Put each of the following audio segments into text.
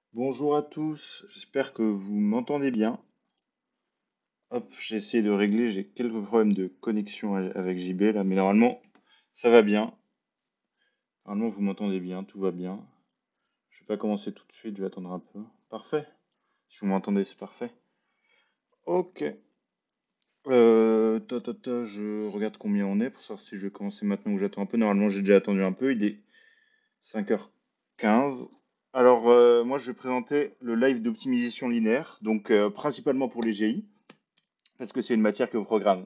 Bonjour à tous, j'espère que vous m'entendez bien. Hop, j'ai essayé de régler, j'ai quelques problèmes de connexion avec JB là, mais normalement ça va bien. Normalement vous m'entendez bien, tout va bien. Je vais pas commencer tout de suite, je vais attendre un peu. Parfait. Si vous m'entendez, c'est parfait. Ok. Je regarde combien on est pour savoir si je vais commencer maintenant ou j'attends un peu. Normalement j'ai déjà attendu un peu, il est 5h15. Alors moi je vais présenter le live d'optimisation linéaire, donc principalement pour les GI. Parce que c'est une matière que programme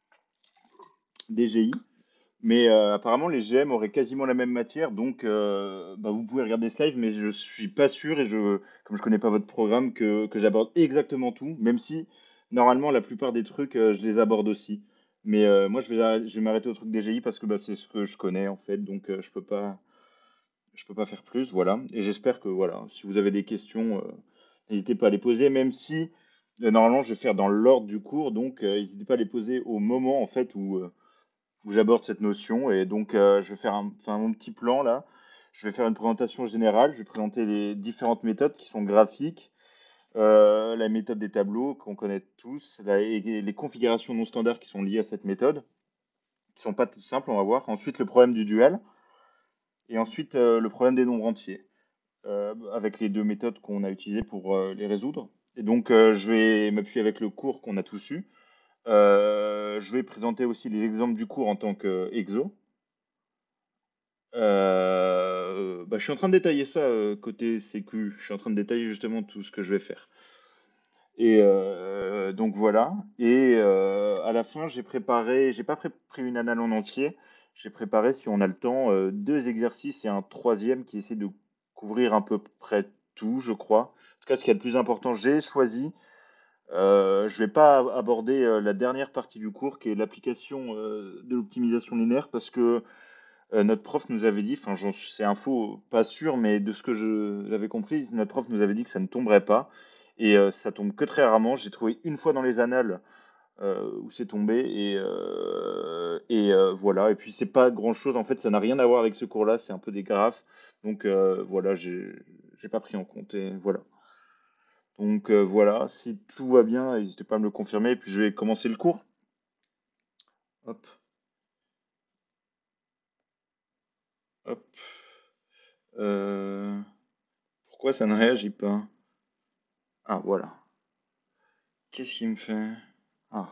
DGI. Mais apparemment, les GM auraient quasiment la même matière, donc bah, vous pouvez regarder ce live, mais je suis pas sûr, et comme je connais pas votre programme, que j'aborde exactement tout, même si normalement la plupart des trucs, je les aborde aussi. Mais moi, je vais m'arrêter au truc DGI parce que bah, c'est ce que je connais en fait, donc je peux pas faire plus, voilà. Et j'espère que voilà, si vous avez des questions, n'hésitez pas à les poser, même si normalement je vais faire dans l'ordre du cours, donc n'hésitez pas à les poser au moment en fait où j'aborde cette notion. Et donc je vais faire enfin, mon petit plan là. Je vais faire une présentation générale. Je vais présenter les différentes méthodes qui sont graphiques, la méthode des tableaux qu'on connaît tous, et les configurations non standards qui sont liées à cette méthode, qui sont pas toutes simples, on va voir. Ensuite le problème du duel, et ensuite le problème des nombres entiers, avec les deux méthodes qu'on a utilisées pour les résoudre. Et donc, je vais m'appuyer avec le cours qu'on a tous eu. Je vais présenter aussi les exemples du cours en tant qu'exo. Bah, je suis en train de détailler ça côté sécu. Je suis en train de détailler justement tout ce que je vais faire. Et donc voilà. Et à la fin, j'ai pas pris une annale en entier. J'ai préparé, si on a le temps, deux exercices et un troisième qui essaie de couvrir à peu près tout, je crois. En tout cas, ce qui est le plus important, j'ai choisi. Je vais pas aborder la dernière partie du cours, qui est l'application de l'optimisation linéaire, parce que notre prof nous avait dit, enfin, c'est info pas sûr, mais de ce que j'avais compris, notre prof nous avait dit que ça ne tomberait pas. Et ça tombe que très rarement. J'ai trouvé une fois dans les annales où c'est tombé. Et voilà. Et puis, c'est pas grand-chose. En fait, ça n'a rien à voir avec ce cours-là. C'est un peu des graphes. Donc, voilà, j'ai pas pris en compte. Et voilà. Donc, voilà. Si tout va bien, n'hésitez pas à me le confirmer. Et puis, je vais commencer le cours. Hop, hop. Euh, Pourquoi ça ne réagit pas? Ah, voilà. Qu'est-ce qu'il me fait? Ah,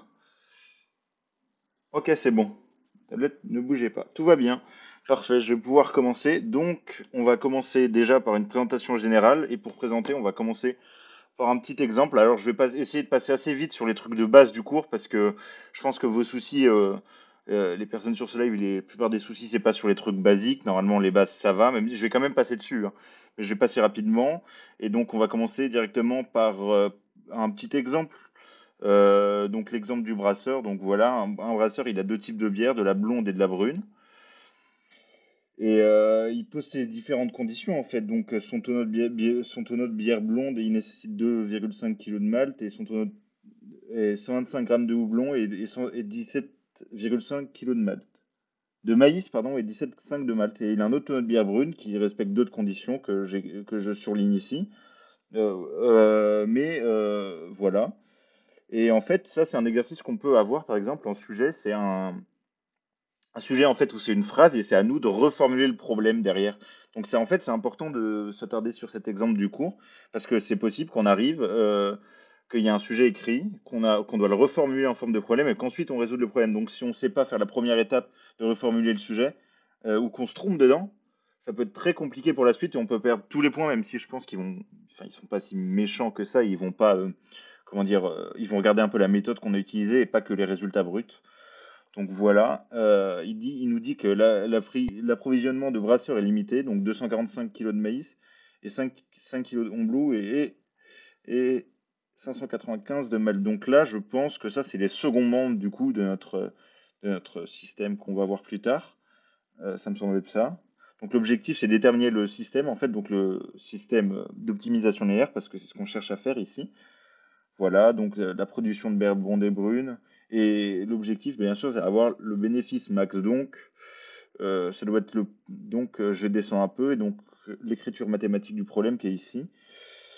ok, c'est bon. Tablette, ne bougez pas. Tout va bien. Parfait, je vais pouvoir commencer. Donc, on va commencer déjà par une présentation générale. Et pour présenter, on va commencer par un petit exemple. Alors, je vais pas essayer de passer assez vite sur les trucs de base du cours parce que je pense que vos soucis, les personnes sur ce live, la plupart des soucis, c'est pas sur les trucs basiques. Normalement, les bases, ça va. Même si je vais quand même passer dessus, hein. Mais je vais passer rapidement. Et donc, on va commencer directement par un petit exemple. Donc l'exemple du brasseur, donc voilà, un brasseur, il a deux types de bière, de la blonde et de la brune. Et il pose ses différentes conditions en fait. Donc son tonneau de bière blonde, il nécessite 2,5 kg de malt et son tonneau et 125 grammes de houblon et 17,5 kg de malt. De maïs, pardon, et 17,5 de malt. Et il a un autre tonneau de bière brune qui respecte d'autres conditions que je surligne ici. Voilà. Et en fait, ça, c'est un exercice qu'on peut avoir, par exemple, en sujet. C'est un sujet, en fait, où c'est une phrase et c'est à nous de reformuler le problème derrière. Donc, en fait, c'est important de s'attarder sur cet exemple du cours parce que c'est possible qu'on arrive, qu'il y a un sujet écrit, qu'on doit le reformuler en forme de problème et qu'ensuite on résout le problème. Donc, si on ne sait pas faire la première étape de reformuler le sujet ou qu'on se trompe dedans, ça peut être très compliqué pour la suite et on peut perdre tous les points, même si je pense enfin, ils sont pas si méchants que ça. Ils vont pas, comment dire, ils vont regarder un peu la méthode qu'on a utilisée et pas que les résultats bruts. Donc voilà, il nous dit que l'approvisionnement de brasseurs est limité, donc 245 kilos de maïs et 5 kilos de homblou et 595 de malt. Donc là, je pense que ça, c'est les seconds membres du coup de notre système qu'on va voir plus tard. Ça me semble être ça. Donc l'objectif, c'est de déterminer le système, en fait, donc le système d'optimisation linéaire, parce que c'est ce qu'on cherche à faire ici. Voilà, donc la production de bière blonde et brune. Et l'objectif, bien sûr, c'est avoir le bénéfice max. Donc, ça doit être le. Donc, je descends un peu, et donc l'écriture mathématique du problème qui est ici.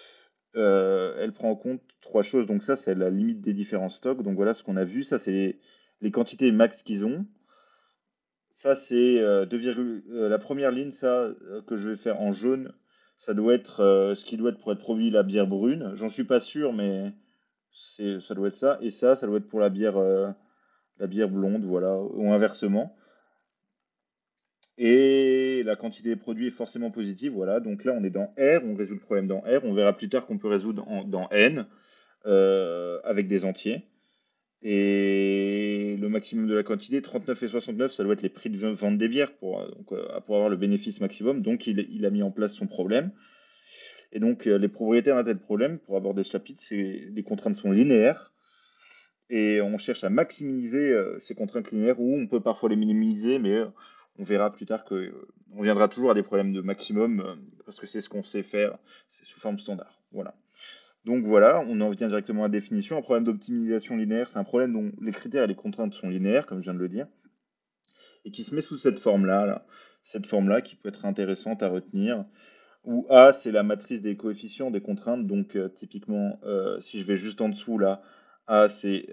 elle prend en compte trois choses. Donc ça, c'est la limite des différents stocks. Donc voilà ce qu'on a vu. Ça, c'est les quantités max qu'ils ont. Ça, c'est la première ligne, ça, que je vais faire en jaune. Ça doit être ce qui doit être pour être produit la bière brune. J'en suis pas sûr, mais ça doit être ça. Et ça doit être pour la bière blonde, voilà, ou inversement. Et la quantité de produits est forcément positive, voilà. Donc là, on est dans R, on résout le problème dans R. On verra plus tard qu'on peut résoudre dans N avec des entiers. Et le maximum de la quantité, 39 et 69, ça doit être les prix de vente des bières pour avoir le bénéfice maximum. Donc il a mis en place son problème. Et donc les propriétaires d'un tel problème, pour aborder ce chapitre, c'est les contraintes sont linéaires. Et on cherche à maximiser ces contraintes linéaires ou on peut parfois les minimiser, mais on verra plus tard que on viendra toujours à des problèmes de maximum parce que c'est ce qu'on sait faire, c'est sous forme standard. Voilà. Donc voilà, on en vient directement à la définition. Un problème d'optimisation linéaire, c'est un problème dont les critères et les contraintes sont linéaires, comme je viens de le dire, et qui se met sous cette forme-là, cette forme-là qui peut être intéressante à retenir. Où A, c'est la matrice des coefficients des contraintes. Donc typiquement, si je vais juste en dessous là, A,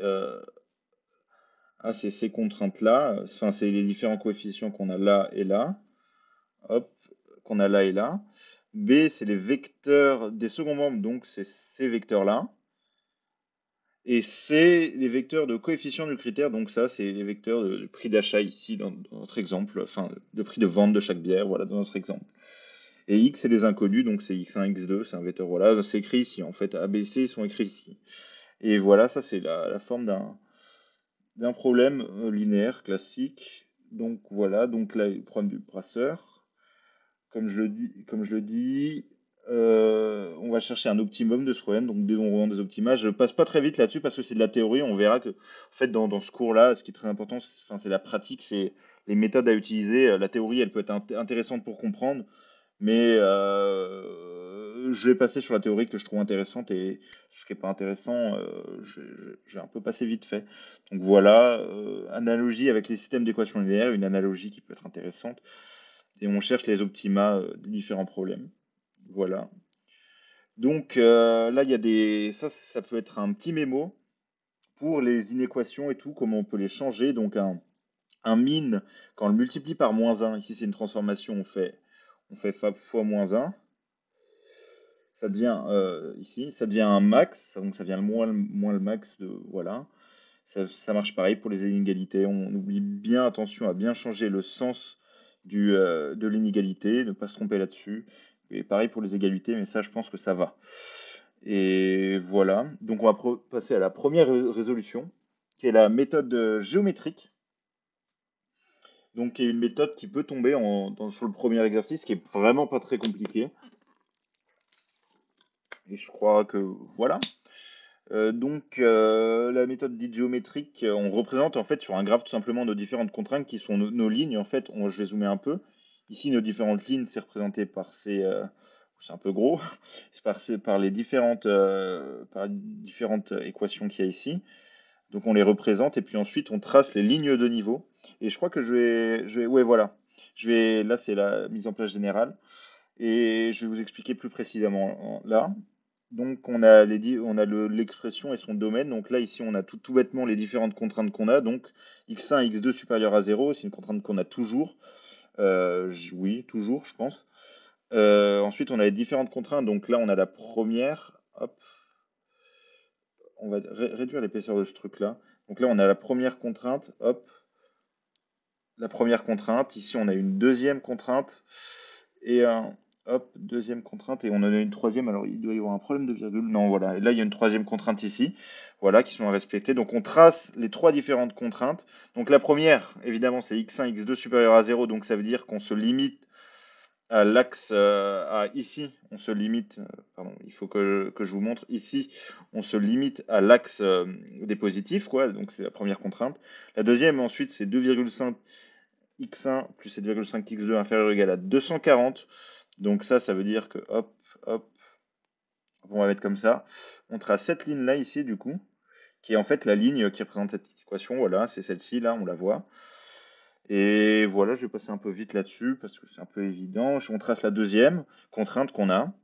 c'est ces contraintes-là, enfin c'est les différents coefficients qu'on a là et là, hop, qu'on a là et là. B, c'est les vecteurs des seconds membres, donc c'est ces vecteurs-là. Et C, les vecteurs de coefficient du critère, donc ça, c'est les vecteurs de prix d'achat ici dans notre exemple, enfin le prix de vente de chaque bière, voilà, dans notre exemple. Et X, c'est les inconnus, donc c'est X1, X2, c'est un vecteur, voilà, c'est écrit ici, en fait, A, B, C sont écrits ici. Et voilà, ça c'est la forme d'un problème linéaire classique. Donc voilà, donc là, le problème du brasseur. Comme je le dis, on va chercher un optimum de ce problème, donc on des optima. Je passe pas très vite là-dessus parce que c'est de la théorie. On verra que, en fait, dans ce cours-là, ce qui est très important, enfin, c'est la pratique, c'est les méthodes à utiliser. La théorie, elle peut être intéressante pour comprendre, mais je vais passer sur la théorie que je trouve intéressante et ce qui n'est pas intéressant, j'ai un peu passé vite fait. Donc voilà, analogie avec les systèmes d'équations linéaires, une analogie qui peut être intéressante. Et on cherche les optima des différents problèmes. Voilà. Donc là, il y a ça peut être un petit mémo pour les inéquations et tout, comment on peut les changer. Donc un min, quand on le multiplie par -1, ici c'est une transformation, on fait fois -1. Ça devient ici, ça devient un max, donc ça devient moins le max de voilà. Ça marche pareil pour les inégalités. On oublie bien, attention à bien changer le sens de l'inégalité, ne pas se tromper là-dessus. Et pareil pour les égalités, mais ça, je pense que ça va. Et voilà. Donc, on va passer à la première résolution, qui est la méthode géométrique. Donc, qui est une méthode qui peut tomber sur le premier exercice, qui est vraiment pas très compliqué. Et je crois que voilà. Donc, la méthode dite géométrique, on représente en fait sur un graphe tout simplement nos différentes contraintes qui sont nos lignes. En fait, je vais zoomer un peu. Ici, nos différentes lignes, c'est représenté par c'est un peu gros, c'est par les différentes équations qu'il y a ici. Donc, on les représente et puis ensuite, on trace les lignes de niveau. Et je crois que ouais, voilà. Là, c'est la mise en place générale. Et je vais vous expliquer plus précisément là. Donc on a l'expression et son domaine. Donc là ici on a tout bêtement les différentes contraintes qu'on a. Donc x1 x2 supérieur à 0, c'est une contrainte qu'on a toujours. Oui, toujours je pense. Ensuite on a les différentes contraintes. Donc là on a la première. Hop, on va réduire l'épaisseur de ce truc là. Donc là on a la première contrainte. Hop, la première contrainte. Ici on a une deuxième contrainte. Et hop, deuxième contrainte, et on en a une troisième. Alors, il doit y avoir un problème de virgule. Non, voilà. Et là, il y a une troisième contrainte ici, voilà, qui sont à respecter. Donc, on trace les trois différentes contraintes. Donc, la première, évidemment, c'est x1, x2 supérieur à 0. Donc, ça veut dire qu'on se limite à l'axe, ici, on se limite, pardon, il faut que je vous montre. Ici, on se limite à l'axe des positifs, quoi. Donc, c'est la première contrainte. La deuxième, ensuite, c'est 2,5 x1 plus 7,5 x2 inférieur ou égal à 240. Donc ça veut dire que hop, hop, on va mettre comme ça. On trace cette ligne-là ici, du coup, qui est en fait la ligne qui représente cette équation. Voilà, c'est celle-ci, là, on la voit. Et voilà, je vais passer un peu vite là-dessus parce que c'est un peu évident. On trace la deuxième contrainte qu'on a.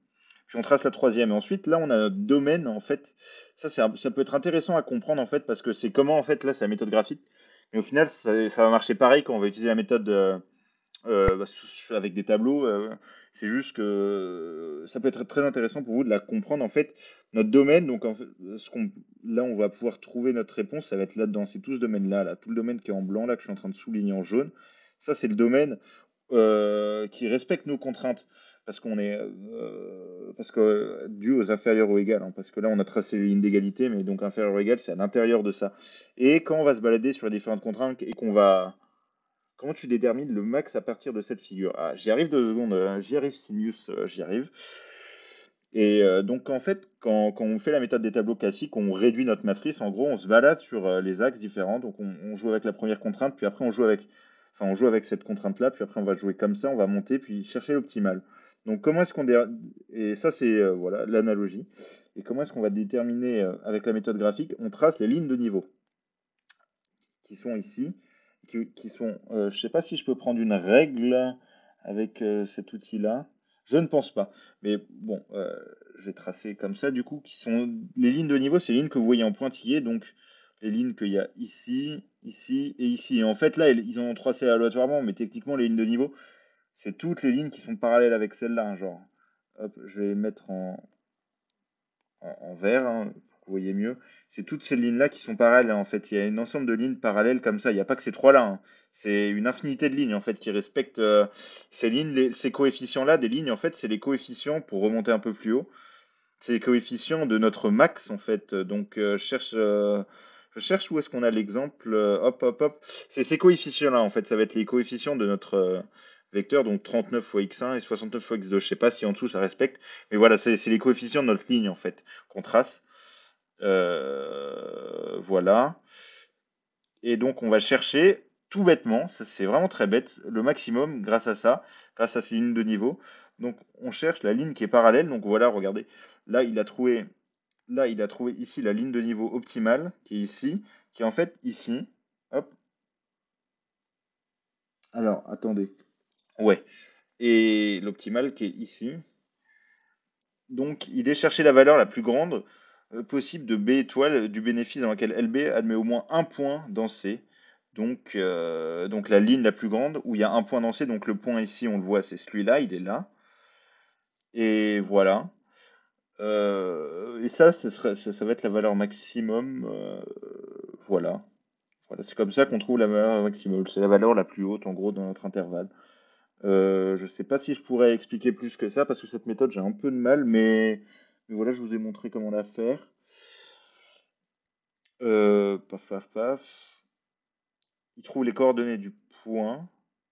puis on trace la troisième. Et ensuite, là, on a notre domaine, en fait. Ça peut être intéressant à comprendre, en fait, parce que c'est comment, en fait, là, c'est la méthode graphique. Mais au final, ça va marcher pareil quand on va utiliser la méthode avec des tableaux. C'est juste que ça peut être très intéressant pour vous de la comprendre. En fait, notre domaine, donc en fait, là, on va pouvoir trouver notre réponse. Ça va être là-dedans. C'est tout ce domaine-là, là, tout le domaine qui est en blanc, là, que je suis en train de souligner en jaune. Ça, c'est le domaine qui respecte nos contraintes. Parce que dû aux inférieurs ou égales, hein, parce que là on a tracé les lignes d'égalité, mais donc inférieur ou égal, c'est à l'intérieur de ça. Et quand on va se balader sur les différentes contraintes et qu'on va, comment tu détermines le max à partir de cette figure? Ah, j'y arrive 2 secondes, j'y arrive Sinus, j'y arrive. Et donc en fait, quand on fait la méthode des tableaux classiques, on réduit notre matrice. En gros, on se balade sur les axes différents. Donc on joue avec la première contrainte, puis après on joue avec cette contrainte-là, puis après on va jouer comme ça, on va monter, puis chercher l'optimal. Donc comment est-ce et ça c'est voilà l'analogie. Et comment est-ce qu'on va déterminer avec la méthode graphique? On trace les lignes de niveau qui sont ici, qui sont, je sais pas si je peux prendre une règle avec cet outil-là. Je ne pense pas. Mais bon, je vais tracer comme ça, du coup, qui sont les lignes de niveau, c'est les lignes que vous voyez en pointillé, donc les lignes qu'il y a ici, ici et ici. Et en fait, là, ils en ont tracé aléatoirement, mais techniquement, les lignes de niveau, c'est toutes les lignes qui sont parallèles avec celle-là, hein, genre. Hop, je vais mettre en vert, hein, pour que vous voyez mieux. C'est toutes ces lignes-là qui sont parallèles, en fait. Il y a un ensemble de lignes parallèles comme ça. Il n'y a pas que ces trois-là, hein. C'est une infinité de lignes, en fait, qui respectent ces lignes, ces coefficients-là. Des lignes, en fait, c'est les coefficients, pour remonter un peu plus haut, c'est les coefficients de notre max, en fait. Donc, je cherche où est-ce qu'on a l'exemple. Hop, hop, hop. C'est ces coefficients-là, en fait. Ça va être les coefficients de notre vecteur, donc 39 fois x1 et 69 fois x2. Je sais pas si en dessous ça respecte, mais voilà, c'est les coefficients de notre ligne, en fait, qu'on trace. Voilà. Et donc, on va chercher tout bêtement, ça c'est vraiment très bête, le maximum grâce à ça, grâce à ces lignes de niveau. Donc, on cherche la ligne qui est parallèle. Donc, voilà, regardez. Là, il a trouvé ici la ligne de niveau optimale, qui est ici, qui est en fait ici. Hop. Alors, attendez. Ouais. Et l'optimale qui est ici. Donc, il est chercher la valeur la plus grande possible de B étoile du bénéfice dans laquelle LB admet au moins un point dans C. Donc la ligne la plus grande où il y a un point dans C. Donc le point ici, on le voit, c'est celui-là, il est là. Et voilà. Et ça, ça va être la valeur maximum. Voilà. Voilà, c'est comme ça qu'on trouve la valeur maximum. C'est la valeur la plus haute, en gros, dans notre intervalle. Je sais pas si je pourrais expliquer plus que ça, parce que cette méthode, j'ai un peu de mal, mais voilà, je vous ai montré comment la faire. Paf, paf, paf. Il trouve les coordonnées du point.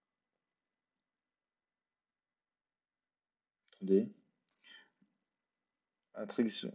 Attendez. Attribution.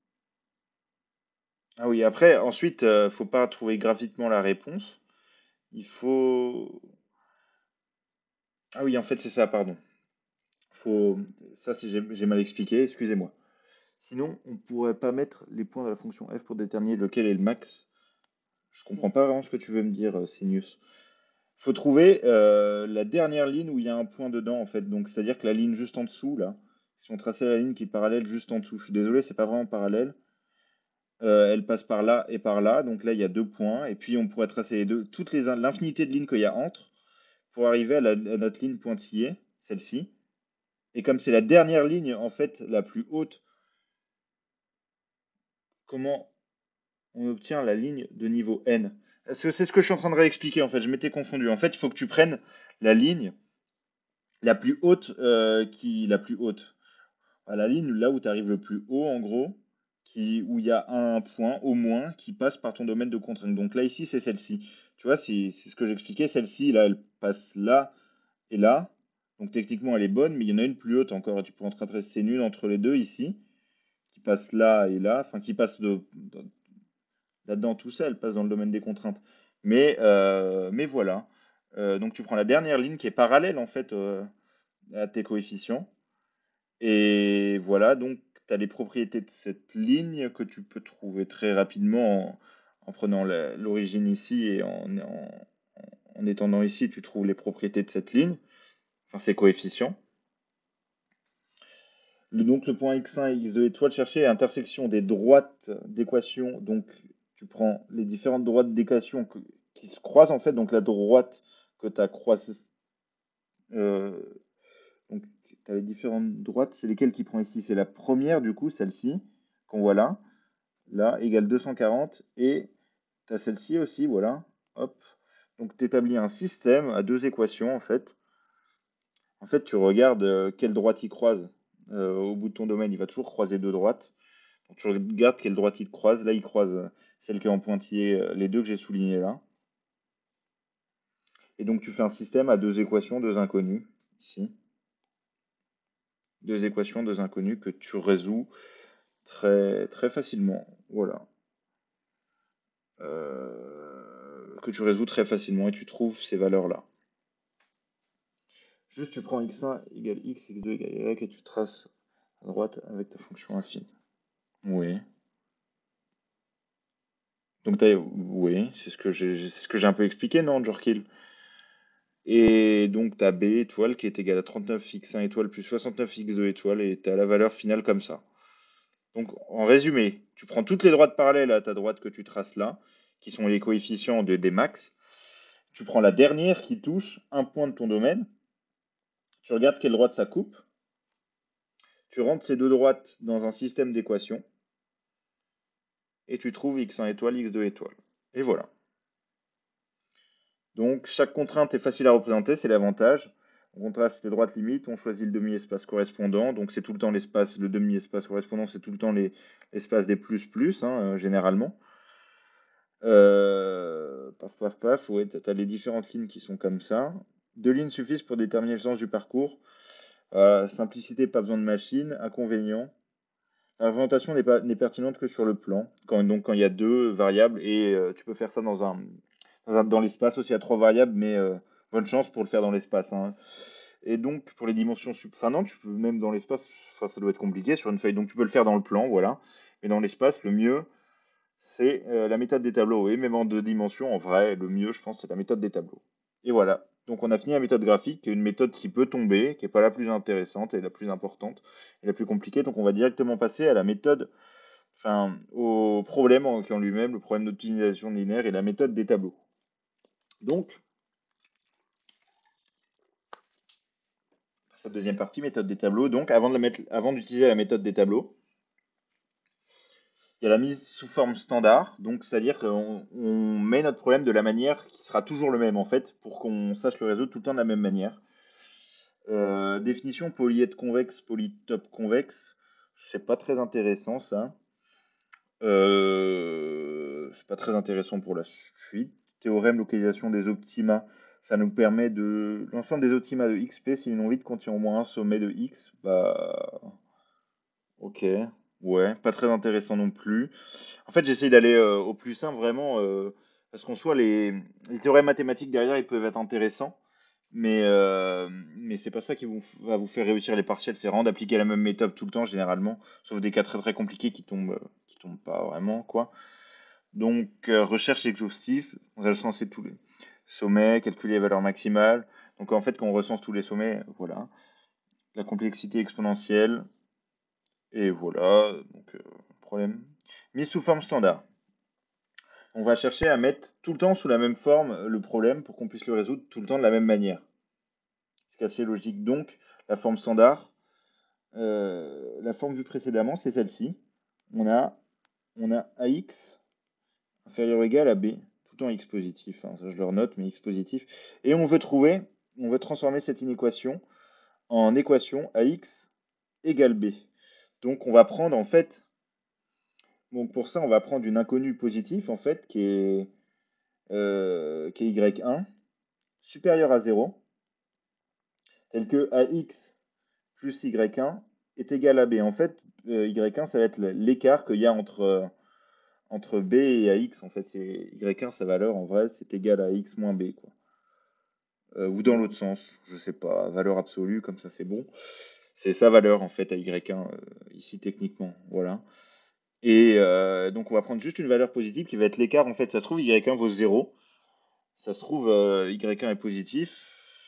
Ah oui, après, ensuite, faut pas trouver graphiquement la réponse. Il faut. Ah oui, en fait, c'est ça, pardon. Faut. Ça, si j'ai mal expliqué, excusez-moi. Sinon, on pourrait pas mettre les points de la fonction f pour déterminer lequel est le max. Je comprends pas vraiment ce que tu veux me dire, Sinus. Faut trouver la dernière ligne où il y a un point dedans, en fait. Donc, c'est-à-dire que la ligne juste en dessous, là, si on traçait la ligne qui est parallèle juste en dessous, je suis désolé, c'est pas vraiment parallèle. Elle passe par là et par là, donc là il y a 2 points, et puis on pourrait tracer l'infinité de lignes qu'il y a entre pour arriver à notre ligne pointillée, celle-ci. Et comme c'est la dernière ligne, en fait, la plus haute, comment on obtient la ligne de niveau n? C'est ce que je suis en train de réexpliquer, en fait, je m'étais confondu. En fait, il faut que tu prennes la ligne la plus haute, la plus haute. À la ligne là où tu arrives le plus haut, en gros, où il y a un point au moins qui passe par ton domaine de contrainte. Donc là, ici, c'est celle-ci. Tu vois, c'est ce que j'expliquais. Celle-ci, là, elle passe là et là. Donc techniquement, elle est bonne, mais il y en a une plus haute encore. Et tu peux en tracer une entre les deux ici, qui passe là et là, enfin qui passe là-dedans tout ça, elle passe dans le domaine des contraintes. Mais voilà. Donc tu prends la dernière ligne qui est parallèle en fait à tes coefficients. Et voilà, donc tu as les propriétés de cette ligne que tu peux trouver très rapidement en prenant l'origine ici et en étendant ici, tu trouves les propriétés de cette ligne, enfin ses coefficients. Donc le point x1 et x2 étoile, chercher l'intersection des droites d'équation. Donc tu prends les différentes droites d'équation qui se croisent en fait. Donc la droite que tu as croisée, euh, donc tu as les différentes droites, c'est lesquelles qui prend ici? C'est la première du coup, celle-ci, qu'on voit là. Là, égale 240. Et tu as celle-ci aussi, voilà. Hop. Donc tu établis un système à deux équations en fait. En fait, tu regardes quelle droite il croise. Au bout de ton domaine, il va toujours croiser deux droites. Donc tu regardes quelle droite il croise. Là, il croise celle qui est en pointillé, les deux que j'ai soulignés là. Et donc tu fais un système à deux équations, deux inconnues, ici. Deux équations, deux inconnues que tu résous très, très facilement. Voilà. Que tu résous très facilement et tu trouves ces valeurs-là. Juste tu prends x1 égale x, x2 égale y et tu traces à droite avec ta fonction affine. Oui. Donc oui, c'est ce que j'ai un peu expliqué, non, Jorkil? Et donc tu as B étoile qui est égal à 39x1 étoile plus 69x2 étoile et tu as la valeur finale comme ça. Donc en résumé, tu prends toutes les droites parallèles à ta droite que tu traces là, qui sont les coefficients des max. Tu prends la dernière qui touche un point de ton domaine. Tu regardes quelle droite ça coupe. Tu rentres ces deux droites dans un système d'équations et tu trouves x1 étoile, x2 étoile. Et voilà. Donc chaque contrainte est facile à représenter, c'est l'avantage. On trace les droites limites, on choisit le demi-espace correspondant, donc c'est tout le temps l'espace, le demi-espace correspondant, c'est tout le temps l'espace des plus plus, hein, généralement. Paf, paf, paf, ouais, tu as les différentes lignes qui sont comme ça. Deux lignes suffisent pour déterminer le sens du parcours. Simplicité, pas besoin de machine. Inconvénient, la représentation n'est pertinente que sur le plan, donc quand il y a deux variables, et tu peux faire ça dans l'espace aussi à trois variables, mais bonne chance pour le faire dans l'espace, hein. Et donc pour les dimensions enfin non, tu peux même dans l'espace, enfin, ça doit être compliqué sur une feuille, donc tu peux le faire dans le plan, voilà. Mais dans l'espace, le mieux, c'est la méthode des tableaux. Et même en deux dimensions, en vrai, le mieux, je pense, c'est la méthode des tableaux. Et voilà. Donc on a fini la méthode graphique, qui est une méthode qui peut tomber, qui n'est pas la plus intéressante et la plus importante et la plus compliquée. Donc on va directement passer à la méthode, enfin au problème en lui-même, le problème d'optimisation linéaire et la méthode des tableaux. Donc, cette deuxième partie, méthode des tableaux. Donc avant d'utiliser la méthode des tableaux, il y a la mise sous forme standard, donc c'est-à-dire qu'on met notre problème de la manière qui sera toujours le même en fait, pour qu'on sache le résoudre tout le temps de la même manière. Définition polyèdre convexe, polytope convexe, c'est pas très intéressant ça. C'est pas très intéressant pour la suite. Théorème localisation des optima, ça nous permet de l'ensemble des optima de xp si une orbite contient au moins un sommet de x. Bah ok, ouais, pas très intéressant non plus. En fait, j'essaye d'aller au plus simple vraiment, parce qu'en soi, les théorèmes mathématiques derrière, ils peuvent être intéressants, mais c'est pas ça qui va vous faire réussir les partiels, c'est vraiment d'appliquer la même méthode tout le temps, généralement, sauf des cas très très compliqués qui tombent pas vraiment, quoi. Donc, recherche exhaustive, recenser tous les sommets, calculer les valeurs maximales. Donc, en fait, quand on recense tous les sommets, voilà. La complexité exponentielle, et voilà, donc, problème. Mise sous forme standard. On va chercher à mettre tout le temps sous la même forme le problème pour qu'on puisse le résoudre tout le temps de la même manière. C'est assez logique. Donc, la forme standard, la forme vue précédemment, c'est celle-ci. On a, on a AX inférieur ou égal à B, tout en X positif, hein, ça je le note, mais X positif. Et on veut transformer cette inéquation en équation AX égale B. Donc, on va prendre en fait, donc pour ça, on va prendre une inconnue positive en fait qui est Y1 supérieur à 0, tel que AX plus Y1 est égal à B. En fait, Y1, ça va être l'écart qu'il y a entre B et AX. En fait, c'est Y1, sa valeur, en vrai, c'est égal à X moins B, quoi. Ou dans l'autre sens, je sais pas, valeur absolue, comme ça c'est bon. C'est sa valeur, en fait, à Y1, ici, techniquement. Voilà. Et donc, on va prendre juste une valeur positive qui va être l'écart. En fait, ça se trouve, Y1 vaut 0. Ça se trouve, Y1 est positif.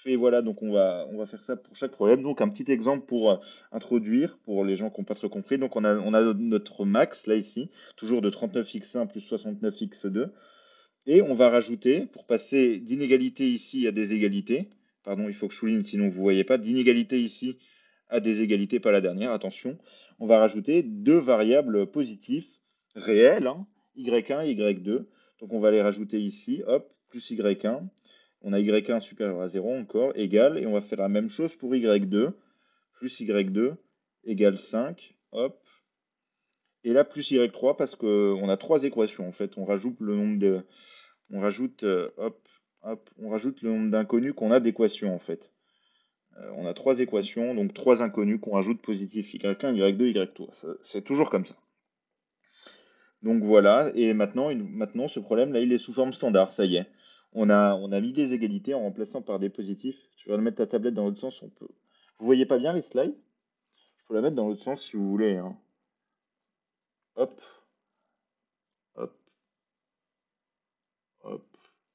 Et voilà, donc on va faire ça pour chaque problème. Donc un petit exemple pour introduire, pour les gens qui n'ont pas trop compris. Donc on a notre max, là ici, toujours de 39x1 plus 69x2. Et on va rajouter, pour passer d'inégalité ici à des égalités, pardon, il faut que je souligne, sinon vous ne voyez pas, d'inégalité ici à des égalités, pas la dernière, attention, on va rajouter deux variables positives, réelles, hein, y1 et y2. Donc on va les rajouter ici, hop, plus y1, on a y1 supérieur à 0 encore, égal, et on va faire la même chose pour y2, plus y2 égale 5, hop, et là plus y3 parce qu'on a trois équations en fait, on rajoute le nombre de, on rajoute, hop, hop, on rajoute le nombre d'inconnus qu'on a d'équations en fait. On a trois équations, donc trois inconnus qu'on rajoute positif y1, y2, y3. C'est toujours comme ça. Donc voilà, et maintenant ce problème-là, il est sous forme standard, ça y est. On a mis des égalités en remplaçant par des positifs. Tu vas mettre ta tablette dans l'autre sens, on peut. Vous voyez pas bien les slides? Je peux la mettre dans l'autre sens si vous voulez, hein. Hop, hop, hop,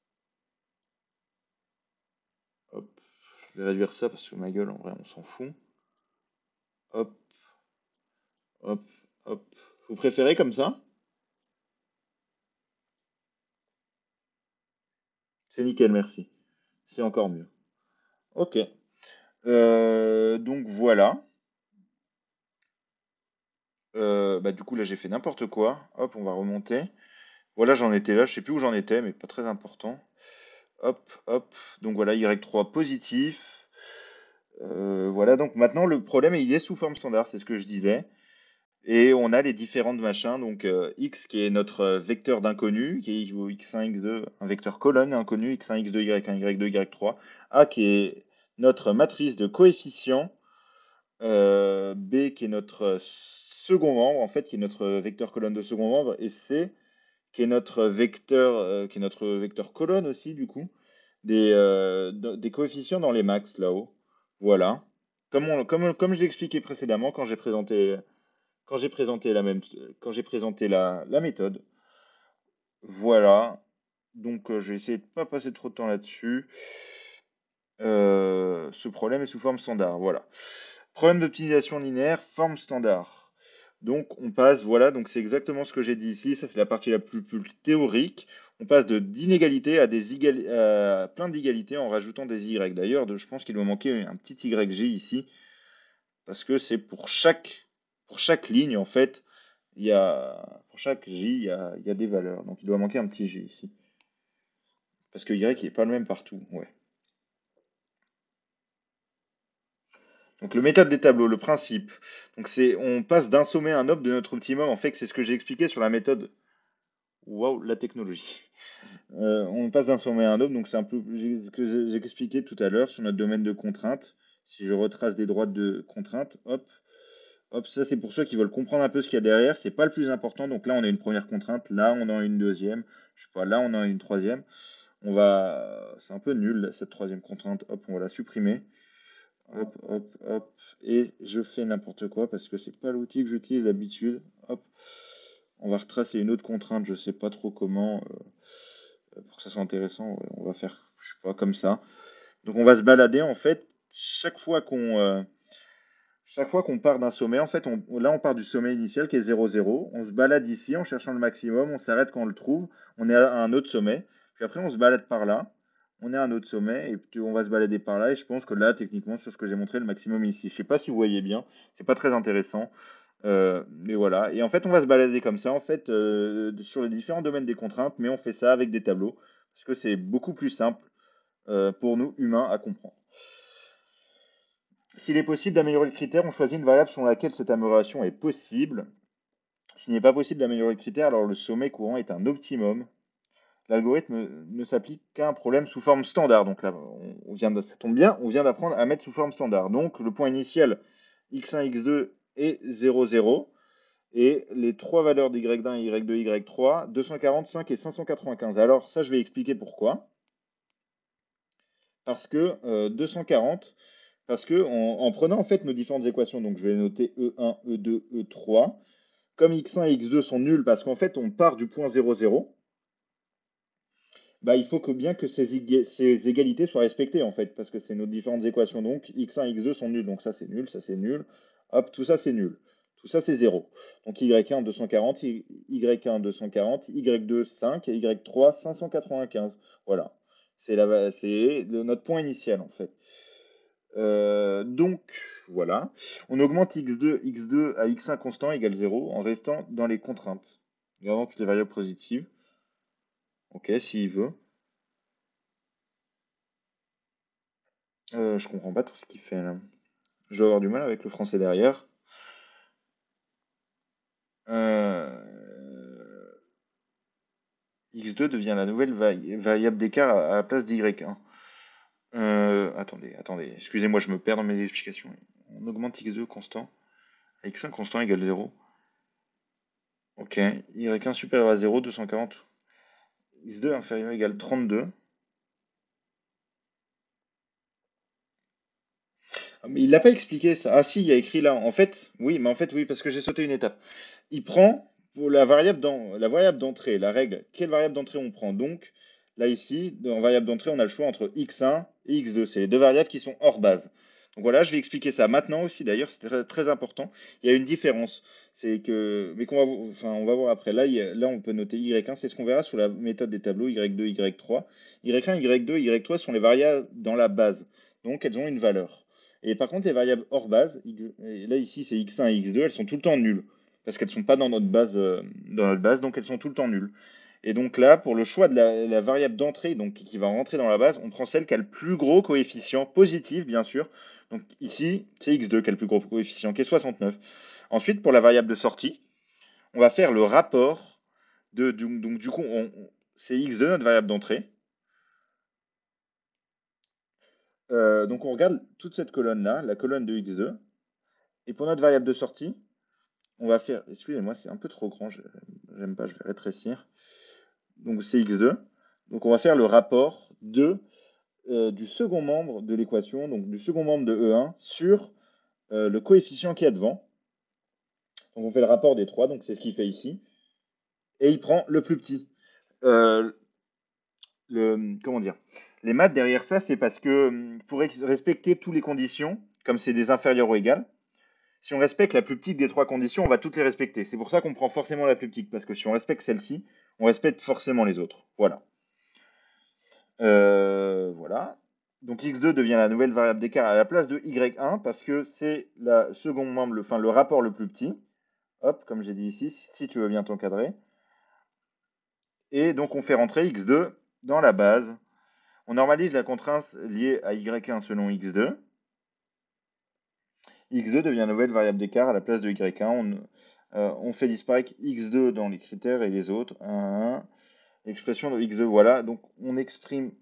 hop. Je vais réduire ça parce que ma gueule, en vrai, on s'en fout. Hop, hop, hop. Vous préférez comme ça? C'est nickel, merci. C'est encore mieux. Ok. Donc voilà. Bah, du coup, là, j'ai fait n'importe quoi. Hop, on va remonter. Voilà, j'en étais là. Je sais plus où j'en étais, mais pas très important. Hop, hop. Donc voilà, Y3 positif. Voilà, donc maintenant, le problème, il est sous forme standard, c'est ce que je disais. Et on a les différentes machins. Donc X qui est notre vecteur d'inconnu, qui est X1, X2, un vecteur colonne inconnu, X1, X2, Y1, Y2, Y3. A qui est notre matrice de coefficients. B qui est notre second membre, en fait, qui est notre vecteur colonne de second membre, et C qui est notre vecteur colonne aussi, du coup, des coefficients dans les max là-haut. Voilà. Comme je l'ai expliqué précédemment quand j'ai présenté la méthode. Voilà. Donc je vais essayer de pas passer trop de temps là-dessus. Ce problème est sous forme standard. Voilà. Problème d'optimisation linéaire, forme standard. Donc on passe, voilà, donc c'est exactement ce que j'ai dit ici, ça c'est la partie la plus théorique. On passe de d'inégalités à plein d'égalités en rajoutant des y. D'ailleurs, je pense qu'il doit manquer un petit yj ici, parce que c'est pour chaque ligne, en fait, pour chaque j, il y a des valeurs. Donc il doit manquer un petit j ici. Parce que y il n'est pas le même partout, ouais. Donc le méthode des tableaux, le principe. Donc on passe d'un sommet à un autre de notre optimum. En fait, c'est ce que j'ai expliqué sur la méthode. Waouh, la technologie. On passe d'un sommet à un autre. Donc c'est un peu ce que j'ai expliqué tout à l'heure sur notre domaine de contrainte. Si je retrace des droites de contrainte, hop, hop, ça c'est pour ceux qui veulent comprendre un peu ce qu'il y a derrière. C'est pas le plus important. Donc là on a une première contrainte, là on en a une deuxième. Je sais pas, là on en a une troisième. C'est un peu nul cette troisième contrainte. Hop, on va la supprimer. Hop, hop, hop. Et je fais n'importe quoi parce que c'est pas l'outil que j'utilise d'habitude. Hop. On va retracer une autre contrainte, je sais pas trop comment. Pour que ça soit intéressant, ouais, on va faire, je sais pas, comme ça. Donc on va se balader en fait. Chaque fois qu'on part d'un sommet, en fait, là on part du sommet initial qui est 0,0. On se balade ici en cherchant le maximum, on s'arrête quand on le trouve, on est à un autre sommet. Puis après on se balade par là, on est à un autre sommet, et puis on va se balader par là. Et je pense que là, techniquement, sur ce que j'ai montré, le maximum est ici. Je sais pas si vous voyez bien, c'est pas très intéressant. Mais voilà. Et en fait, on va se balader comme ça, en fait, sur les différents domaines des contraintes, mais on fait ça avec des tableaux, parce que c'est beaucoup plus simple pour nous humains à comprendre. S'il est possible d'améliorer le critère, on choisit une variable sur laquelle cette amélioration est possible. S'il n'est pas possible d'améliorer le critère, alors le sommet courant est un optimum. L'algorithme ne s'applique qu'à un problème sous forme standard. Donc là, ça tombe bien, on vient d'apprendre à mettre sous forme standard. Donc le point initial x1, x2 est 0, 0. Et les trois valeurs d'y1, y2, y3, 245 et 595. Alors ça, je vais expliquer pourquoi. Parce que 240, parce que en prenant en fait nos différentes équations, donc je vais noter E1, E2, E3, comme x1 et x2 sont nuls parce qu'en fait on part du point 0, 0, Bah, il faut que bien que ces égalités soient respectées en fait, parce que c'est nos différentes équations. Donc x1 et x2 sont nuls, donc ça c'est nul, ça c'est nul. Hop, tout ça c'est nul. Tout ça c'est 0. Donc y1 240, y1 240, y2 5 et y3 595. Voilà. Notre point initial en fait. Donc voilà. On augmente x2 à x1 constant égale 0 en restant dans les contraintes. Gardant toutes les variables positives. Ok, s'il veut. Je comprends pas tout ce qu'il fait là. Je vais avoir du mal avec le français derrière. X2 devient la nouvelle variable d'écart à la place d'y1. Attendez. Excusez-moi, je me perds dans mes explications. On augmente x2 constant. X1 constant égale 0. Ok. Y1 supérieur à 0, 240. X2 inférieur égale 32. Ah, mais il l'a pas expliqué ça. Ah si, il y a écrit là. En fait, oui, mais en fait, oui, parce que j'ai sauté une étape. Il prend pour la variable d'entrée, la règle, quelle variable d'entrée on prend. Donc, là ici, en variable d'entrée, on a le choix entre x1 et x2. C'est les deux variables qui sont hors base. Donc voilà, je vais expliquer ça maintenant aussi. D'ailleurs, c'est très important. Il y a une différence. C'est que, mais on va voir après. Là, on peut noter y1. C'est ce qu'on verra sous la méthode des tableaux y2, y3. Y1, y2, y3 sont les variables dans la base. Donc, elles ont une valeur. Et par contre, les variables hors base, et là ici c'est x1 et x2, elles sont tout le temps nulles. Parce qu'elles ne sont pas dans notre base, donc elles sont tout le temps nulles. Et donc là, pour le choix de la variable d'entrée, donc qui va rentrer dans la base, on prend celle qui a le plus gros coefficient positif, bien sûr. Donc ici, c'est x2 qui a le plus gros coefficient, qui est 69. Ensuite, pour la variable de sortie, on va faire le rapport donc du coup, c'est x2 notre variable d'entrée. Donc on regarde toute cette colonne-là, la colonne de x2. Et pour notre variable de sortie, on va faire, excusez-moi, c'est un peu trop grand, j'aime pas, je vais rétrécir. Donc c'est x2. Donc on va faire le rapport du second membre de l'équation, donc du second membre de E1 sur le coefficient qui est devant. Donc on fait le rapport des trois, donc c'est ce qu'il fait ici. Et il prend le plus petit. Euh, comment dire? Les maths derrière ça, c'est parce que pour respecter toutes les conditions, comme c'est des inférieurs ou égales, si on respecte la plus petite des trois conditions, on va toutes les respecter. C'est pour ça qu'on prend forcément la plus petite, parce que si on respecte celle-ci, on respecte forcément les autres. Voilà. Voilà. Donc x2 devient la nouvelle variable d'écart à la place de y1, parce que c'est la seconde membre, le rapport le plus petit. Hop, comme j'ai dit ici, si tu veux bien t'encadrer. Et donc on fait rentrer x2 dans la base. On normalise la contrainte liée à y1 selon x2. X2 devient nouvelle variable d'écart à la place de Y1. On fait disparaître X2 dans les critères et les autres. 1, 1. L'expression de X2, voilà. Donc on exprime.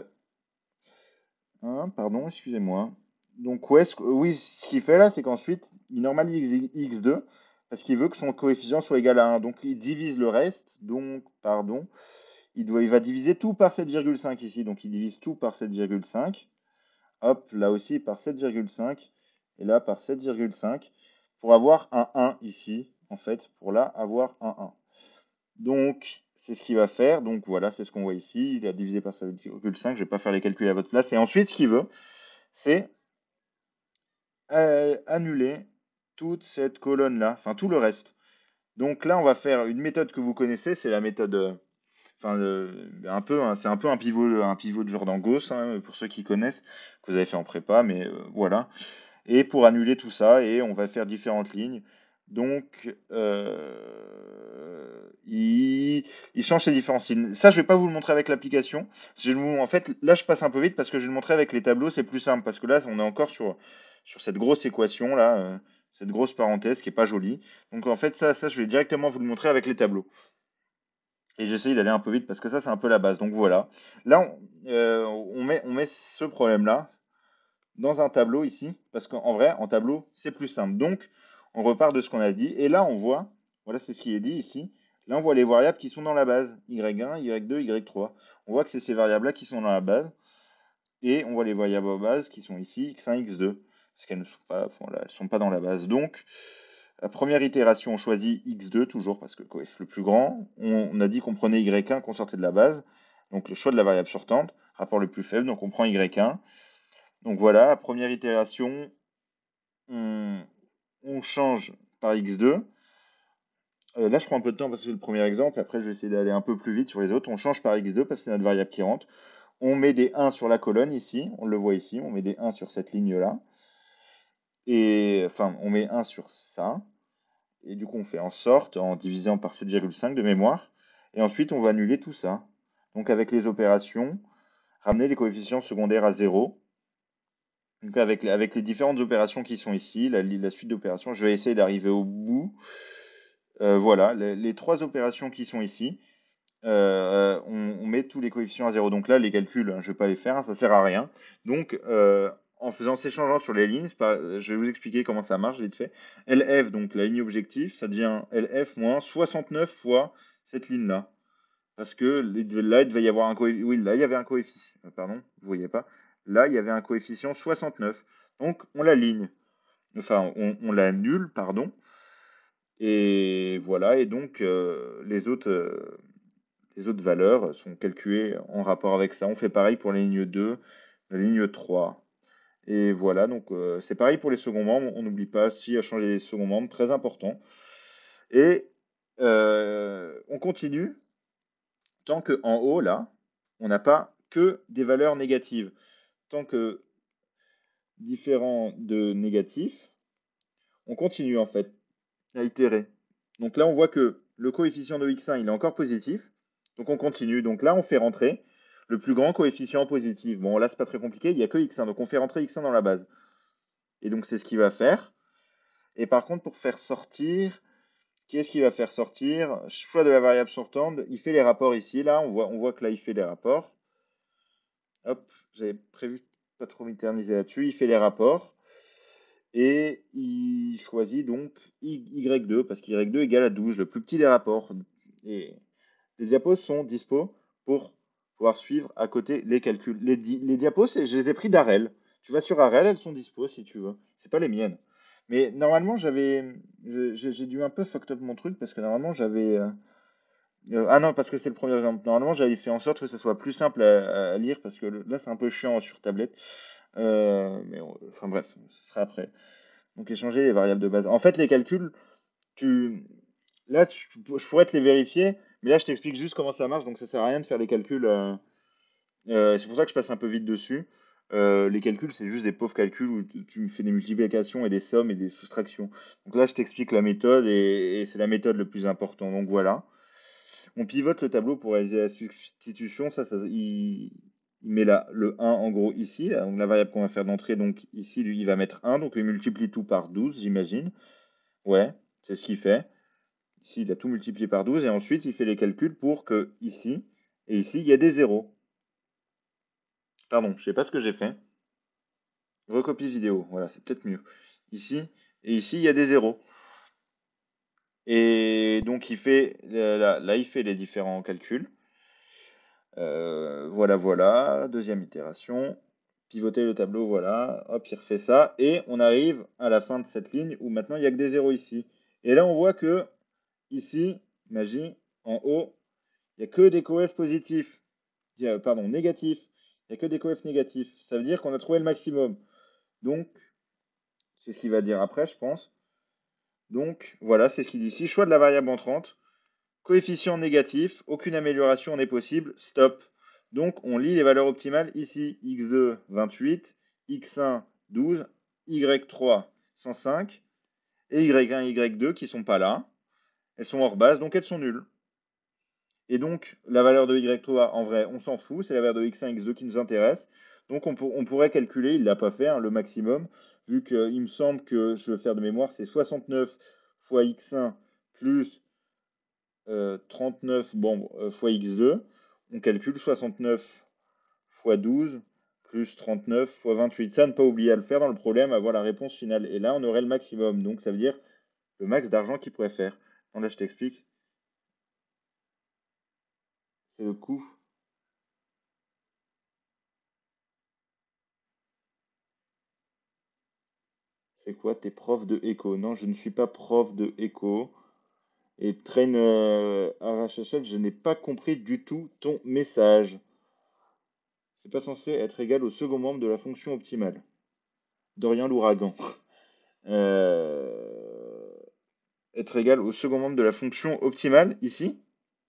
Pardon, excusez-moi. Donc oui, ce qu'il fait là, c'est qu'ensuite, il normalise X2 parce qu'il veut que son coefficient soit égal à 1. Donc il divise le reste. Donc, pardon, il va diviser tout par 7,5 ici. Donc il divise tout par 7,5. Hop, là aussi par 7,5 et là par 7,5 pour avoir un 1 ici, en fait, pour là avoir un 1. Donc, c'est ce qu'il va faire. Donc voilà, c'est ce qu'on voit ici. Il a divisé par 7,5. Je ne vais pas faire les calculs à votre place. Et ensuite, ce qu'il veut, c'est annuler toute cette colonne-là, enfin tout le reste. Donc là, on va faire une méthode que vous connaissez, c'est la méthode, c'est un peu un pivot de Jordan-Gauss, hein, pour ceux qui connaissent, que vous avez fait en prépa, mais voilà. Et pour annuler tout ça, et on va faire différentes lignes. Donc, il change ces différentes lignes. Ça, je vais pas vous le montrer avec l'application. En fait, là, je passe un peu vite parce que je vais le montrer avec les tableaux, c'est plus simple. Parce que là, on est encore sur cette grosse équation, là, cette grosse parenthèse qui est pas jolie. Donc, en fait, ça, je vais directement vous le montrer avec les tableaux. Et j'essaye d'aller un peu vite parce que ça, c'est un peu la base. Donc, voilà. Là, on met ce problème-là dans un tableau ici, parce qu'en vrai, en tableau, c'est plus simple. Donc, on repart de ce qu'on a dit, et là, on voit, voilà, c'est ce qui est dit ici, là, on voit les variables qui sont dans la base, y1, y2, y3. On voit que c'est ces variables-là qui sont dans la base, et on voit les variables à base qui sont ici, x1, x2, parce qu'elles ne sont pas, voilà, elles sont pas dans la base. Donc, la première itération, on choisit x2, toujours, parce que le plus grand. On a dit qu'on prenait y1, qu'on sortait de la base. Donc le choix de la variable sortante, rapport le plus faible, donc on prend y1. Donc voilà, première itération, on, on change par x2. Là, je prends un peu de temps parce que c'est le premier exemple. Après, je vais essayer d'aller un peu plus vite sur les autres. On change par x2 parce que c'est notre variable qui rentre. On met des 1 sur la colonne ici. On le voit ici. On met des 1 sur cette ligne-là. Et enfin, on met 1 sur ça. Et du coup, on fait en sorte, en divisant par 7,5 de mémoire. Et ensuite, on va annuler tout ça. Donc, avec les opérations, ramener les coefficients secondaires à 0. Donc, avec les différentes opérations qui sont ici, la suite d'opérations, je vais essayer d'arriver au bout. Voilà, les trois opérations qui sont ici. On met tous les coefficients à 0. Donc là, les calculs, je ne vais pas les faire, hein, ça sert à rien. Donc, en faisant ces changements sur les lignes, je vais vous expliquer comment ça marche vite fait. LF, donc la ligne objectif, ça devient LF moins 69 fois cette ligne-là. Parce que là, il devait y avoir un coefficient. Oui, là, il y avait un coefficient. Pardon, vous voyez pas. Là, il y avait un coefficient 69. Donc, on l'aligne. Enfin, on l'annule, pardon. Et voilà. Et donc, les autres valeurs sont calculées en rapport avec ça. On fait pareil pour la ligne 2, la ligne 3. Et voilà, donc c'est pareil pour les seconds membres. On n'oublie pas aussi à changer les seconds membres, très important. Et on continue tant qu'en haut, là, on n'a pas que des valeurs négatives. Tant que différent de négatif, on continue en fait à itérer. Donc là, on voit que le coefficient de x1, il est encore positif. Donc on continue. Donc là, on fait rentrer le plus grand coefficient positif. Bon, là, c'est pas très compliqué, il n'y a que x1. Donc on fait rentrer x1 dans la base. Et donc c'est ce qu'il va faire. Et par contre, pour faire sortir, qu'est-ce qu'il va faire sortir? Choix de la variable sortante, il fait les rapports ici. Là, on voit que là, il fait les rapports. Hop, j'avais prévu pas trop m'éterniser là-dessus. Il fait les rapports. Et il choisit donc Y2, parce qu'Y2 égale à 12, le plus petit des rapports. Et les diapos sont dispo pour pouvoir suivre à côté les calculs. Les diapos, je les ai pris d'Arel. Tu vas sur Arel, elles sont dispo si tu veux. C'est pas les miennes. Mais normalement, j'ai dû un peu fucked up mon truc parce que normalement, ah non, parce que c'est le premier exemple. Normalement, j'avais fait en sorte que ce soit plus simple à lire parce que là, c'est un peu chiant sur tablette. Enfin bref, ce sera après. Donc échanger les variables de base. En fait, les calculs, tu... là, je pourrais te les vérifier, mais là, je t'explique juste comment ça marche, donc ça sert à rien de faire les calculs. C'est pour ça que je passe un peu vite dessus. Les calculs, c'est juste des pauvres calculs où tu fais des multiplications et des sommes et des soustractions. Donc là, je t'explique la méthode et c'est la méthode le plus important. Donc voilà. On pivote le tableau pour réaliser la substitution. Il met le 1 en gros ici, là, donc la variable qu'on va faire d'entrée. Donc ici, lui, il va mettre 1, donc il multiplie tout par 12, j'imagine. Ouais, c'est ce qu'il fait. Ici, il a tout multiplié par 12 et ensuite, il fait les calculs pour que ici et ici, il y a des zéros. Pardon, je sais pas ce que j'ai fait. Recopie vidéo, voilà, c'est peut-être mieux. Ici et ici, il y a des zéros. Et donc, là, il fait les différents calculs. Voilà, voilà, deuxième itération. Pivoter le tableau, voilà. Hop, il refait ça. Et on arrive à la fin de cette ligne où maintenant, il n'y a que des zéros ici. Et là, on voit que ici, magie, en haut, il n'y a que des coefs positifs. Pardon, négatifs. Il n'y a que des coefs négatifs. Ça veut dire qu'on a trouvé le maximum. Donc, c'est ce qu'il va dire après, je pense. Donc, voilà, c'est ce qu'il dit ici. Choix de la variable entrante. Coefficient négatif. Aucune amélioration n'est possible. Stop. Donc, on lit les valeurs optimales ici. x2, 28. x1, 12. y3, 105. Et y1 et y2 qui ne sont pas là. Elles sont hors base, donc elles sont nulles. Et donc, la valeur de y3, en vrai, on s'en fout. C'est la valeur de x1 et x2 qui nous intéresse. Donc, on pourrait calculer, il ne l'a pas fait, hein, le maximum, vu qu'il me semble que, je vais faire de mémoire, c'est 69 fois x1 plus 39 fois x2. On calcule 69 fois 12 plus 39 fois 28. Ça, ne pas oublier à le faire dans le problème, avoir la réponse finale. Et là, on aurait le maximum. Donc, ça veut dire le max d'argent qu'il pourrait faire. Donc là, je t'explique. C'est le coût. C'est quoi? T'es prof de éco? Non, je ne suis pas prof de éco. Et train RHHL, je n'ai pas compris du tout ton message. C'est pas censé être égal au second membre de la fonction optimale. Dorian l'ouragan. Euh, Être égal au second membre de la fonction optimale, ici.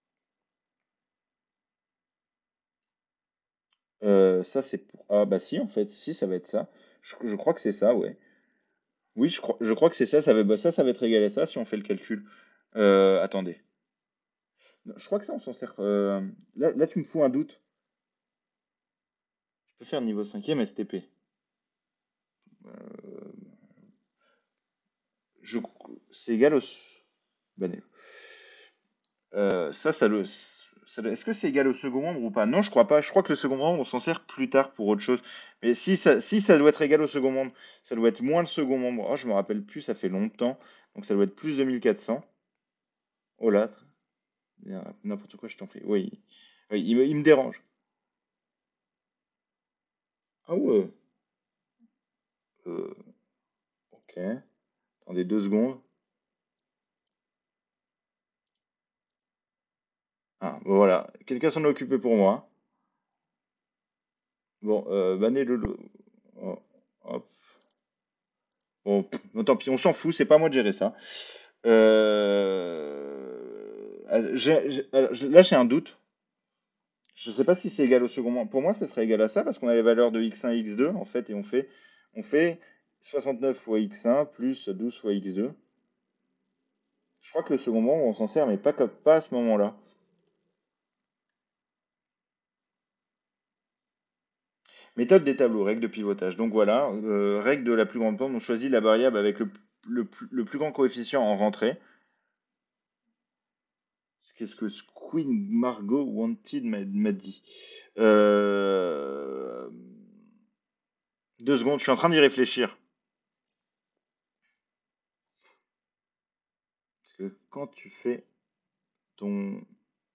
Ça, c'est pour... Ah, bah si, en fait, si, ça va être ça. Je crois que c'est ça, ouais. Oui, je crois que c'est ça. Ça va être égal à ça si on fait le calcul. Attendez. Non, je crois que ça, on s'en sert. Là, tu me fous un doute. Je peux faire niveau 5e STP. Euh, je... C'est égal au... Bah, est-ce que c'est égal au second membre ou pas? Non, je crois pas. Je crois que le second membre, on s'en sert plus tard pour autre chose. Mais si ça doit être égal au second membre, ça doit être moins le second membre. Oh, je me rappelle plus, ça fait longtemps. Donc ça doit être plus de 1400. Oh là, n'importe quoi, je t'en prie. Oui, oui, il me dérange. Ah ouais. Euh, ok. Attendez 2 secondes. Ah, bon, voilà. Quelqu'un s'en est occupé pour moi. Bon, Banné le. Oh, hop. Bon, bon, tant pis, on s'en fout, c'est pas à moi de gérer ça. Là, j'ai un doute. Je sais pas si c'est égal au second membre. Pour moi, ce serait égal à ça parce qu'on a les valeurs de x1 et x2 en fait, et on fait 69 fois x1 plus 12 fois x2. Je crois que le second membre, on s'en sert, mais pas à ce moment-là. Méthode des tableaux, règle de pivotage. Donc voilà, règle de la plus grande forme, on choisit la variable avec le plus grand coefficient en rentrée. Qu'est-ce que Queen Margot Wanted m'a dit? Euh, 2 secondes, je suis en train d'y réfléchir. Parce que quand tu fais ton...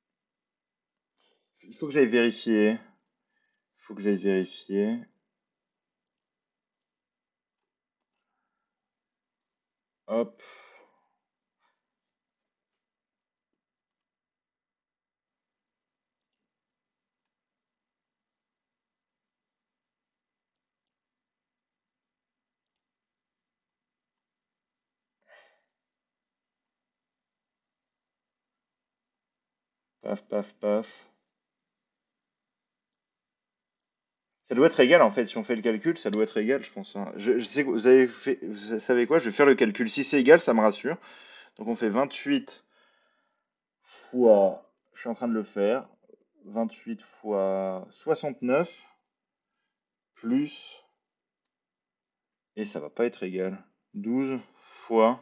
Il faut que j'aille vérifier. Il faut que j'aille vérifier. Hop. Paf, paf, paf. Ça doit être égal en fait. Si on fait le calcul, ça doit être égal, je pense, hein. Je sais que vous savez quoi? Je vais faire le calcul. Si c'est égal, ça me rassure. Donc on fait 28 fois. Je suis en train de le faire. 28 fois 69 plus. Et ça va pas être égal. 12 fois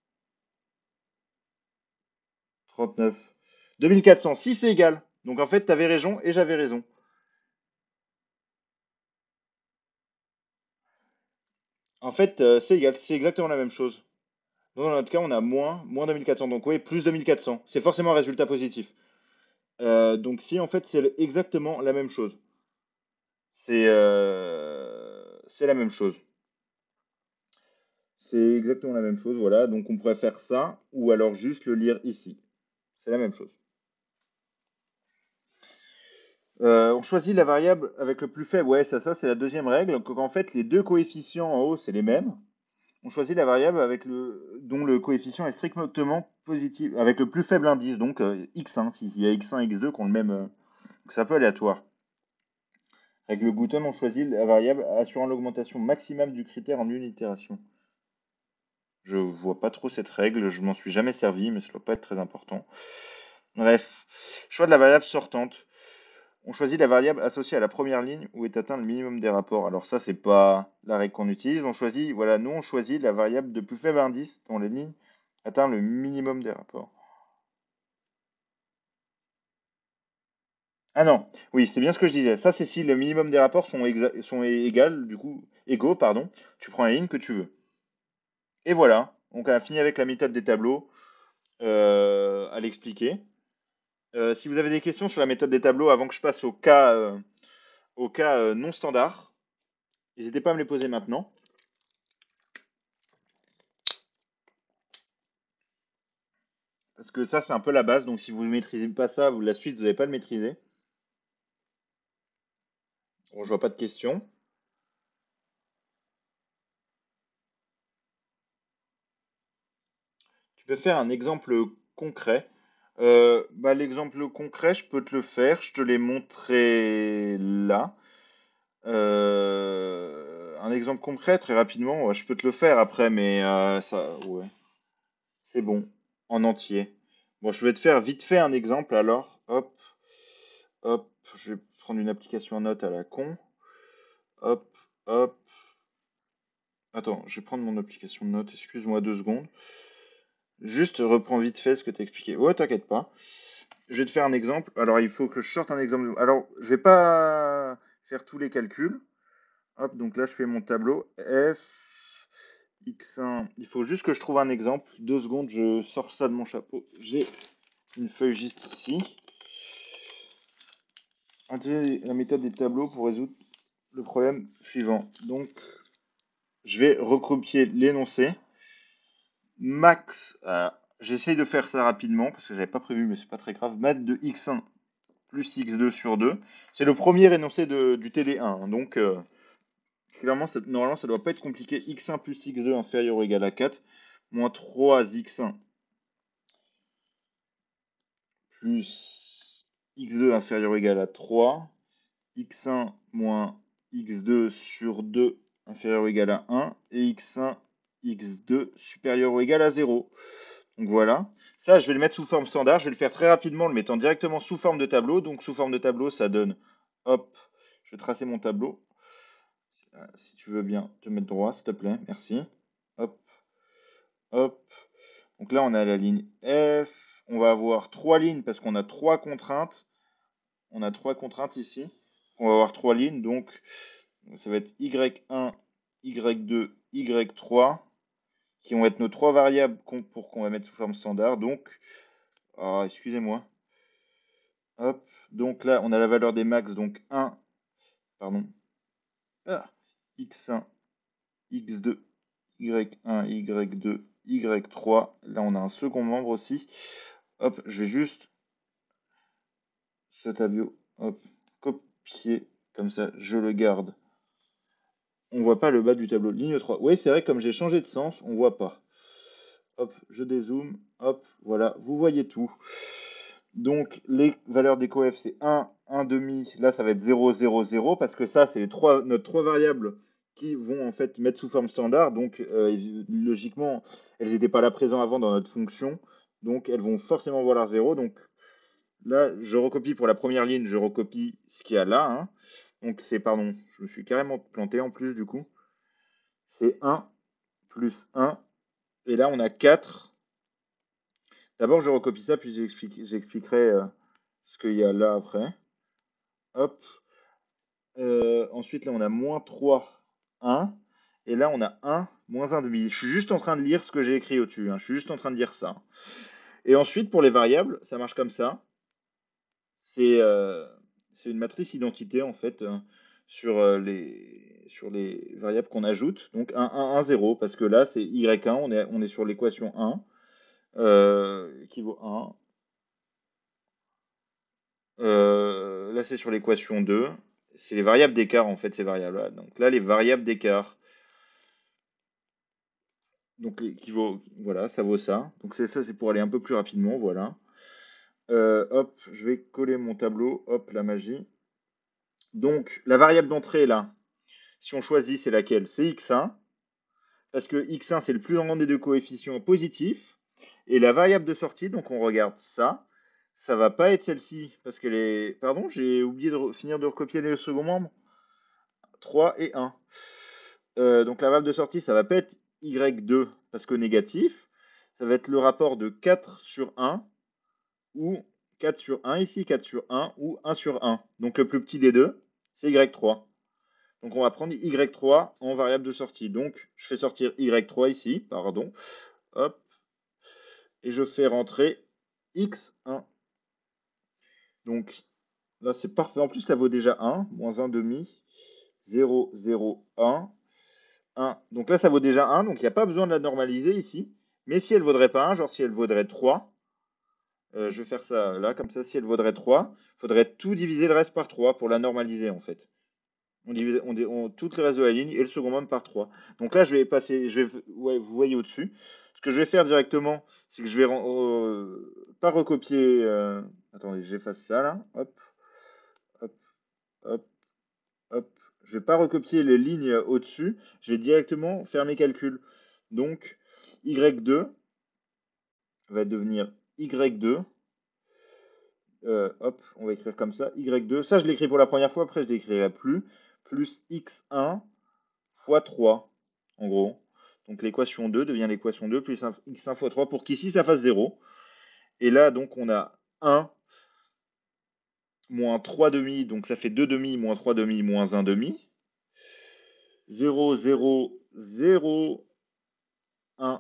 39. 2400. Si c'est égal. Donc en fait, tu avais raison et j'avais raison. En fait, c'est égal. C'est exactement la même chose. Dans notre cas, on a moins 2400. Donc oui, plus 2400. C'est forcément un résultat positif. Donc si en fait, c'est exactement la même chose. C'est la même chose. C'est exactement la même chose, voilà. Donc on pourrait faire ça ou alors juste le lire ici. C'est la même chose. On choisit la variable avec le plus faible. Ouais, ça c'est la deuxième règle. Donc en fait, les deux coefficients en haut, c'est les mêmes. On choisit la variable dont le coefficient est strictement positif, avec le plus faible indice, donc x1, s'il y a x1 et x2 qui ont le même. Donc c'est un peu aléatoire. Avec le bouton, on choisit la variable assurant l'augmentation maximum du critère en une itération. Je vois pas trop cette règle, je m'en suis jamais servi, mais ça doit pas être très important. Bref, choix de la variable sortante. On choisit la variable associée à la première ligne où est atteint le minimum des rapports. Alors ça, c'est pas la règle qu'on utilise. On choisit, voilà, nous on choisit la variable de plus faible indice dont les lignes atteignent le minimum des rapports. Ah non, oui, c'est bien ce que je disais. Ça, c'est si le minimum des rapports sont égales, du coup, égaux, pardon. Tu prends la ligne que tu veux. Et voilà, donc on a fini avec la méthode des tableaux à l'expliquer. Si vous avez des questions sur la méthode des tableaux avant que je passe au cas non standard, n'hésitez pas à me les poser maintenant. Parce que ça, c'est un peu la base. Donc si vous ne maîtrisez pas ça, la suite, vous n'allez pas le maîtriser. Bon, je vois pas de questions. Tu peux faire un exemple concret. Bah, l'exemple concret, je peux te le faire. Je te l'ai montré là. Un exemple concret, très rapidement, ouais, je peux te le faire après, mais ça, ouais, c'est bon, en entier. Bon, je vais te faire vite fait un exemple alors. Hop, hop, je vais prendre une application note à la con. Hop, hop. Attends, je vais prendre mon application de notes, excuse-moi 2 secondes. Juste reprends vite fait ce que t'as expliqué. Ouais, t'inquiète pas. Je vais te faire un exemple. Alors, il faut que je sorte un exemple. Alors, je vais pas faire tous les calculs. Hop, donc là, je fais mon tableau. F, X1. Il faut juste que je trouve un exemple. 2 secondes, je sors ça de mon chapeau. J'ai une feuille juste ici. Intégrer la méthode des tableaux pour résoudre le problème suivant. Donc, je vais recopier l'énoncé. Max, j'essaye de faire ça rapidement parce que j'avais pas prévu, mais c'est pas très grave. Math de x1 plus x2 sur 2. C'est le premier énoncé du TD1. Donc, clairement, normalement, ça doit pas être compliqué. X1 plus x2 inférieur ou égal à 4, moins 3x1 plus x2 inférieur ou égal à 3, x1 moins x2 sur 2 inférieur ou égal à 1, et x1, x2 supérieur ou égal à 0. Donc voilà. Ça, je vais le mettre sous forme standard. Je vais le faire très rapidement en le mettant directement sous forme de tableau. Donc sous forme de tableau, ça donne, hop, je vais tracer mon tableau. Si tu veux bien te mettre droit, s'il te plaît, merci. Hop, hop. Donc là, on a la ligne F. On va avoir 3 lignes parce qu'on a 3 contraintes. On a 3 contraintes ici. On va avoir 3 lignes. Donc, ça va être Y1, Y2, Y3 qui vont être nos 3 variables pour qu'on va mettre sous forme standard. Donc, excusez-moi. Hop. Donc là, on a la valeur des max. Donc 1, pardon. X1, X2, Y1, Y2, Y3. Là, on a un second membre aussi. Hop, je vais juste ce tableau, hop, copier, comme ça, je le garde. On voit pas le bas du tableau. Ligne 3. Oui, c'est vrai, comme j'ai changé de sens, on voit pas. Hop, je dézoome, hop, voilà, vous voyez tout. Donc, les valeurs des coefs, c'est 1, 1 demi, là, ça va être 0, 0, 0, parce que ça, c'est notre 3 variables qui vont en fait mettre sous forme standard. Donc, logiquement, elles n'étaient pas là présentes avant dans notre fonction. Donc, elles vont forcément valoir 0. Donc, là, je recopie pour la première ligne, je recopie ce qu'il y a là, hein. Donc, c'est, pardon, je me suis carrément planté en plus, du coup. C'est 1 plus 1. Et là, on a 4. D'abord, je recopie ça, puis j'expliquerai ce qu'il y a là après. Hop. Ensuite, là, on a moins 3, 1. Et là, on a 1, moins 1 demi. Je suis juste en train de lire ce que j'ai écrit au-dessus, hein. Je suis juste en train de dire ça. Et ensuite, pour les variables, ça marche comme ça. C'est une matrice identité, en fait, sur les variables qu'on ajoute. Donc, 1, 1, 1, 0, parce que là, c'est y1, on est sur l'équation 1, qui vaut 1. Là, c'est sur l'équation 2. C'est les variables d'écart, en fait, ces variables-là. Donc là, les variables d'écart. Donc, voilà, ça vaut ça. Donc, ça, c'est pour aller un peu plus rapidement, voilà. Hop, je vais coller mon tableau. Hop, la magie. Donc, la variable d'entrée, là, si on choisit, c'est laquelle? C'est x1. Parce que x1, c'est le plus grand des deux coefficients positifs. Et la variable de sortie, donc on regarde ça. Ça va pas être celle-ci, parce qu'elle est... Pardon, j'ai oublié de finir de recopier les seconds membres. 3 et 1. Donc la variable de sortie, ça va pas être y2 parce que négatif. Ça va être le rapport de 4 sur 1 ou 4 sur 1 ici, 4 sur 1 ou 1 sur 1. Donc le plus petit des deux, c'est y3. Donc on va prendre y3 en variable de sortie. Donc je fais sortir y3 ici, pardon. Hop. Et je fais rentrer x1. Donc là c'est parfait. En plus ça vaut déjà 1, moins 1 demi, 0, 0, 1. 1. Donc là, ça vaut déjà 1, donc il n'y a pas besoin de la normaliser ici. Mais si elle ne vaudrait pas 1, genre si elle vaudrait 3, Je vais faire ça là, comme ça, si elle vaudrait 3, il faudrait tout diviser le reste par 3 pour la normaliser en fait. On divise tout le reste de la ligne et le second membre par 3. Donc là, je vais passer, ouais, vous voyez au-dessus. Ce que je vais faire directement, c'est que je vais pas recopier. Attendez, j'efface ça là. Hop, hop, hop, hop. Je vais pas recopier les lignes au-dessus. Je vais directement faire mes calculs. Donc, y2 va devenir y2. Hop, on va écrire comme ça. Y2. Ça, je l'écris pour la première fois. Après, je l'écrirai plus. Plus x1 fois 3, en gros. Donc l'équation 2 devient l'équation 2 plus x1 fois 3 pour qu'ici ça fasse 0. Et là, donc, on a 1 moins 3 demi, donc ça fait 2 demi moins 3 demi moins 1 demi. 0, 0, 0, 1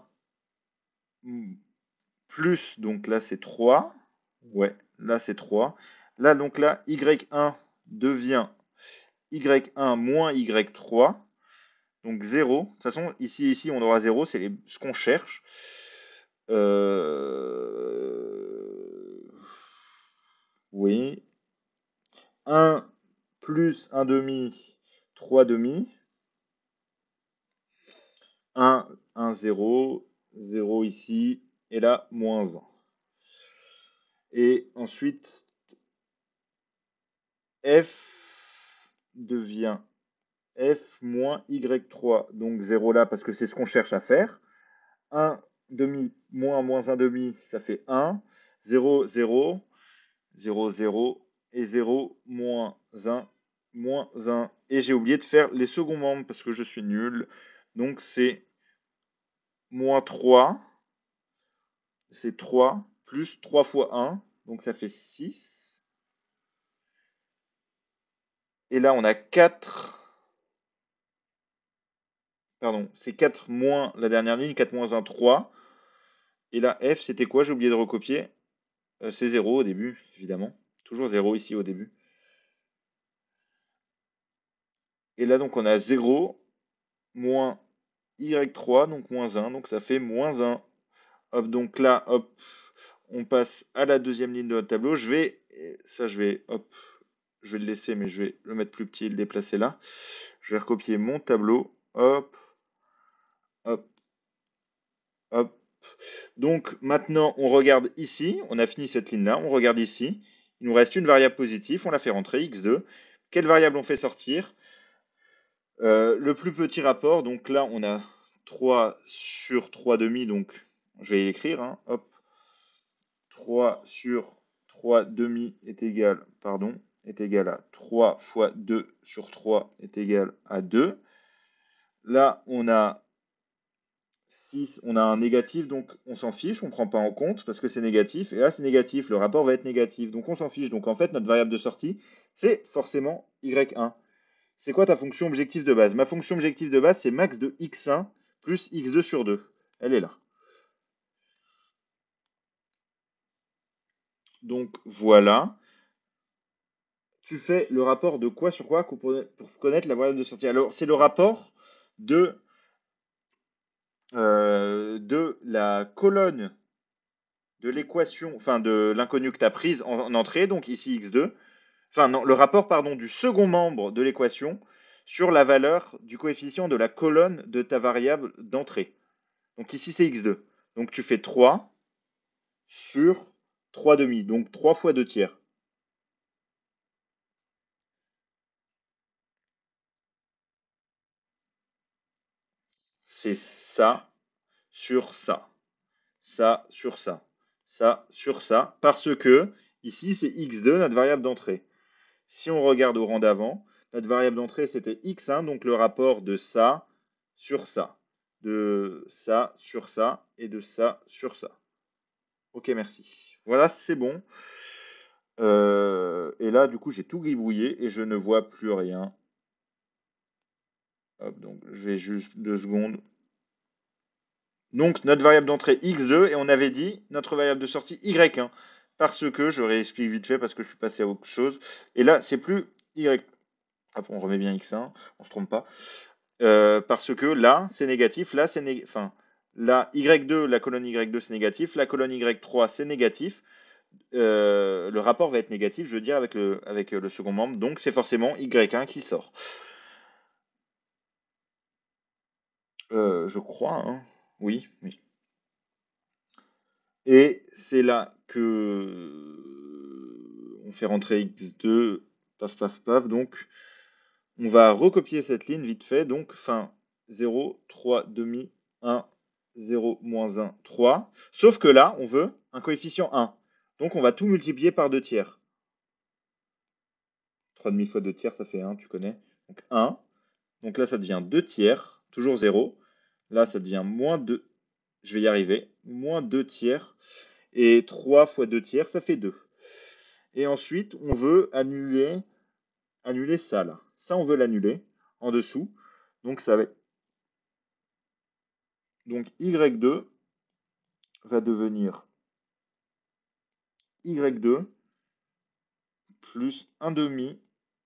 plus, donc là c'est 3. Ouais, là c'est 3. Là, donc là, y1 devient y1 moins y3. Donc 0. De toute façon, ici, on aura 0, c'est ce qu'on cherche. Oui. 1 plus 1 demi, 3 demi. 1, 1, 0, 0 ici, et là, moins 1. Et ensuite, f devient f moins y3, donc 0 là, parce que c'est ce qu'on cherche à faire. 1 demi moins 1 demi, ça fait 1. 0, 0, 0, 0, et 0, moins 1, moins 1. Et j'ai oublié de faire les seconds membres parce que je suis nul. Donc c'est moins 3. C'est 3 plus 3 fois 1. Donc ça fait 6. Et là, on a 4. Pardon, c'est 4 moins la dernière ligne. 4 moins 1, 3. Et là, f, c'était quoi? J'ai oublié de recopier. C'est 0 au début, évidemment. Toujours 0 ici au début. Et là, donc, on a 0 moins y3, donc moins 1. Donc ça fait moins 1. Hop, donc là, hop, on passe à la deuxième ligne de notre tableau. Je vais le laisser, mais je vais le mettre plus petit et le déplacer là. Je vais recopier mon tableau. Hop, hop, hop. Donc maintenant, on regarde ici. On a fini cette ligne-là. On regarde ici. Il nous reste une variable positive. On la fait rentrer, x2. Quelle variable on fait sortir? Le plus petit rapport. Donc là, on a 3 sur 3 demi. Donc je vais l'écrire. Hein, hop. 3 sur 3 demi est égal à 3 fois 2 sur 3 est égal à 2. Là, on a 6, on a un négatif, donc on s'en fiche, on ne prend pas en compte parce que c'est négatif. Et là, c'est négatif, le rapport va être négatif, donc on s'en fiche. Donc en fait, notre variable de sortie, c'est forcément y1. C'est quoi ta fonction objective de base? Ma fonction objective de base, c'est max de x1 plus x2 sur 2. Elle est là. Donc voilà. Tu fais le rapport de quoi sur quoi pour connaître la variable de sortie. Alors, c'est le rapport de la colonne de l'équation, enfin de l'inconnu que tu as prise en entrée, donc ici x2. Enfin, non, le rapport, pardon, du second membre de l'équation sur la valeur du coefficient de la colonne de ta variable d'entrée. Donc ici, c'est x2. Donc tu fais 3 sur 3 demi, donc 3 fois 2 tiers. C'est ça sur ça. Ça sur ça. Ça sur ça. Parce que ici, c'est x2, notre variable d'entrée. Si on regarde au rang d'avant, notre variable d'entrée, c'était x1, donc le rapport de ça sur ça. De ça sur ça et de ça sur ça. Ok, merci. Voilà, c'est bon. Et là, du coup, j'ai tout gribouillé et je ne vois plus rien. Hop, donc je vais juste 2 secondes. Donc notre variable d'entrée x2 et on avait dit notre variable de sortie y1 parce que je réexplique vite fait parce que je suis passé à autre chose et là c'est plus y. Hop, on remet bien x1, on se trompe pas parce que là c'est négatif, là c'est enfin là y2, la colonne y2 c'est négatif, la colonne y3 c'est négatif, le rapport va être négatif, je veux dire, avec le second membre. Donc, c'est forcément y1 qui sort. Je crois, hein. Oui, oui. Et c'est là que on fait rentrer x2, paf, paf, paf. Donc, on va recopier cette ligne vite fait. Donc, fin 0, 3, demi, 1, 0, moins 1, 3. Sauf que là, on veut un coefficient 1. Donc, on va tout multiplier par 2 tiers. 3 demi fois 2 tiers, ça fait 1, tu connais. Donc, 1. Donc là, ça devient 2 tiers, toujours 0. Là, ça devient moins 2. Je vais y arriver. Moins 2 tiers. Et 3 fois 2 tiers, ça fait 2. Et ensuite, on veut annuler ça, là. Ça, on veut l'annuler en dessous. Donc, ça va être... Donc, y2 va devenir y2 plus 1 demi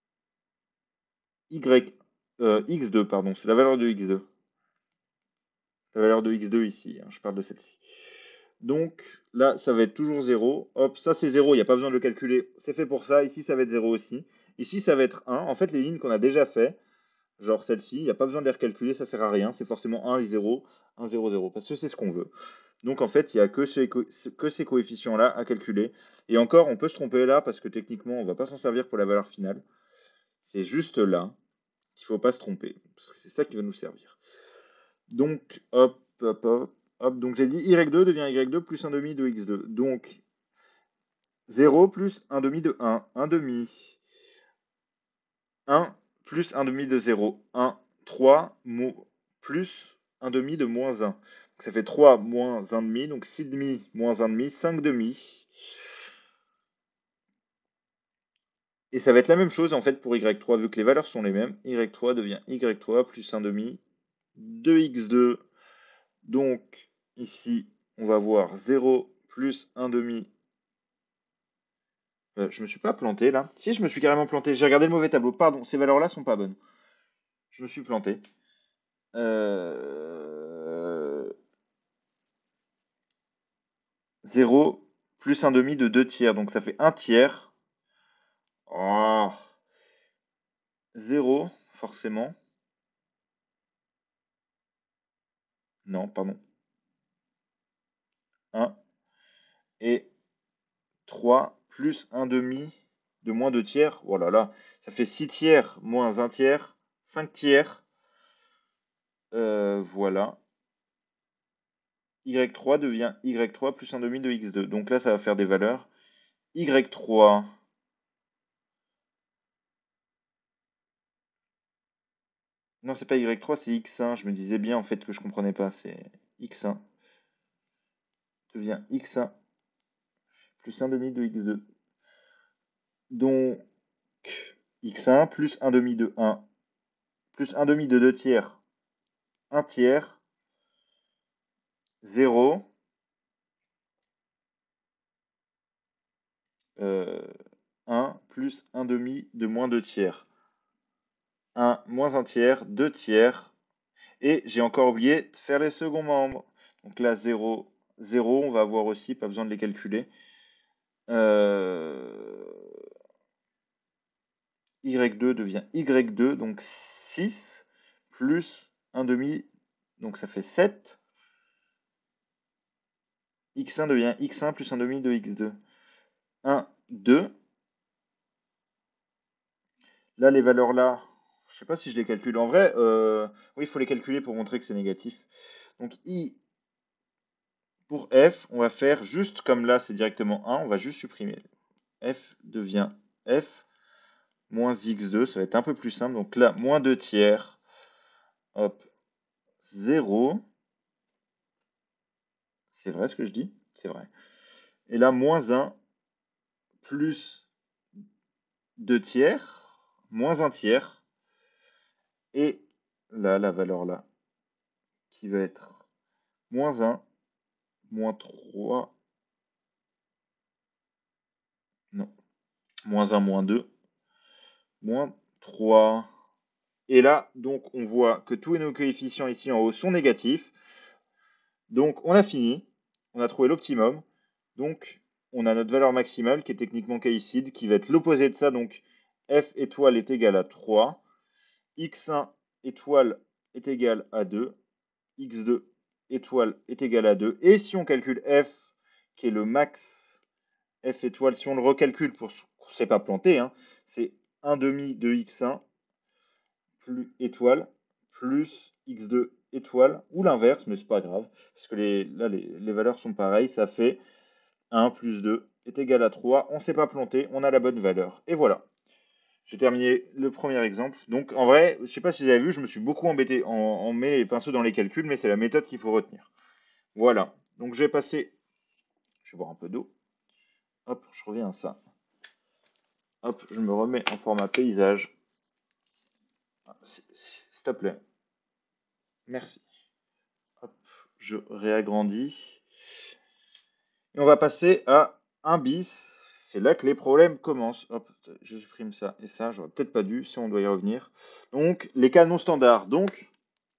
y, x2, pardon. C'est la valeur de x2. La valeur de x2 ici, hein, je parle de celle-ci. Donc là, ça va être toujours 0. Hop, ça c'est 0, il n'y a pas besoin de le calculer. C'est fait pour ça. Ici, ça va être 0 aussi. Ici, ça va être 1. En fait, les lignes qu'on a déjà fait, genre celle-ci, il n'y a pas besoin de les recalculer, ça sert à rien. C'est forcément 1 et 0, 1, 0, 0, parce que c'est ce qu'on veut. Donc en fait, il n'y a que ces coefficients-là à calculer. Et encore, on peut se tromper là, parce que techniquement, on ne va pas s'en servir pour la valeur finale. C'est juste là qu'il ne faut pas se tromper, parce que c'est ça qui va nous servir. Donc, hop, hop, hop, hop. Donc j'ai dit y2 devient y2 plus 1 demi de x2. Donc 0 plus 1 demi de 1, 1 demi. 1 plus 1 demi de 0, 1, 3, plus 1 demi de moins 1. Donc ça fait 3 moins 1 demi, donc 6 demi moins 1 demi, 5 demi. Et ça va être la même chose en fait pour y3, vu que les valeurs sont les mêmes. y3 devient y3 plus 1 demi de x2. Donc ici, on va voir 0 plus 1 demi. Je me suis pas planté là. Si, je me suis carrément planté. J'ai regardé le mauvais tableau. Pardon, ces valeurs-là sont pas bonnes. Je me suis planté. 0 plus 1 demi de 2 tiers. Donc ça fait 1 tiers. Oh. 0, forcément. Non, pardon. 1. Et 3 plus 1 demi de moins 2 tiers. Oh là là. Ça fait 6 tiers moins 1 tiers. 5 tiers. Voilà. y3 devient y3 plus 1 demi de x2. Donc là, ça va faire des valeurs. y3. Non, c'est pas y3, c'est x1. Je me disais bien en fait que je comprenais pas. C'est x1 devient x1 plus 1 demi de x2. Donc x1 plus 1 demi de 1 plus 1 demi de 2 tiers, 1 tiers, 0, 1 plus 1 demi de moins 2 tiers. 1 moins 1 tiers, 2 tiers. Et j'ai encore oublié de faire les seconds membres. Donc là, 0, 0, on va avoir aussi, pas besoin de les calculer. Y2 devient Y2, donc 6, plus 1 demi, donc ça fait 7. X1 devient X1 plus 1 demi de X2. 1, 2. Là, les valeurs là, je sais pas si je les calcule. En vrai, oui, il faut les calculer pour montrer que c'est négatif. Donc I pour F, on va faire juste comme là, c'est directement 1, on va juste supprimer. F devient F moins X2, ça va être un peu plus simple. Donc là, moins 2 tiers, hop, 0. C'est vrai ce que je dis? C'est vrai. Et là, moins 1 plus 2 tiers, moins 1 tiers. Et là, la valeur là, qui va être moins 1, moins 3, non, moins 1, moins 2, moins 3. Et là, donc, on voit que tous nos coefficients ici en haut sont négatifs. Donc, on a fini. On a trouvé l'optimum. Donc, on a notre valeur maximale qui est techniquement caïcide, qui va être l'opposé de ça. Donc f étoile est égal à 3, x1 étoile est égal à 2, x2 étoile est égal à 2. Et si on calcule f, qui est le max f étoile, si on le recalcule pour qu'on ne s'est pas planté, hein, c'est 1 demi de x1 plus étoile plus x2 étoile, ou l'inverse, mais c'est pas grave, parce que là les valeurs sont pareilles, ça fait 1 plus 2 est égal à 3, on ne s'est pas planté, on a la bonne valeur. Et voilà, j'ai terminé le premier exemple. Donc en vrai, je ne sais pas si vous avez vu, je me suis beaucoup embêté en mettant les pinceaux dans les calculs, mais c'est la méthode qu'il faut retenir. Voilà, donc j'ai passé, je vais boire un peu d'eau, hop, je reviens à ça. Hop, je me remets en format paysage. S'il te plaît, merci. Hop, je réagrandis. Et on va passer à un bis. C'est là que les problèmes commencent. Hop, je supprime ça et ça. J'aurais peut-être pas dû, si on doit y revenir. Donc, les cas non standards. Donc,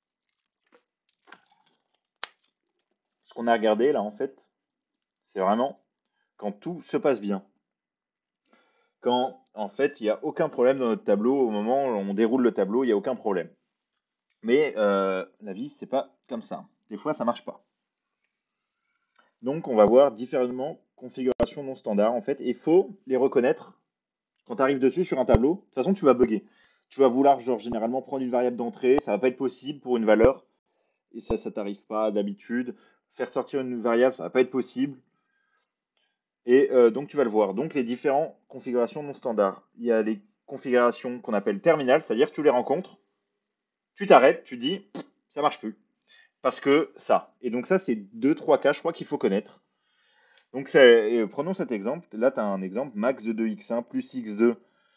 ce qu'on a regardé là, en fait, c'est vraiment quand tout se passe bien. Quand, en fait, il n'y a aucun problème dans notre tableau. Au moment où on déroule le tableau, il n'y a aucun problème. Mais la vie, c'est pas comme ça. Des fois, ça marche pas. Donc, on va voir différentes configurations non standards, en fait. Et il faut les reconnaître quand tu arrives dessus sur un tableau. De toute façon, tu vas bugger. Tu vas vouloir, genre, généralement prendre une variable d'entrée. Ça va pas être possible pour une valeur. Et ça t'arrive pas d'habitude. Faire sortir une variable, ça va pas être possible. Et donc, tu vas le voir. Donc, les différentes configurations non standards. Il y a les configurations qu'on appelle terminales, c'est-à-dire que tu les rencontres, tu t'arrêtes, tu dis, ça marche plus. Parce que ça. Et donc, ça, c'est deux, trois cas, je crois qu'il faut connaître. Donc, prenons cet exemple. Là, tu as un exemple, max de 2x1 plus x2.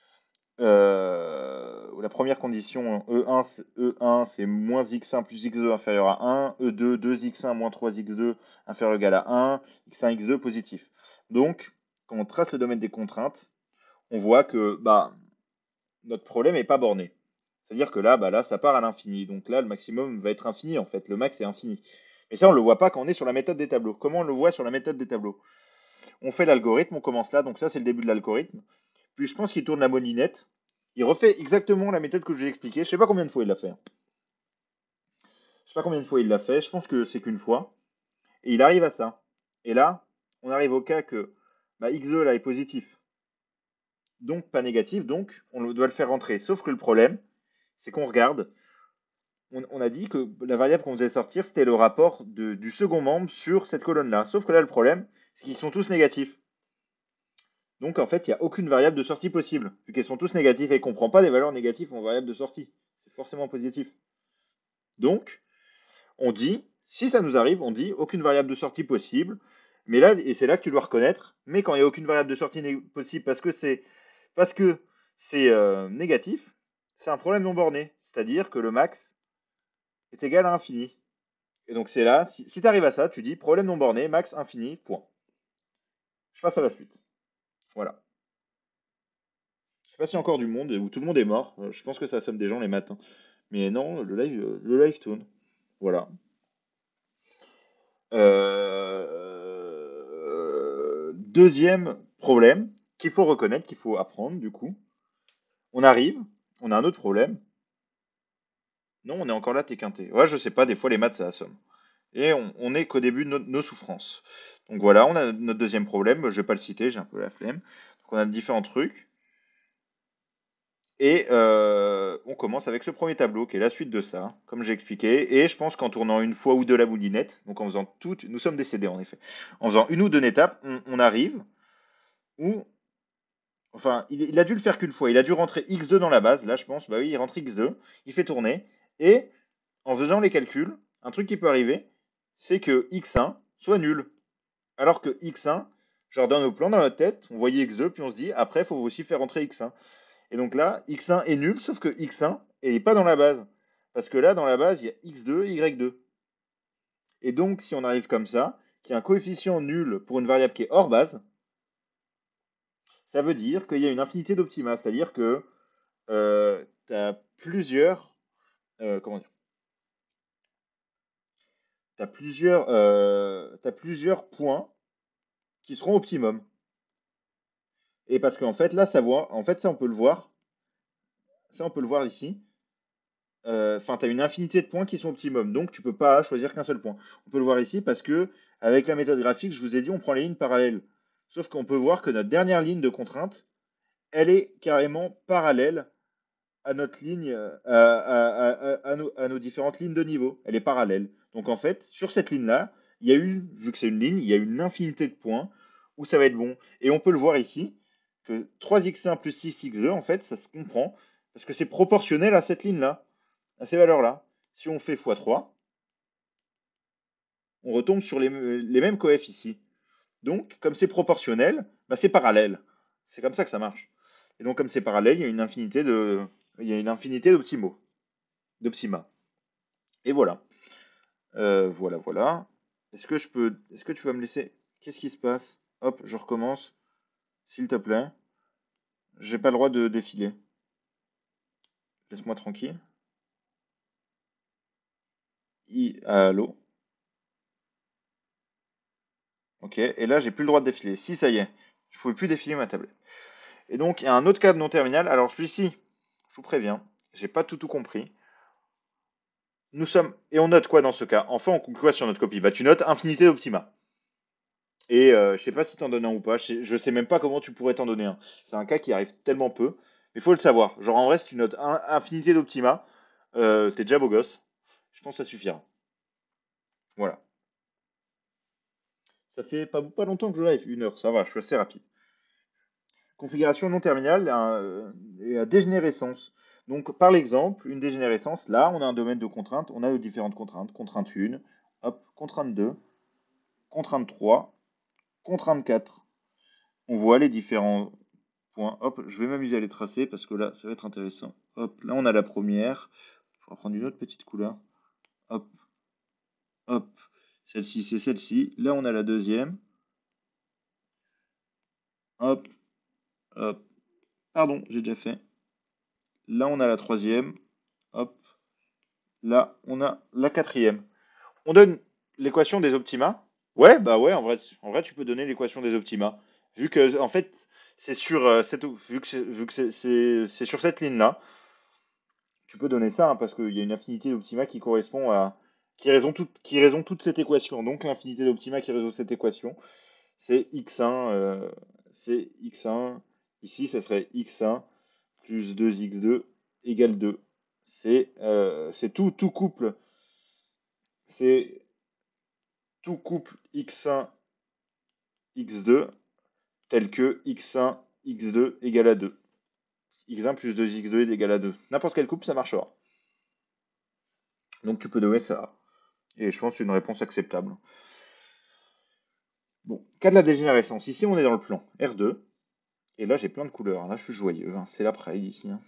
La première condition, E1 c'est moins x1 plus x2 inférieur à 1, E2, 2x1 moins 3x2 inférieur ou égal à 1, x1, x2 positif. Donc, quand on trace le domaine des contraintes, on voit que bah, notre problème n'est pas borné. C'est-à-dire que là, bah, là, ça part à l'infini. Donc là, le maximum va être infini, en fait. Le max est infini. Et ça, on ne le voit pas quand on est sur la méthode des tableaux. Comment on le voit sur la méthode des tableaux? On fait l'algorithme, on commence là. Donc ça, c'est le début de l'algorithme. Puis je pense qu'il tourne la moulinette. Il refait exactement la méthode que je vous ai expliquée. Je sais pas combien de fois il l'a fait. Je sais pas combien de fois il l'a fait. Je pense que c'est qu'une fois. Et il arrive à ça. Et là, on arrive au cas que bah, x2 là est positif. Donc pas négatif. Donc on doit le faire rentrer. Sauf que le problème, c'est qu'on regarde. On a dit que la variable qu'on faisait sortir, c'était le rapport du second membre sur cette colonne-là. Sauf que là, le problème, c'est qu'ils sont tous négatifs. Donc en fait, il n'y a aucune variable de sortie possible, vu qu'elles sont tous négatives et qu'on ne prend pas des valeurs négatives en variable de sortie. C'est forcément positif. Donc, on dit, si ça nous arrive, on dit aucune variable de sortie possible. Mais là, et c'est là que tu dois reconnaître, mais quand il n'y a aucune variable de sortie possible parce que c'est négatif, c'est un problème non borné. C'est-à-dire que le max est égal à infini. Et donc c'est là, si tu arrives à ça, tu dis problème non borné, max infini, point. Je passe à la suite. Voilà. Je sais pas s'il y a encore du monde où tout le monde est mort. Je pense que ça somme des gens les matins. Mais non, le live tourne. Voilà. Deuxième problème qu'il faut reconnaître, qu'il faut apprendre du coup. On arrive, on a un autre problème. Non, on est encore là, t'es quinté. Ouais, je sais pas, des fois les maths ça assomme. Et on est qu'au début de nos souffrances. Donc voilà, on a notre deuxième problème. Je vais pas le citer, j'ai un peu la flemme. Donc on a différents trucs. Et on commence avec le premier tableau qui est la suite de ça, comme j'ai expliqué. Et je pense qu'en tournant une fois ou deux la moulinette, donc en faisant toutes, nous sommes décédés en effet, en faisant une ou deux étapes, on arrive où, enfin, il a dû le faire qu'une fois. Il a dû rentrer x2 dans la base. Là, je pense, bah oui, il rentre x2, il fait tourner. Et en faisant les calculs, un truc qui peut arriver, c'est que x1 soit nul. Alors que x1, genre dans nos plans dans notre tête, on voyait x2, puis on se dit, après, il faut aussi faire rentrer x1. Et donc là, x1 est nul, sauf que x1 n'est pas dans la base. Parce que là, dans la base, il y a x2 et y2. Et donc, si on arrive comme ça, qu'il y a un coefficient nul pour une variable qui est hors base, ça veut dire qu'il y a une infinité d'optima. C'est-à-dire que tu as plusieurs. Comment dire? T'as plusieurs points qui seront optimum. Et parce qu'en fait, là, en fait, ça, on peut le voir. Ça, on peut le voir ici. Enfin, tu as une infinité de points qui sont optimum, donc tu peux pas choisir qu'un seul point. On peut le voir ici parce que, avec la méthode graphique, je vous ai dit, on prend les lignes parallèles. Sauf qu'on peut voir que notre dernière ligne de contrainte, elle est carrément parallèle à notre ligne, à nos différentes lignes de niveau. Elle est parallèle. Donc en fait, sur cette ligne-là, il y a eu, vu que c'est une ligne, il y a une infinité de points où ça va être bon. Et on peut le voir ici, que 3x1 plus 6x2, en fait, ça se comprend, parce que c'est proportionnel à cette ligne-là, à ces valeurs-là. Si on fait x3, on retombe sur les mêmes coefs ici. Donc, comme c'est proportionnel, bah, c'est parallèle. C'est comme ça que ça marche. Et donc, comme c'est parallèle, il y a une infinité d'optima. Et voilà. Voilà, voilà. Est-ce que tu vas me laisser? Qu'est-ce qui se passe? Hop, je recommence. S'il te plaît. J'ai pas le droit de défiler. Laisse-moi tranquille. Allô? Ok. Et là, j'ai plus le droit de défiler. Si, ça y est. Je pouvais plus défiler ma tablette. Et donc, il y a un autre cas de non terminal. Alors, celui-ci, je vous préviens, j'ai pas tout compris. Nous sommes. Et on note quoi dans ce cas? Enfin, on conclut quoi sur notre copie? Bah, tu notes infinité d'optima. Et je sais pas si t'en donnes un ou pas. Je sais même pas comment tu pourrais t'en donner un. C'est un cas qui arrive tellement peu. Mais il faut le savoir. Genre, en vrai, si tu notes infinité d'optima, t'es déjà beau gosse. Je pense que ça suffira. Voilà. Ça fait pas longtemps que je live. 1 heure, ça va, je suis assez rapide. Configuration non terminale et à dégénérescence. Donc, par l'exemple, une dégénérescence, là, on a un domaine de contraintes, on a de différentes contraintes. Contrainte 1, hop, contrainte 2, contrainte 3, contrainte 4. On voit les différents points. Hop, je vais m'amuser à les tracer parce que là, ça va être intéressant. Hop, là, on a la première. Je vais prendre une autre petite couleur. Hop, hop. Celle-ci, c'est celle-ci. Là, on a la deuxième. Hop, hop. Pardon, j'ai déjà fait. Là, on a la troisième. Hop. Là, on a la quatrième. On donne l'équation des optima. Ouais, bah ouais, en vrai, tu peux donner l'équation des optima. Vu que, en fait, c'est sur vu que c'est sur cette ligne-là, tu peux donner ça, hein, parce qu'il y a une infinité d'optima qui correspond à, qui résout toute cette équation. Donc, l'infinité d'optima qui résout cette équation, c'est x1, c'est x1. Ici, ça serait x1 plus 2x2 égale 2. C'est tout couple. C'est tout couple x1, x2 tel que x1, x2 égale à 2. x1 plus 2x2 est égal à 2. N'importe quel couple, ça marchera. Donc tu peux donner ça. Et je pense que c'est une réponse acceptable. Bon, cas de la dégénérescence. Ici, on est dans le plan R2. Et là, j'ai plein de couleurs. Là, je suis joyeux, hein. C'est l'après ici, hein.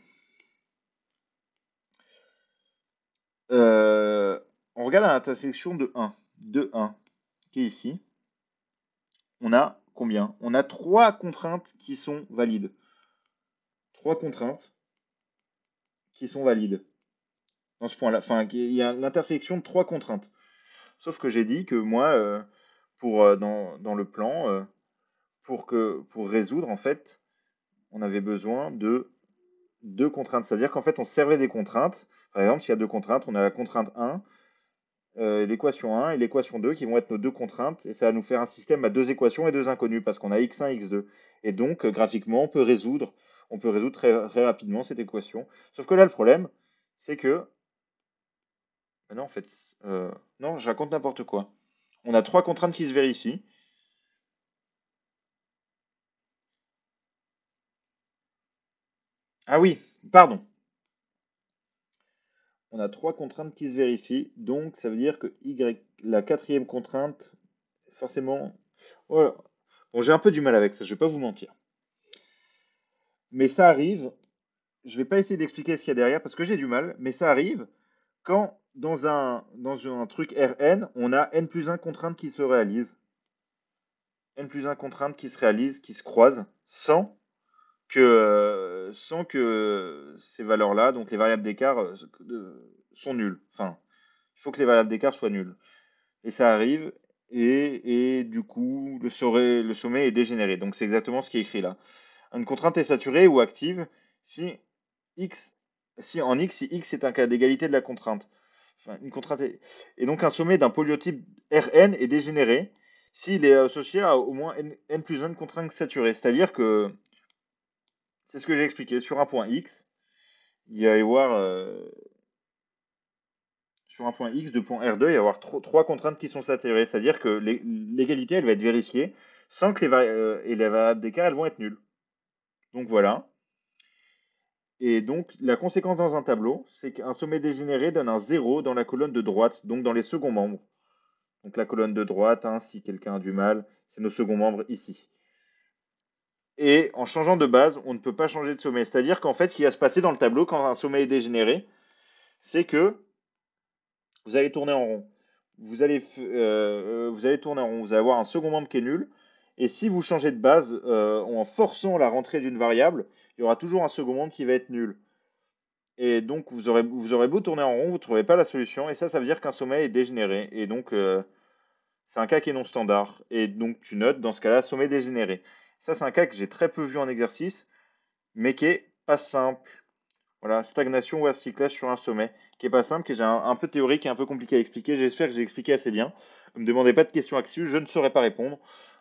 On regarde à l'intersection de 1. De 1, qui est ici. On a combien? On a 3 contraintes qui sont valides. 3 contraintes qui sont valides dans ce point-là. Enfin, il y a l'intersection de 3 contraintes. Sauf que j'ai dit que moi, dans le plan, pour résoudre, en fait, on avait besoin de 2 contraintes. C'est-à-dire qu'en fait, on servait des contraintes. Par exemple, s'il y a 2 contraintes, on a la contrainte 1, l'équation 1 et l'équation 2 qui vont être nos 2 contraintes. Et ça va nous faire un système à 2 équations et 2 inconnues parce qu'on a x1 et x2. Et donc, graphiquement, on peut résoudre très rapidement cette équation. Sauf que là, le problème, c'est que... Non, en fait, non, je raconte n'importe quoi. On a 3 contraintes qui se vérifient. Ah oui, pardon. On a 3 contraintes qui se vérifient, donc ça veut dire que la quatrième contrainte, forcément. Voilà. Bon, j'ai un peu du mal avec ça, je vais pas vous mentir. Mais ça arrive, je vais pas essayer d'expliquer ce qu'il y a derrière parce que j'ai du mal, mais ça arrive quand dans un truc Rn, on a n plus 1 contraintes qui se réalisent. N plus 1 contraintes qui se réalisent, qui se croisent, sans que ces valeurs-là, donc les variables d'écart, sont nulles. Enfin, il faut que les variables d'écart soient nulles. Et ça arrive, et du coup, le sommet est dégénéré. Donc c'est exactement ce qui est écrit là. Une contrainte est saturée ou active si x, si en x, si x est un cas d'égalité de la contrainte. Enfin, une contrainte et donc un sommet d'un polyotype Rn est dégénéré s'il est associé à au moins n plus 1 contraintes saturées. C'est-à-dire que, c'est ce que j'ai expliqué, sur un point x, il va y avoir, sur un point x de point R2, il va y avoir trois contraintes qui sont saturées. C'est-à-dire que l'égalité, elle va être vérifiée sans que et les variables d'écart, elles vont être nulles. Donc voilà. Et donc, la conséquence dans un tableau, c'est qu'un sommet dégénéré donne un 0 dans la colonne de droite, donc dans les seconds membres. Donc la colonne de droite, hein, si quelqu'un a du mal, c'est nos seconds membres ici. Et en changeant de base, on ne peut pas changer de sommet. C'est-à-dire qu'en fait, ce qui va se passer dans le tableau quand un sommet est dégénéré, c'est que vous allez tourner en rond. Vous allez tourner en rond. Vous allez avoir un second membre qui est nul. Et si vous changez de base en forçant la rentrée d'une variable, il y aura toujours un second membre qui va être nul. Et donc, vous aurez beau tourner en rond, vous ne trouverez pas la solution. Et ça veut dire qu'un sommet est dégénéré. Et donc, c'est un cas qui est non standard. Et donc, tu notes, dans ce cas-là, sommet dégénéré. Ça, c'est un cas que j'ai très peu vu en exercice, mais qui est pas simple. Voilà, stagnation ou recyclage sur un sommet, qui est pas simple, qui est un peu théorique et un peu compliqué à expliquer. J'espère que j'ai expliqué assez bien. Ne me demandez pas de questions là-dessus, je ne saurais pas répondre.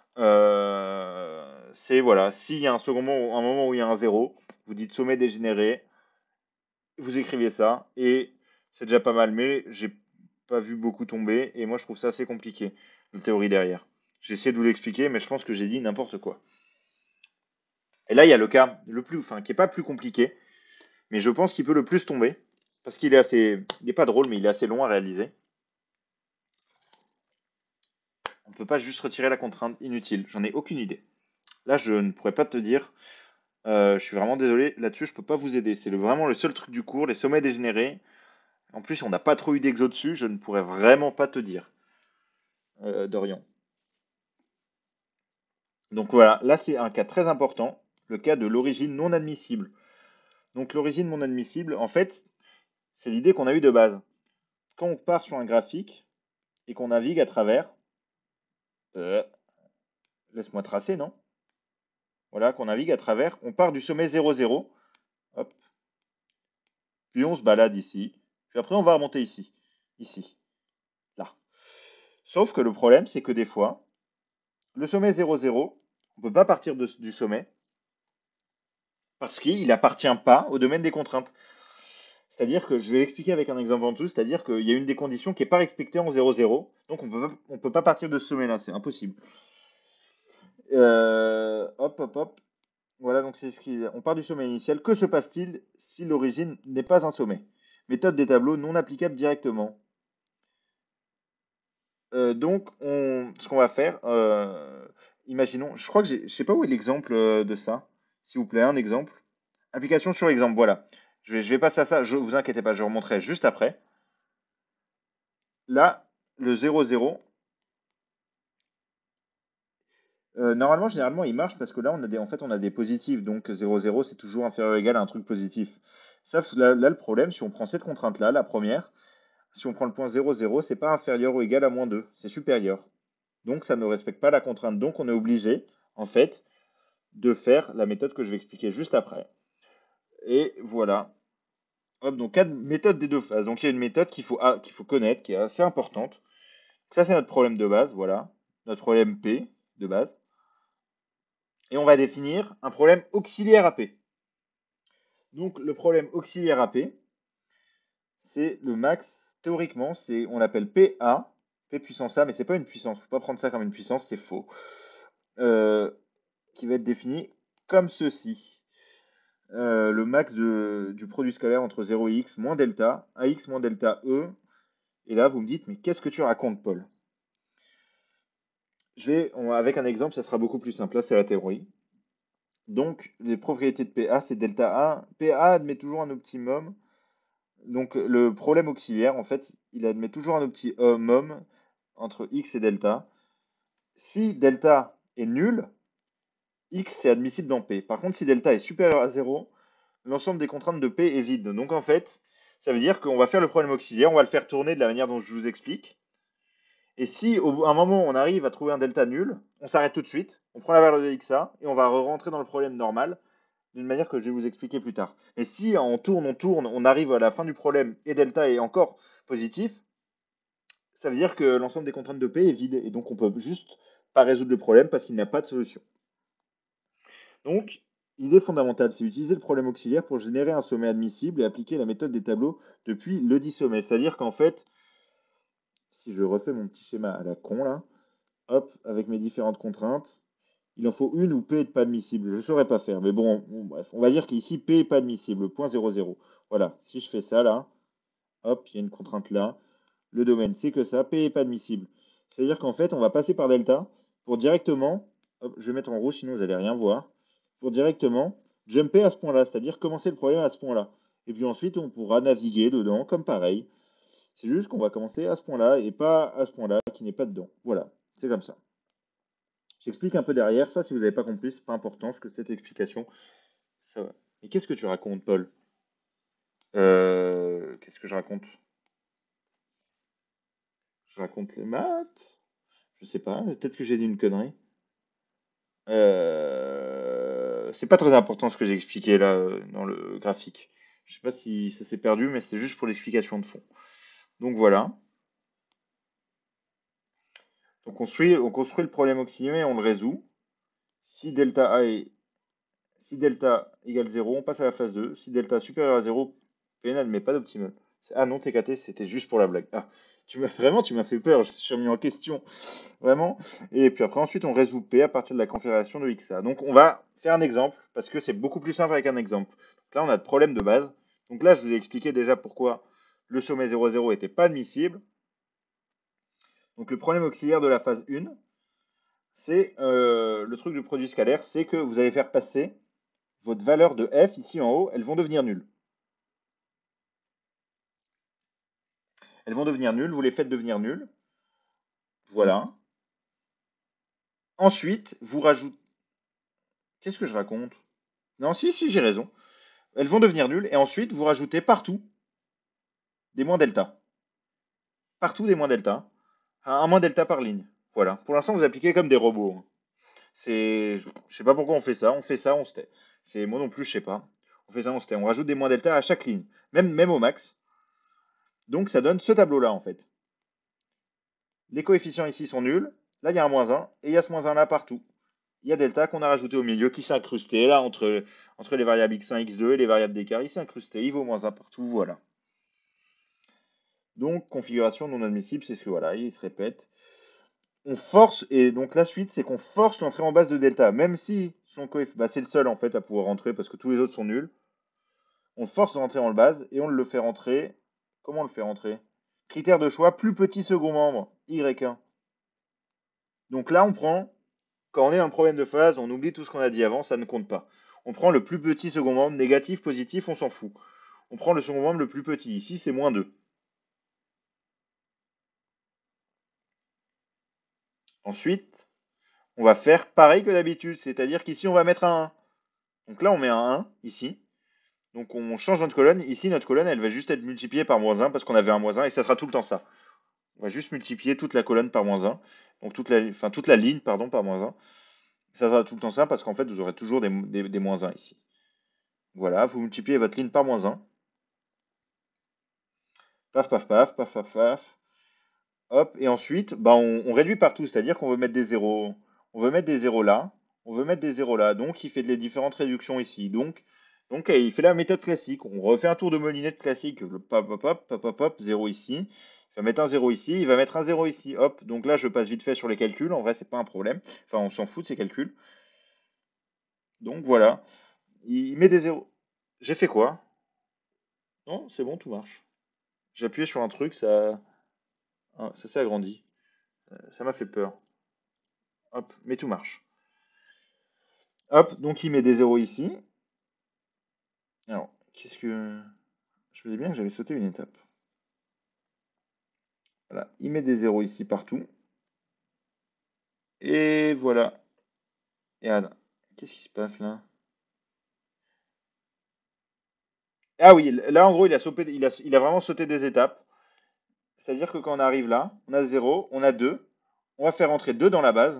C'est voilà, s'il y a un moment où il y a un zéro, vous dites sommet dégénéré, vous écrivez ça, et c'est déjà pas mal, mais j'ai pas vu beaucoup tomber, et moi je trouve ça assez compliqué, la théorie derrière. J'ai essayé de vous l'expliquer, mais je pense que j'ai dit n'importe quoi. Et là, il y a le cas le plus, enfin, qui est pas plus compliqué, mais je pense qu'il peut le plus tomber, parce qu'il est assez, il est pas drôle, mais il est assez long à réaliser. On ne peut pas juste retirer la contrainte inutile, j'en ai aucune idée. Là, je ne pourrais pas te dire, je suis vraiment désolé, là-dessus, je peux pas vous aider. C'est vraiment le seul truc du cours, les sommets dégénérés. En plus, on n'a pas trop eu d'exo dessus, je ne pourrais vraiment pas te dire, Dorian. Donc voilà, là c'est un cas très important, le cas de l'origine non admissible. Donc l'origine non admissible, en fait, c'est l'idée qu'on a eue de base. Quand on part sur un graphique et qu'on navigue à travers, euh, laisse-moi tracer, non? Voilà, qu'on navigue à travers, on part du sommet 0,0, hop, puis on se balade ici, puis après on va remonter ici, ici, là. Sauf que le problème, c'est que des fois, le sommet 0,0, on ne peut pas partir du sommet parce qu'il n'appartient pas au domaine des contraintes. C'est-à-dire que je vais l'expliquer avec un exemple en dessous, c'est-à-dire qu'il y a une des conditions qui n'est pas respectée en 0,0, donc on peut pas partir de ce sommet-là, c'est impossible. Hop, hop, hop. Voilà, donc c'est on part du sommet initial. Que se passe-t-il si l'origine n'est pas un sommet? Méthode des tableaux non applicable directement. Donc, ce qu'on va faire, imaginons, je crois que je sais pas où est l'exemple de ça. S'il vous plaît, un exemple. Application sur exemple, voilà. Je vais passer à ça, je vous inquiétez pas, je remonterai juste après. Là, le 0,0, normalement, généralement, il marche parce que là, en fait, on a des positifs. Donc, 0,0, c'est toujours inférieur ou égal à un truc positif. Sauf là, le problème, si on prend cette contrainte-là, la première, si on prend le point 0,0, c'est pas inférieur ou égal à -2, c'est supérieur. Donc, ça ne respecte pas la contrainte. Donc, on est obligé, en fait, de faire la méthode que je vais expliquer juste après. Et voilà. Hop, donc, méthode des deux phases. Donc, il y a une méthode qu'il faut connaître, qui est assez importante. Ça, c'est notre problème de base, voilà. Notre problème P de base. Et on va définir un problème auxiliaire à P. Donc, le problème auxiliaire à P, c'est le max, théoriquement, on l'appelle PA, P puissance A, mais c'est pas une puissance, faut pas prendre ça comme une puissance, c'est faux. Qui va être défini comme ceci. Le max du produit scalaire entre 0 et x moins delta, ax moins delta e. Et là, vous me dites, mais qu'est-ce que tu racontes, Paul? Avec un exemple, ça sera beaucoup plus simple. Là, c'est la théorie. Donc, les propriétés de PA, c'est delta A. PA admet toujours un optimum. Donc, le problème auxiliaire, en fait, il admet toujours un optimum entre x et delta. Si delta est nul, x est admissible dans P. Par contre, si delta est supérieur à 0, l'ensemble des contraintes de P est vide. Donc, en fait, ça veut dire qu'on va faire le problème auxiliaire, on va le faire tourner de la manière dont je vous explique. Et si à un moment on arrive à trouver un delta nul, on s'arrête tout de suite, on prend la valeur de xa et on va rentrer dans le problème normal d'une manière que je vais vous expliquer plus tard. Et si on tourne, on arrive à la fin du problème et delta est encore positif, ça veut dire que l'ensemble des contraintes de P est vide et donc on peut juste pas résoudre le problème parce qu'il n'y a pas de solution. Donc, l'idée fondamentale, c'est utiliser le problème auxiliaire pour générer un sommet admissible et appliquer la méthode des tableaux depuis le dit sommet. C'est-à-dire qu'en fait, si je refais mon petit schéma à la con là, hop, avec mes différentes contraintes, il en faut une où P n'est pas admissible. Je ne saurais pas faire, mais bon, bref, on va dire qu'ici P n'est pas admissible, point 0,0. Voilà, si je fais ça là, hop, il y a une contrainte là. Le domaine, c'est que ça, P n'est pas admissible. C'est-à-dire qu'en fait, on va passer par delta pour directement, hop, je vais mettre en rouge, sinon vous n'allez rien voir, pour directement jumper à ce point-là, c'est-à-dire commencer le problème à ce point-là. Et puis ensuite, on pourra naviguer dedans comme pareil. C'est juste qu'on va commencer à ce point-là et pas à ce point-là qui n'est pas dedans. Voilà, c'est comme ça. J'explique un peu derrière. Ça, si vous n'avez pas compris, c'est pas important, parce que cette explication, ça va. Et qu'est-ce que tu racontes, Paul? Qu'est-ce que je raconte? Je raconte les maths? Je sais pas, peut-être que j'ai dit une connerie. C'est pas très important ce que j'ai expliqué là dans le graphique. Je sais pas si ça s'est perdu, mais c'était juste pour l'explication de fond. Donc voilà. On construit le problème auxiliaire et on le résout. Si delta A est Si delta égale 0, on passe à la phase 2. Si delta supérieur à 0, P n'admet pas d'optimal. Ah non, TKT, c'était juste pour la blague. Ah, tu m'as fait peur, je suis remis en question. Vraiment. Et puis après, ensuite, on résout P à partir de la configuration de XA. Donc, on va faire un exemple, parce que c'est beaucoup plus simple avec un exemple. Donc là, on a le problème de base. Donc là, je vous ai expliqué déjà pourquoi le sommet 0,0 n'était pas admissible. Donc le problème auxiliaire de la phase 1, c'est le truc du produit scalaire, c'est que vous allez faire passer votre valeur de f ici en haut, elles vont devenir nulles. Elles vont devenir nulles, vous les faites devenir nulles. Voilà. Ensuite, vous rajoutez... Qu'est-ce que je raconte? Non, si, j'ai raison. Elles vont devenir nulles, et ensuite, vous rajoutez partout des moins delta. Partout des moins delta. Un moins delta par ligne. Voilà. Pour l'instant, vous appliquez comme des robots. Je sais pas pourquoi on fait ça. On fait ça, on se tait. Moi non plus, je sais pas. On fait ça, on se tait. On rajoute des moins delta à chaque ligne. Même au max. Donc, ça donne ce tableau-là, en fait. Les coefficients ici sont nuls. Là, il y a un moins 1, et il y a ce moins 1 là partout. Il y a delta qu'on a rajouté au milieu qui s'est incrusté là entre les variables x1, x2 et les variables d'écart. Il s'est incrusté, il vaut moins 1 partout, voilà. Donc, configuration non admissible, c'est ce que voilà, il se répète. On force, et donc la suite, c'est qu'on force l'entrée en base de delta, même si son coefficient, c'est le seul en fait à pouvoir rentrer parce que tous les autres sont nuls. On force d'entrer en base et on le fait rentrer. Comment on le fait rentrer? Critère de choix, plus petit second membre, y1. Donc là, quand on est dans le problème de phase, on oublie tout ce qu'on a dit avant, ça ne compte pas. On prend le plus petit second membre, négatif, positif, on s'en fout. On prend le second membre le plus petit. Ici, c'est moins 2. Ensuite, on va faire pareil que d'habitude, c'est-à-dire qu'ici, on va mettre un 1. Donc là, on met un 1, ici. Donc on change notre colonne. Ici, notre colonne, elle va juste être multipliée par moins 1 parce qu'on avait un moins 1 et ça sera tout le temps ça. On va juste multiplier toute la colonne par moins 1. Donc toute la ligne, pardon, par moins 1. Ça sera tout le temps ça parce qu'en fait, vous aurez toujours des moins 1 ici. Voilà, vous multipliez votre ligne par moins 1. Paf, paf, paf, paf, paf, paf. Hop, et ensuite, on réduit partout, c'est-à-dire qu'on veut mettre des zéros. On veut mettre des zéros là. On veut mettre des zéros là. Donc, il fait les différentes réductions ici. Donc, il fait la méthode classique. On refait un tour de moulinette classique. Le pop, pop, pop, pop, pop, pop, 0 ici. Il va mettre un 0 ici. Il va mettre un 0 ici. Hop, donc là, je passe vite fait sur les calculs. En vrai, c'est pas un problème. Enfin, on s'en fout de ces calculs. Donc, voilà. Il met des zéros. J'ai fait quoi? Non, c'est bon, tout marche. J'ai appuyé sur un truc, ça s'est agrandi. Ça m'a fait peur. Hop, mais tout marche. Hop, donc il met des zéros ici. Alors, qu'est-ce que... Je me disais bien que j'avais sauté une étape. Voilà, il met des zéros ici partout. Et voilà. Et qu'est-ce qui se passe là? Ah oui, là en gros, il a vraiment sauté des étapes. C'est-à-dire que quand on arrive là, on a 0, on a 2, on va faire rentrer 2 dans la base,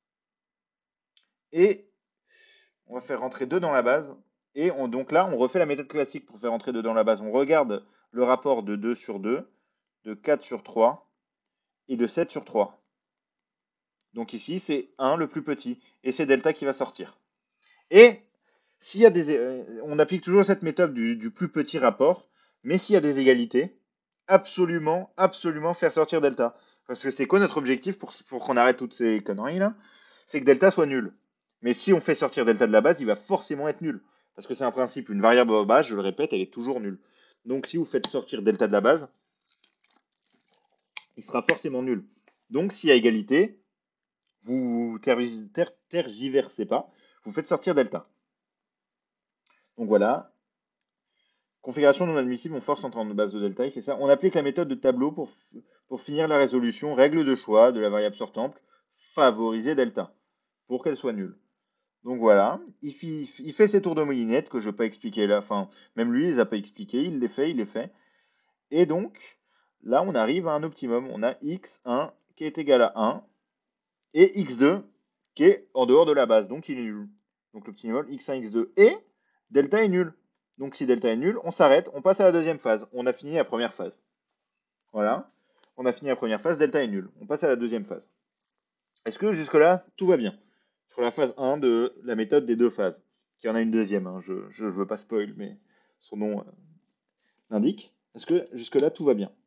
et on va faire rentrer 2 dans la base, et donc là, on refait la méthode classique pour faire rentrer 2 dans la base. On regarde le rapport de 2 sur 2, de 4 sur 3, et de 7 sur 3. Donc ici, c'est 1 le plus petit, et c'est delta qui va sortir. Et s'il y a on applique toujours cette méthode du plus petit rapport, mais s'il y a des égalités, absolument, absolument faire sortir delta. Parce que c'est quoi notre objectif pour qu'on arrête toutes ces conneries là? C'est que delta soit nul. Mais si on fait sortir delta de la base, il va forcément être nul. Parce que c'est un principe, une variable de base, je le répète, elle est toujours nulle. Donc si vous faites sortir delta de la base, il sera forcément nul. Donc s'il y a égalité, vous tergiversez pas, vous faites sortir delta. Donc voilà, configuration non admissible, on force l'entrée de base de delta, il fait ça. On applique la méthode de tableau pour finir la résolution. Règle de choix de la variable sortante, favoriser delta, pour qu'elle soit nulle. Donc voilà, il fait ses tours de moulinette que je ne vais pas expliquer là. Enfin, même lui, il les a pas expliqués, il les fait, il les fait. Et donc, là, on arrive à un optimum. On a x1 qui est égal à 1 et x2 qui est en dehors de la base, donc il est nul. Donc l'optimum x1, x2 et delta est nul. Donc si delta est nul, on s'arrête, on passe à la deuxième phase. On a fini la première phase. Voilà, on a fini la première phase, delta est nul. On passe à la deuxième phase. Est-ce que jusque-là, tout va bien? Sur la phase 1 de la méthode des deux phases. Qui en a une deuxième, hein. Je ne veux pas spoil, mais son nom l'indique. Est-ce que jusque-là, tout va bien?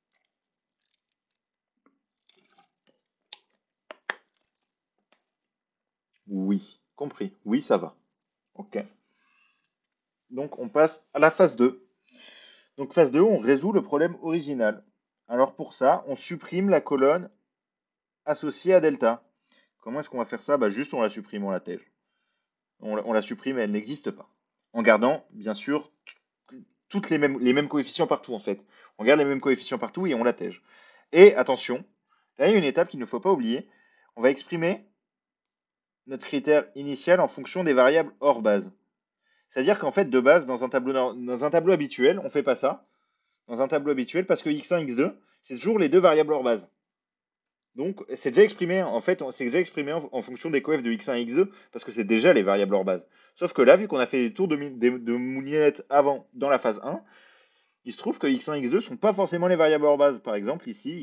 Oui, compris. Oui, ça va. Ok. Donc on passe à la phase 2. Donc phase 2, on résout le problème original. Alors pour ça, on supprime la colonne associée à delta. Comment est-ce qu'on va faire ça? Bah juste on la supprime, on la tège. On la supprime et elle n'existe pas. En gardant, bien sûr, toutes les mêmes coefficients partout en fait. On garde les mêmes coefficients partout et on la tège. Et attention, là il y a une étape qu'il ne faut pas oublier. On va exprimer notre critère initial en fonction des variables hors base. C'est-à-dire qu'en fait, de base, dans un tableau habituel, on ne fait pas ça. Dans un tableau habituel, parce que x1, x2, c'est toujours les deux variables hors base. Donc, c'est déjà exprimé, en fait, c'est déjà exprimé en fonction des coefs de x1 et x2, parce que c'est déjà les variables hors base. Sauf que là, vu qu'on a fait des tours de moulinette avant, dans la phase 1, il se trouve que x1 et x2 ne sont pas forcément les variables hors base. Par exemple, ici,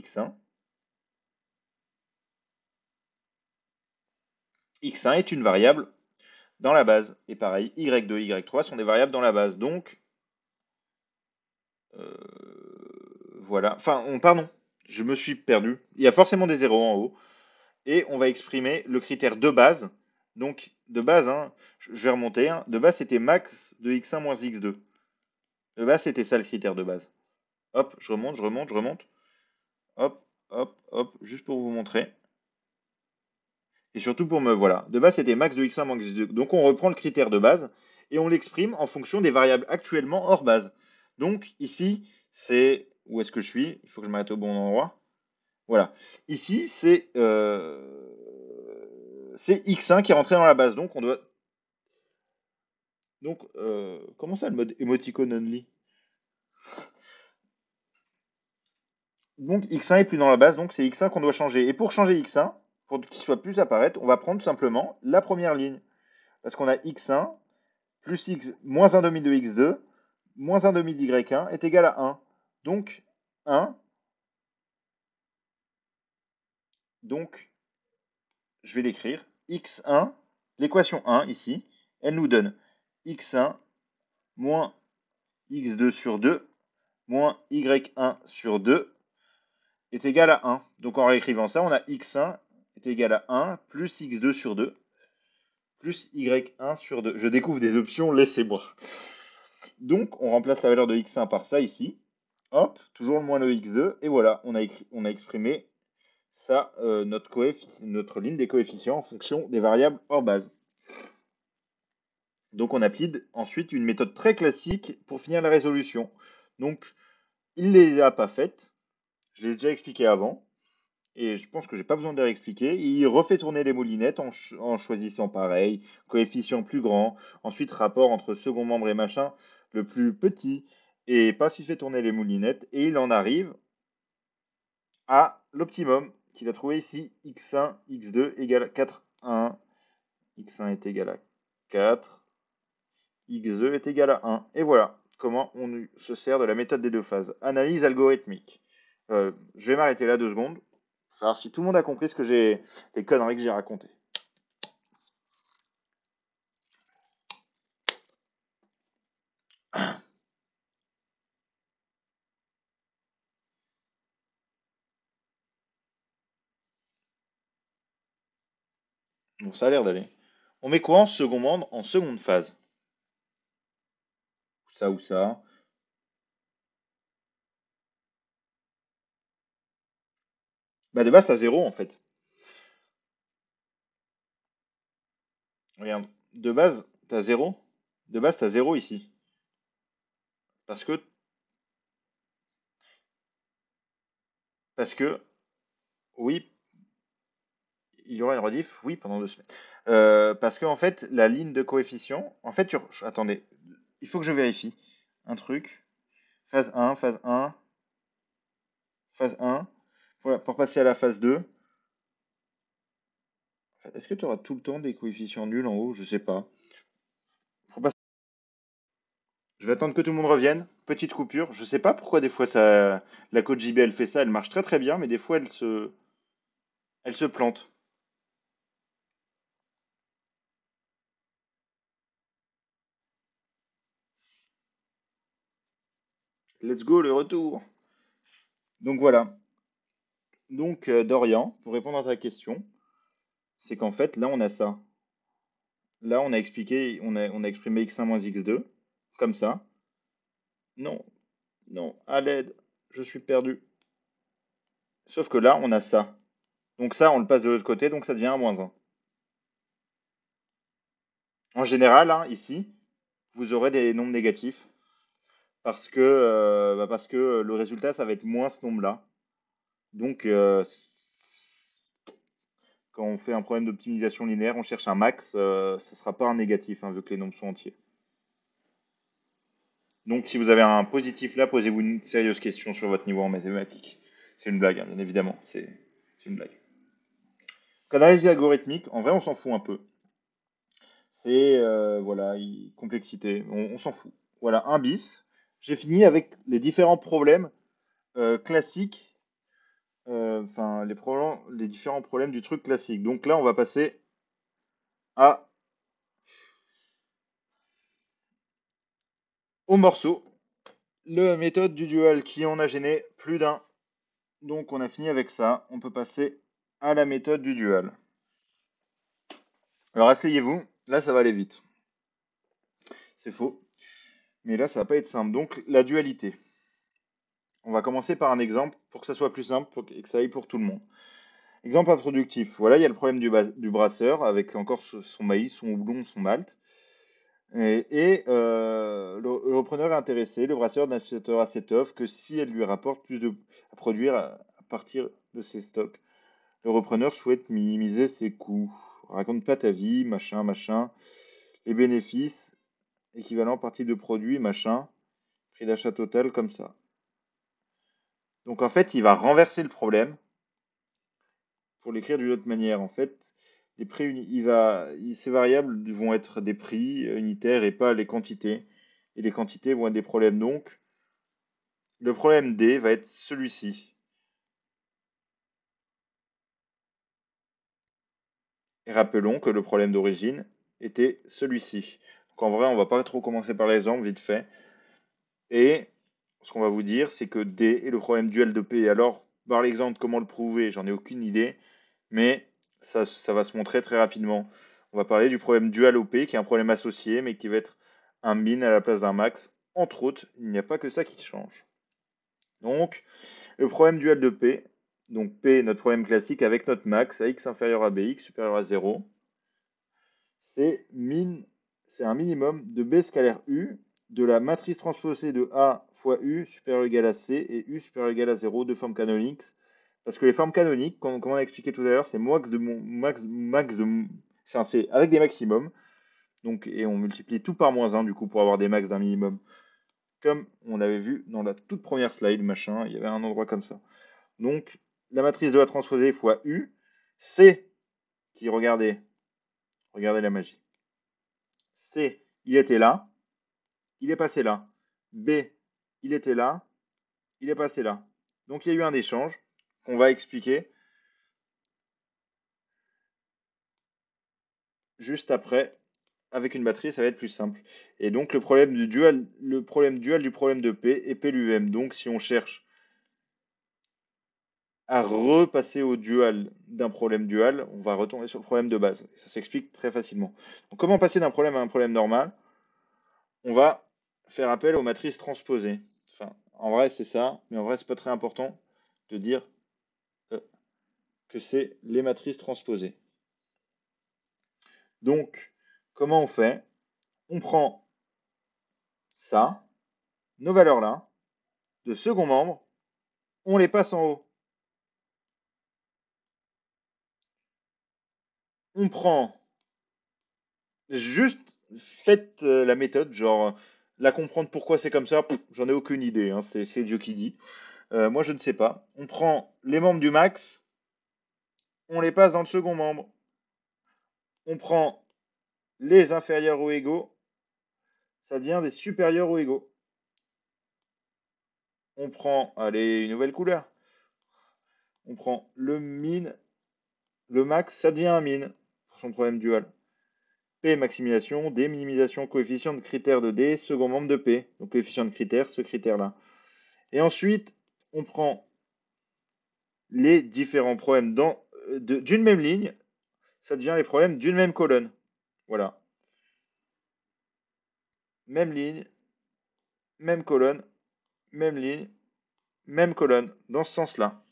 x1 est une variable dans la base. Et pareil, y2, y3 sont des variables dans la base. Donc, voilà. Enfin, pardon, je me suis perdu. Il y a forcément des zéros en haut. Et on va exprimer le critère de base. Donc, de base, hein, je vais remonter. Hein, de base, c'était max de x1 moins x2. De base, c'était ça le critère de base. Hop, je remonte, je remonte, je remonte. Hop, hop, hop, juste pour vous montrer. Et surtout pour me... Voilà. De base, c'était max de x1 moins x2. Donc, on reprend le critère de base et on l'exprime en fonction des variables actuellement hors base. Donc, ici, c'est... Où est-ce que je suis? Il faut que je m'arrête au bon endroit. Voilà. Ici, c'est x1 qui est rentré dans la base. Donc, on doit... Donc, comment ça le mode emoticon only? Donc, x1 est plus dans la base, donc c'est x1 qu'on doit changer. Et pour changer x1, pour qu'il soit plus apparaître, on va prendre tout simplement la première ligne. Parce qu'on a x1 plus x moins 1 demi de x2 moins 1 demi d'y1 est égal à 1. Donc, 1. Donc, je vais l'écrire. x1, l'équation 1 ici, elle nous donne x1 moins x2 sur 2 moins y1 sur 2 est égal à 1. Donc en réécrivant ça, on a x1 est égal à 1 plus x2 sur 2 plus y1 sur 2. Je découvre des options, laissez-moi. Donc on remplace la valeur de x1 par ça ici. Hop, toujours le moins le x2. Et voilà, on a exprimé ça, notre ligne des coefficients en fonction des variables hors base. Donc on applique ensuite une méthode très classique pour finir la résolution. Donc il ne les a pas faites. Je l'ai déjà expliqué avant. Et je pense que j'ai pas besoin de les réexpliquer. Il refait tourner les moulinettes en choisissant pareil, coefficient plus grand, ensuite rapport entre second membre et machin, le plus petit, et paf, il fait tourner les moulinettes, et il en arrive à l'optimum qu'il a trouvé ici, x1, x2 égale 4, 1, x1 est égal à 4, x2 est égal à 1. Et voilà comment on se sert de la méthode des deux phases. Analyse algorithmique. Je vais m'arrêter là 2 secondes, pour savoir si tout le monde a compris les conneries que j'ai racontées. Bon, ça a l'air d'aller. On met quoi en seconde, en seconde phase? Ça ou ça? Bah de base, t'as 0 en fait. Regarde, de base, t'as 0. De base, t'as 0 ici. Parce que, parce que, oui, il y aura une rediff, oui, pendant 2 semaines. Parce que, en fait, la ligne de coefficient, en fait, attendez, il faut que je vérifie un truc. Phase 1, phase 1, phase 1. Voilà, pour passer à la phase 2. Est-ce que tu auras tout le temps des coefficients nuls en haut? Je sais pas. Je vais attendre que tout le monde revienne. Petite coupure. Je sais pas pourquoi des fois ça, la code JB elle fait ça. Elle marche très très bien, mais des fois elle se plante. Let's go le retour. Donc voilà. Donc Dorian, pour répondre à ta question, c'est qu'en fait là on a ça. Là on a expliqué, on a exprimé x1 moins x2 comme ça. Non, non, à l'aide, je suis perdu. Sauf que là on a ça. Donc ça on le passe de l'autre côté, donc ça devient un moins 1. En général, hein, ici, vous aurez des nombres négatifs. Parce que le résultat, ça va être moins ce nombre-là. Donc, quand on fait un problème d'optimisation linéaire, on cherche un max, ce ne sera pas un négatif, hein, vu que les nombres sont entiers. Donc, si vous avez un positif là, posez-vous une sérieuse question sur votre niveau en mathématiques. C'est une blague, hein, bien évidemment. C'est une blague. Analyse algorithmique, en vrai, on s'en fout un peu. C'est, voilà, complexité, on s'en fout. Voilà, un bis. J'ai fini avec les différents problèmes classiques, enfin les différents problèmes du truc classique. Donc là, on va passer à, au morceau, la méthode du dual qui en a gêné plus d'un. Donc on a fini avec ça. On peut passer à la méthode du dual. Alors asseyez-vous. Là, ça va aller vite. C'est faux. Mais là, ça va pas être simple. Donc la dualité. On va commencer par un exemple pour que ça soit plus simple et que ça aille pour tout le monde. Exemple introductif. Voilà, il y a le problème du brasseur avec encore son maïs, son houblon, son malt. Le repreneur est intéressé, le brasseur n'achètera cette offre que si elle lui rapporte plus à produire à partir de ses stocks. Le repreneur souhaite minimiser ses coûts. Raconte pas ta vie, machin, machin. Les bénéfices, équivalent partie de produit, machin. Prix d'achat total, comme ça. Donc en fait, il va renverser le problème pour l'écrire d'une autre manière. En fait, les prix, ces variables vont être des prix unitaires et pas les quantités. Et les quantités vont être des problèmes. Donc, le problème D va être celui-ci. Et rappelons que le problème d'origine était celui-ci. Donc en vrai, on va pas trop commencer par l'exemple, vite fait. Et ce qu'on va vous dire, c'est que D est le problème dual de P. Alors, par l'exemple, comment le prouver, j'en ai aucune idée. Mais ça va se montrer très rapidement. On va parler du problème dual OP, qui est un problème associé, mais qui va être un min à la place d'un max. Entre autres, il n'y a pas que ça qui change. Donc, le problème dual de P, donc P, notre problème classique avec notre max, à x inférieur à bx supérieur à 0, c'est un minimum de B scalaire U de la matrice transposée de A fois U supérieur ou égal à C et U supérieur ou égal à 0 de forme canonique. Parce que les formes canoniques, comme on a expliqué tout à l'heure, c'est enfin, c'est avec des maximums. Donc, et on multiplie tout par moins 1 du coup pour avoir des max d'un minimum. Comme on avait vu dans la toute première slide, machin, il y avait un endroit comme ça. Donc, la matrice de A transposée fois U, C, qui, regardez la magie. C, il était là, il est passé là. B, il était là, il est passé là. Donc il y a eu un échange qu'on va expliquer juste après. Avec une batterie, ça va être plus simple. Et donc le problème dual du problème de P est P lui-même. Donc si on cherche à repasser au dual d'un problème dual, on va retomber sur le problème de base. Ça s'explique très facilement. Donc, comment passer d'un problème à un problème normal? On va faire appel aux matrices transposées. Enfin, en vrai, c'est ça, mais en vrai, c'est pas très important de dire euh, que c'est les matrices transposées. Donc, comment on fait? On prend ça, nos valeurs là, de second membre, on les passe en haut. On prend juste, faites la méthode, genre la comprendre pourquoi c'est comme ça, j'en ai aucune idée, hein, c'est Dieu qui dit. Moi, je ne sais pas. On prend les membres du max, on les passe dans le second membre. On prend les inférieurs ou égaux, ça devient des supérieurs ou égaux. On prend, allez, une nouvelle couleur. On prend le min, le max, ça devient un min pour son problème dual. P, maximisation, D, minimisation, coefficient de critère de D, second membre de P. Donc coefficient de critère, ce critère-là. Et ensuite, on prend les différents problèmes d'une même ligne, ça devient les problèmes d'une même colonne. Voilà. Même ligne, même colonne, même ligne, même colonne. Dans ce sens-là.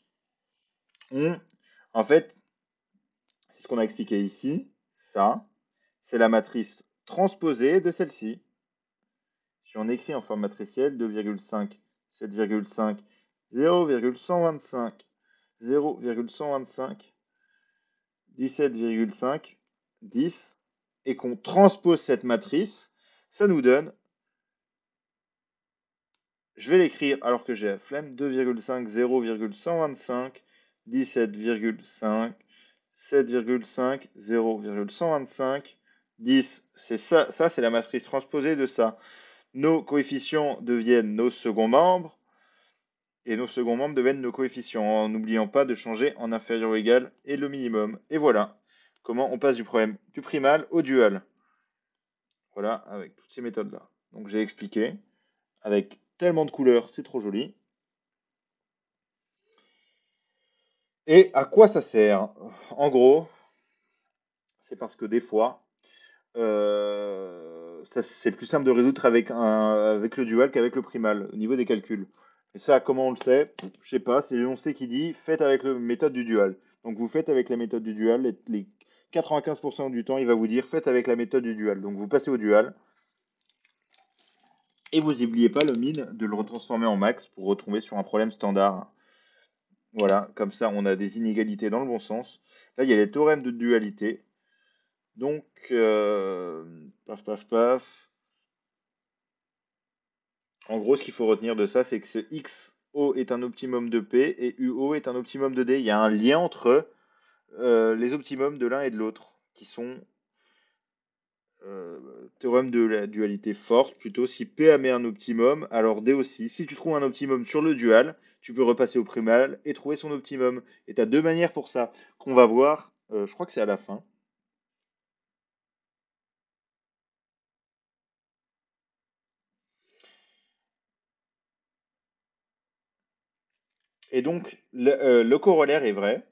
En fait, c'est ce qu'on a expliqué ici. Ça, c'est la matrice transposée de celle-ci. Si on écrit en forme matricielle 2,5, 7,5, 0,125, 0,125, 17,5, 10, et qu'on transpose cette matrice, ça nous donne, je vais l'écrire alors que j'ai la flemme, 2,5, 0,125, 17,5, 7,5, 0,125, 10. C'est ça, c'est la matrice transposée de ça. Nos coefficients deviennent nos seconds membres, et nos seconds membres deviennent nos coefficients, en n'oubliant pas de changer en inférieur ou égal et le minimum. Et voilà comment on passe du problème du primal au dual. Voilà, avec toutes ces méthodes-là. Donc j'ai expliqué, avec tellement de couleurs, c'est trop joli. Et à quoi ça sert? En gros, c'est parce que des fois, c'est plus simple de résoudre avec le dual qu'avec le primal, au niveau des calculs. Et ça, comment on le sait? Je sais pas, c'est l'énoncé qui dit faites avec la méthode du dual. Donc vous faites avec la méthode du dual, les 95% du temps, il va vous dire faites avec la méthode du dual. Donc vous passez au dual, et vous n'oubliez pas le min de le retransformer en max pour retrouver sur un problème standard. Voilà, comme ça on a des inégalités dans le bon sens. Là, il y a les théorèmes de dualité. Donc, paf, paf, paf. En gros, ce qu'il faut retenir de ça, c'est que ce XO est un optimum de P et UO est un optimum de D. Il y a un lien entre les optimums de l'un et de l'autre, qui sont théorème de la dualité forte. Plutôt, si P met un optimum, alors D aussi. Si tu trouves un optimum sur le dual, tu peux repasser au primal et trouver son optimum. Et tu as deux manières pour ça, qu'on va voir, je crois que c'est à la fin. Et donc, le corollaire est vrai.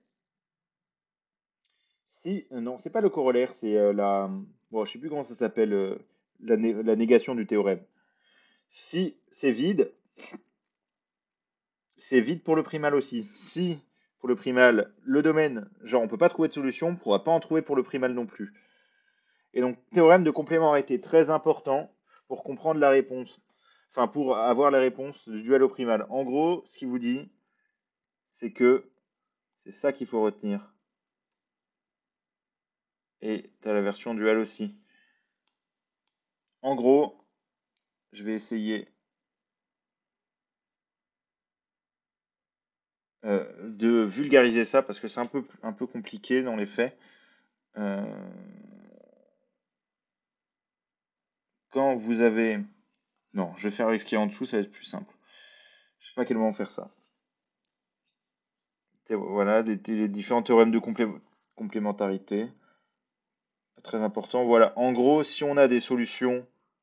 Si, non, c'est pas le corollaire, c'est bon, je sais plus comment ça s'appelle, la négation du théorème. Si c'est vide pour le primal aussi. Si, pour le primal, le domaine, genre on peut pas trouver de solution, on pourra pas en trouver pour le primal non plus. Et donc, théorème de complémentarité, très important pour comprendre la réponse. Enfin, pour avoir la réponse du dual au primal. En gros, ce qu'il vous dit, c'est que c'est ça qu'il faut retenir. Et tu as la version dual aussi. En gros, je vais essayer de vulgariser ça parce que c'est un peu compliqué dans les faits. Euh, quand vous avez... Non, je vais faire avec ce qu'il y a en dessous, ça va être plus simple. Je sais pas à quel moment faire ça. Voilà, les différents théorèmes de complémentarité. Très important. Voilà, en gros, si on a des solutions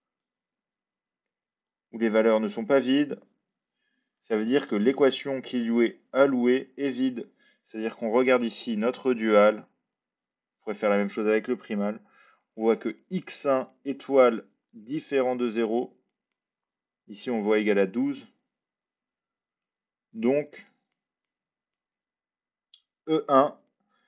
où les valeurs ne sont pas vides, ça veut dire que l'équation qui lui est allouée est vide. C'est-à-dire qu'on regarde ici notre dual. On pourrait faire la même chose avec le primal. On voit que x1 étoile différent de 0. Ici, on voit égal à 12. Donc, E1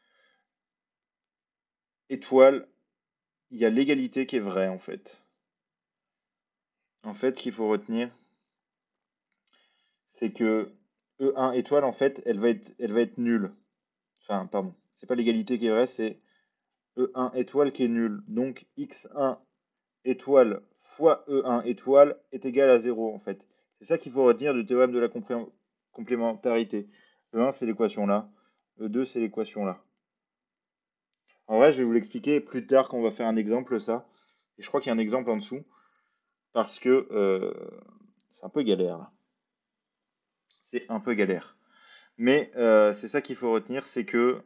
étoile, il y a l'égalité qui est vraie en fait. En fait, ce qu'il faut retenir, c'est que E1 étoile, en fait, elle va être nulle. Enfin, pardon, c'est pas l'égalité qui est vraie, c'est E1 étoile qui est nulle. Donc, x1 étoile fois E1 étoile est égal à 0 en fait. C'est ça qu'il faut retenir du théorème de la complémentarité. E1, c'est l'équation là. E2, c'est l'équation là. En vrai, je vais vous l'expliquer plus tard quand on va faire un exemple, ça. Et je crois qu'il y a un exemple en dessous, parce que c'est un peu galère, là. C'est un peu galère. Mais c'est ça qu'il faut retenir, c'est que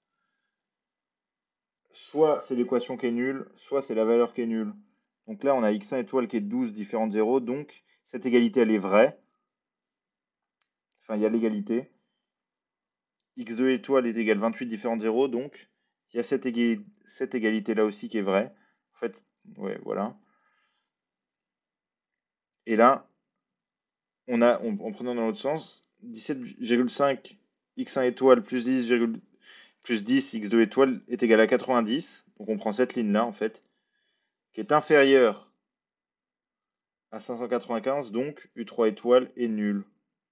soit c'est l'équation qui est nulle, soit c'est la valeur qui est nulle. Donc là, on a x1 étoile qui est 12 différent de 0, donc cette égalité, elle est vraie. Enfin, il y a l'égalité. X2 étoile est égal à 28 différent de 0, donc il y a cette égalité-là aussi qui est vraie. En fait, ouais, voilà. Et là, on a, en prenant dans l'autre sens, 17,5 x1 étoile plus 10, plus 10 x2 étoile est égal à 90. Donc on prend cette ligne-là, en fait, qui est inférieure à 595, donc U3 étoile est nul.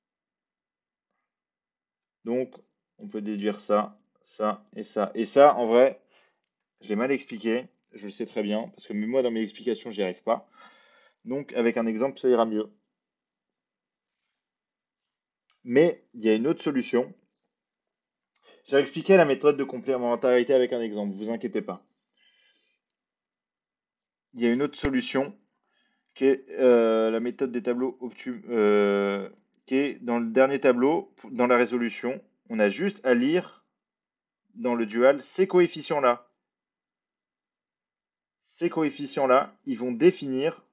Donc on peut déduire ça, ça et ça. Et ça, en vrai, je l'ai mal expliqué, je le sais très bien, parce que même moi, dans mes explications, j'y arrive pas. Donc avec un exemple, ça ira mieux. Mais il y a une autre solution. J'ai expliqué la méthode de complémentarité avec un exemple, vous inquiétez pas. Il y a une autre solution qui est la méthode des tableaux qui est dans le dernier tableau, dans la résolution. On a juste à lire dans le dual ces coefficients-là. Ces coefficients-là, ils vont définir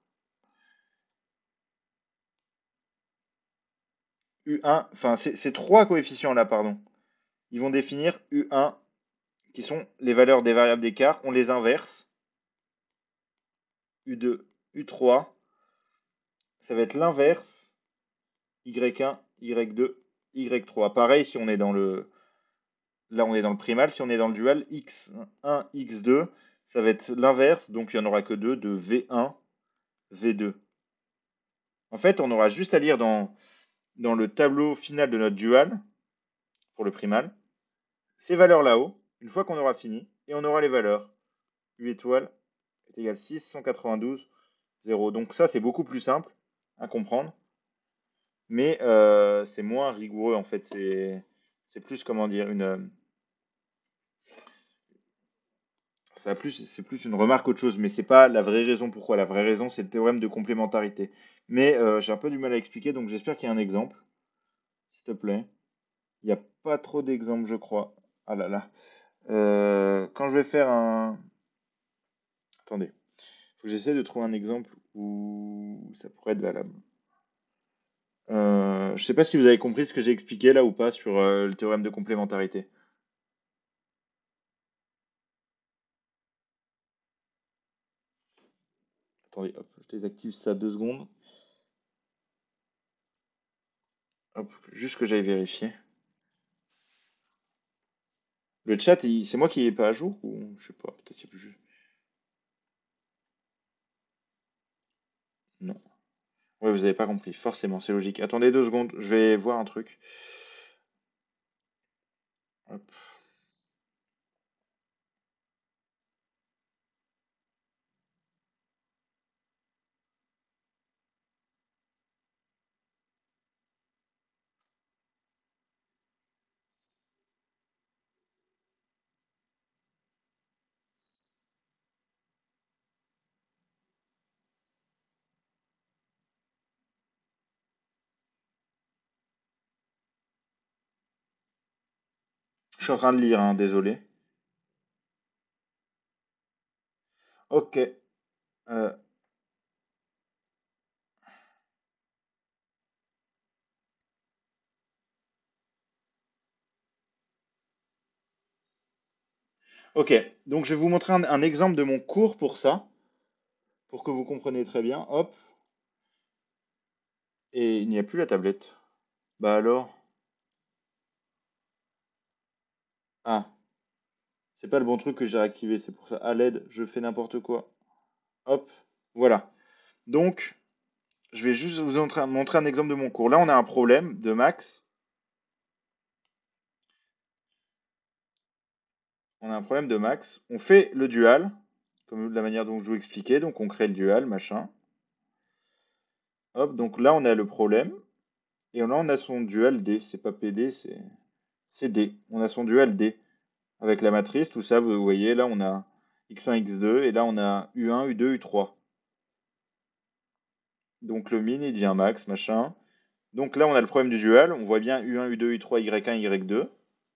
U1, enfin ces trois coefficients-là, pardon. Ils vont définir U1, qui sont les valeurs des variables d'écart. On les inverse. U2, U3, ça va être l'inverse. Y1, Y2, Y3. Pareil, si on est dans le... Là, on est dans le primal. Si on est dans le dual, X1, X2, ça va être l'inverse. Donc, il n'y en aura que deux, de V1, V2. En fait, on aura juste à lire dans le tableau final de notre dual, pour le primal, ces valeurs là-haut, une fois qu'on aura fini, et on aura les valeurs. U étoile est égal à 6, 192, 0. Donc ça, c'est beaucoup plus simple à comprendre, mais c'est moins rigoureux, en fait. C'est plus, comment dire, c'est plus une remarque qu'autre chose, mais c'est pas la vraie raison pourquoi. La vraie raison, c'est le théorème de complémentarité. Mais j'ai un peu du mal à expliquer, donc j'espère qu'il y a un exemple, s'il te plaît. Il n'y a pas trop d'exemples, je crois. Ah là là. Quand je vais faire un... Attendez. Faut que j'essaie de trouver un exemple où ça pourrait être valable. Je sais pas si vous avez compris ce que j'ai expliqué là ou pas sur le théorème de complémentarité. Attendez, hop, je désactive ça 2 secondes. Hop, juste que j'aille vérifier. Le chat, c'est moi qui est pas à jour ou je sais pas, peut-être c'est plus juste. Non. Ouais, vous avez pas compris, forcément, c'est logique. Attendez 2 secondes, je vais voir un truc. Hop. suis en train de lire, hein, désolé. Ok. euh, ok. Donc je vais vous montrer un exemple de mon cours pour ça, pour que vous compreniez très bien. Hop. Et il n'y a plus la tablette. Bah alors. Ah, c'est pas le bon truc que j'ai réactivé, c'est pour ça. À l'aide, je fais n'importe quoi. Hop. Voilà. Donc, je vais juste vous montrer un exemple de mon cours. Là, on a un problème de max. On a un problème de max. On fait le dual, comme de la manière dont je vous expliquais. Donc, on crée le dual, machin. Hop, donc là, on a le problème. Et là, on a son dual D. C'est pas PD, c'est D. On a son dual D. Avec la matrice, tout ça, vous voyez, là, on a x1, x2. Et là, on a U1, U2, U3. Donc, le min, il devient max, machin. Donc là, on a le problème du dual. On voit bien U1, U2, U3, Y1, Y2.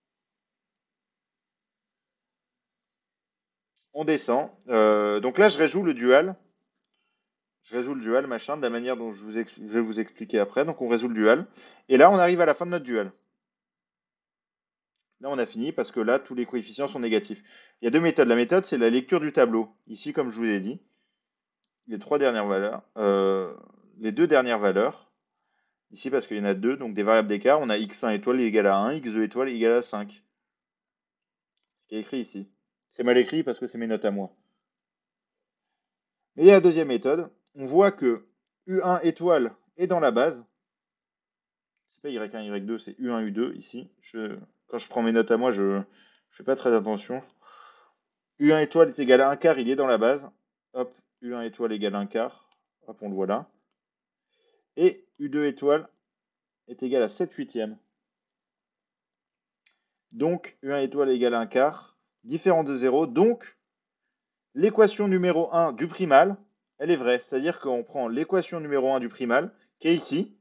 On descend. Donc là, je réjoue le dual. Je résous le dual, machin, de la manière dont je vais vous expliquer après. Donc on résout le dual. Et là, on arrive à la fin de notre dual. Là, on a fini parce que là, tous les coefficients sont négatifs. Il y a deux méthodes. La méthode, c'est la lecture du tableau. Ici, comme je vous l'ai dit, les trois dernières valeurs, les deux dernières valeurs. Ici, parce qu'il y en a deux, donc des variables d'écart. On a x1 étoile égale à 1, x2 étoile égale à 5. Ce qui est écrit ici. C'est mal écrit parce que c'est mes notes à moi. Mais il y a la deuxième méthode. On voit que U1 étoile est dans la base. C'est pas Y1, Y2, c'est U1, U2 ici. Quand je prends mes notes à moi, je ne fais pas très attention. U1 étoile est égal à 1 quart, il est dans la base. Hop, U1 étoile égale 1 quart. Hop, on le voit là. Et U2 étoile est égal à 7 huitièmes. Donc, U1 étoile égale 1 quart, différent de 0. Donc, l'équation numéro 1 du primal, elle est vraie. C'est-à-dire qu'on prend l'équation numéro 1 du primal, qui est ici.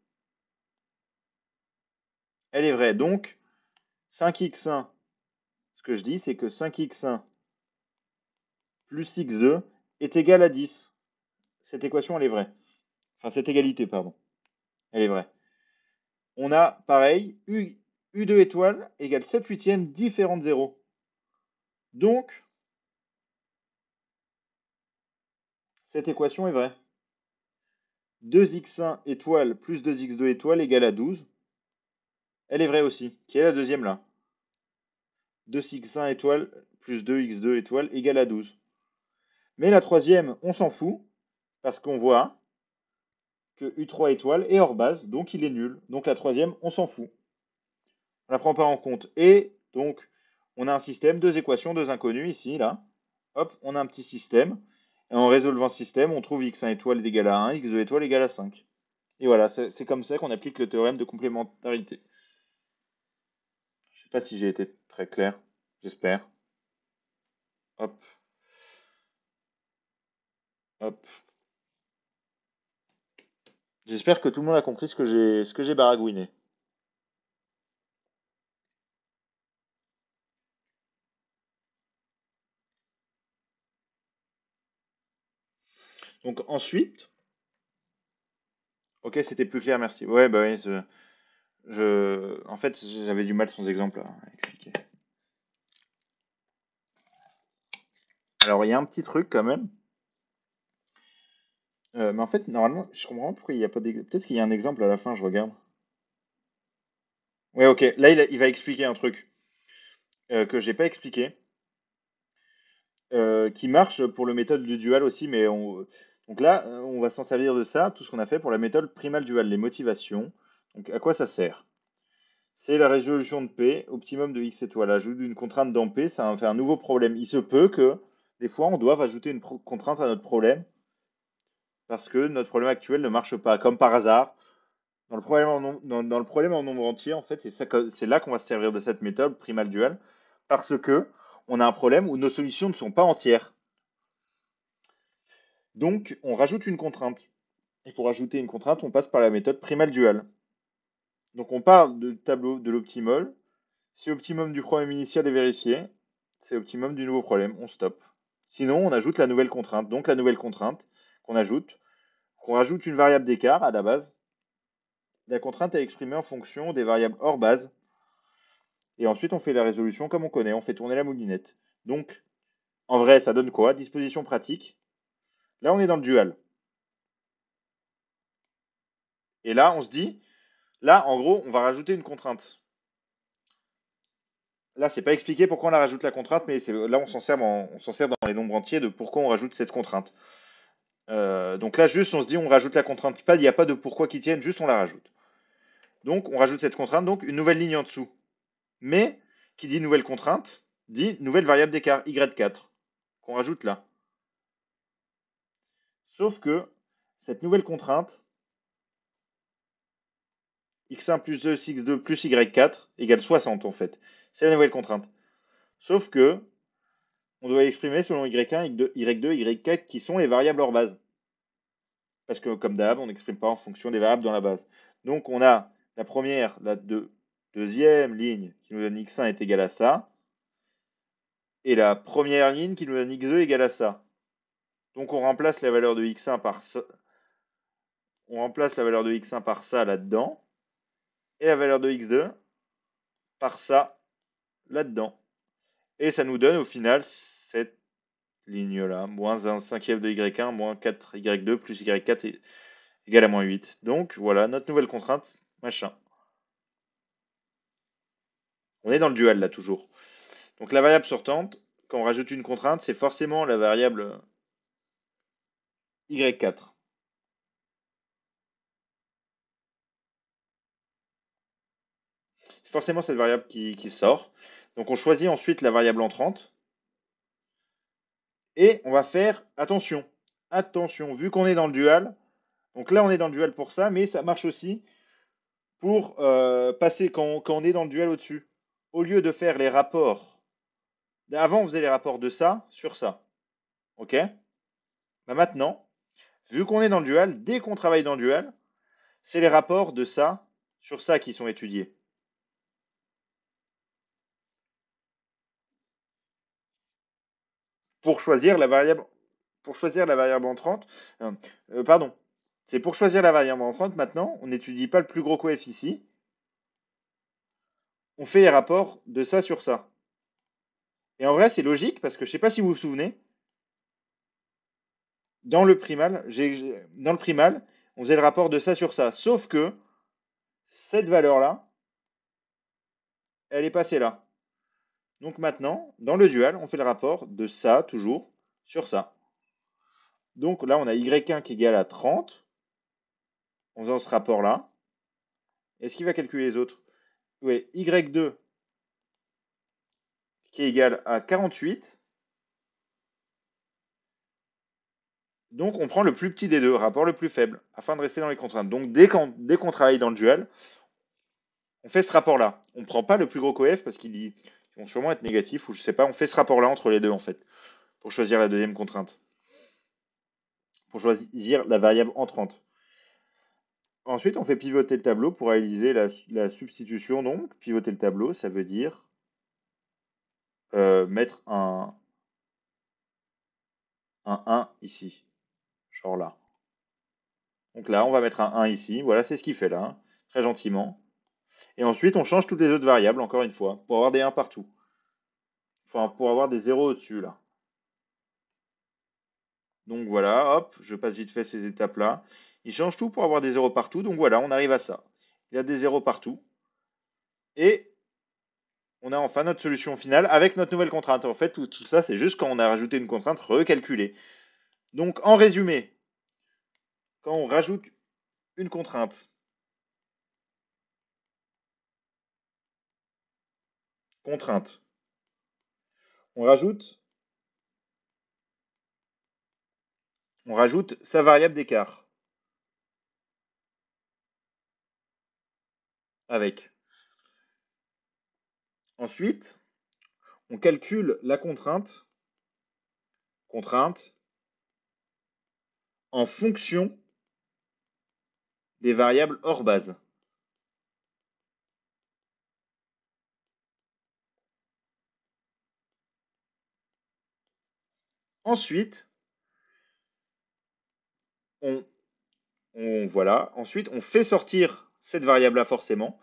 Elle est vraie. Donc, 5x1, ce que je dis, c'est que 5x1 plus x2 est égal à 10. Cette équation, elle est vraie. Enfin, cette égalité, pardon. Elle est vraie. On a, pareil, U2 étoile égale 7 huitièmes différent de 0. Donc, cette équation est vraie. 2x1 étoile plus 2x2 étoile égale à 12. Elle est vraie aussi, qui est la deuxième là. 2x1 étoile plus 2x2 étoile égale à 12. Mais la troisième, on s'en fout, parce qu'on voit que U3 étoile est hors base, donc il est nul. Donc la troisième, on s'en fout. On ne la prend pas en compte. Et donc, on a un système, deux équations, deux inconnues ici, là. Hop, on a un petit système. Et en résolvant ce système, on trouve x1 étoile est égal à 1, x2 étoile est égal à 5. Et voilà, c'est comme ça qu'on applique le théorème de complémentarité. Je ne sais pas si j'ai été très clair. J'espère. Hop, hop. J'espère que tout le monde a compris ce que j'ai baragouiné. Donc ensuite, ok, c'était plus clair, merci. Ouais, bah oui, en fait, j'avais du mal sans exemple à expliquer. Alors, il y a un petit truc quand même. Mais en fait, normalement, je comprends pas pourquoi il n'y a pas d'exemple. Peut-être qu'il y a un exemple à la fin, je regarde. Ouais, ok. Là, il va expliquer un truc que j'ai pas expliqué, qui marche pour le méthode du dual aussi, mais donc là, on va s'en servir de ça, tout ce qu'on a fait pour la méthode primale dual, les motivations. Donc, à quoi ça sert? C'est la résolution de P, optimum de x étoile. Ajoute une contrainte dans P, ça va faire un nouveau problème. Il se peut que, des fois, on doive ajouter une contrainte à notre problème, parce que notre problème actuel ne marche pas, comme par hasard. Dans le problème en nombre entier, en fait, c'est là qu'on va se servir de cette méthode primale dual, parce que on a un problème où nos solutions ne sont pas entières. Donc, on rajoute une contrainte. Et pour rajouter une contrainte, on passe par la méthode primale dual. Donc, on part du tableau de l'optimal Si optimum du problème initial est vérifié, c'est optimum du nouveau problème, on stoppe. Sinon, on ajoute la nouvelle contrainte. Donc la nouvelle contrainte qu'on rajoute une variable d'écart à la base. La contrainte est exprimée en fonction des variables hors base. Et ensuite, on fait la résolution comme on connaît, on fait tourner la moulinette. Donc, en vrai, ça donne quoi? Disposition pratique. Là, on est dans le dual. Et là, on se dit, là, en gros, on va rajouter une contrainte. Là, c'est pas expliqué pourquoi on la rajoute la contrainte, mais là, on s'en sert dans les nombres entiers de pourquoi on rajoute cette contrainte. Donc là, juste, on se dit, on rajoute la contrainte. Il n'y a pas de pourquoi qui tienne, juste on la rajoute. Donc, on rajoute cette contrainte, donc une nouvelle ligne en dessous. Mais, qui dit nouvelle contrainte, dit nouvelle variable d'écart, y4, qu'on rajoute là. Sauf que, cette nouvelle contrainte, x1 plus 2 x2 plus y4 égale 60 en fait. C'est la nouvelle contrainte. Sauf que, on doit l'exprimer selon y1, y2, y4 qui sont les variables hors base. Parce que comme d'hab, on n'exprime pas en fonction des variables dans la base. Donc on a la première, deuxième ligne qui nous donne x1 est égal à ça, et la première ligne qui nous donne x2 est égal à ça. Donc on remplace la valeur de x1 par ça, on remplace la valeur de x1 par ça là-dedans, et la valeur de x2 par ça là-dedans. Et ça nous donne au final cette ligne-là, moins 1 cinquième de y1, moins 4 y2 plus y4 est égal à moins 8. Donc voilà notre nouvelle contrainte, machin. On est dans le dual là toujours. Donc la variable sortante, quand on rajoute une contrainte, c'est forcément la variable y4. C'est forcément cette variable qui sort. Donc on choisit ensuite la variable entrante. Et on va faire attention. Attention, vu qu'on est dans le dual, donc là on est dans le dual pour ça, mais ça marche aussi pour passer quand on est dans le dual au-dessus. Au lieu de faire les rapports, avant on faisait les rapports de ça sur ça. Ok? Bah maintenant, vu qu'on est dans le dual, dès qu'on travaille dans le dual, c'est les rapports de ça sur ça qui sont étudiés. Pour choisir la variable, entrante, pardon, c'est pour choisir la variable entrante, maintenant, on n'étudie pas le plus gros coef ici, on fait les rapports de ça sur ça. Et en vrai, c'est logique, parce que je ne sais pas si vous vous souvenez, dans le primal, on faisait le rapport de ça sur ça, sauf que cette valeur-là, elle est passée là. Donc maintenant, dans le dual, on fait le rapport de ça, toujours, sur ça. Donc là, on a y1 qui est égal à 30, en faisant ce rapport-là. Est-ce qu'il va calculer les autres? Oui, y2 qui est égal à 48. Donc on prend le plus petit des deux, rapport le plus faible, afin de rester dans les contraintes. Donc dès qu'on travaille dans le dual, on fait ce rapport-là. On ne prend pas le plus gros coef parce qu'ils vont sûrement être négatifs, ou je sais pas, on fait ce rapport-là entre les deux en fait, pour choisir la deuxième contrainte. Pour choisir la variable entrante. Ensuite, on fait pivoter le tableau pour réaliser la substitution. Donc, pivoter le tableau, ça veut dire mettre un 1 ici, genre là. Donc là, on va mettre un 1 ici. Voilà, c'est ce qu'il fait là, hein, très gentiment. Et ensuite, on change toutes les autres variables, encore une fois, pour avoir des 1 partout. Enfin, pour avoir des 0 au-dessus, là. Donc voilà, hop, je passe vite fait ces étapes-là. Il change tout pour avoir des 0 partout. Donc voilà, on arrive à ça. Il y a des 0 partout. Et on a enfin notre solution finale avec notre nouvelle contrainte. En fait, tout ça, c'est juste quand on a rajouté une contrainte recalculée. Donc, en résumé, quand on rajoute une contrainte, on rajoute, sa variable d'écart avec. Ensuite, on calcule la contrainte en fonction des variables hors base. Ensuite, on, voilà. Ensuite, on fait sortir cette variable-là forcément.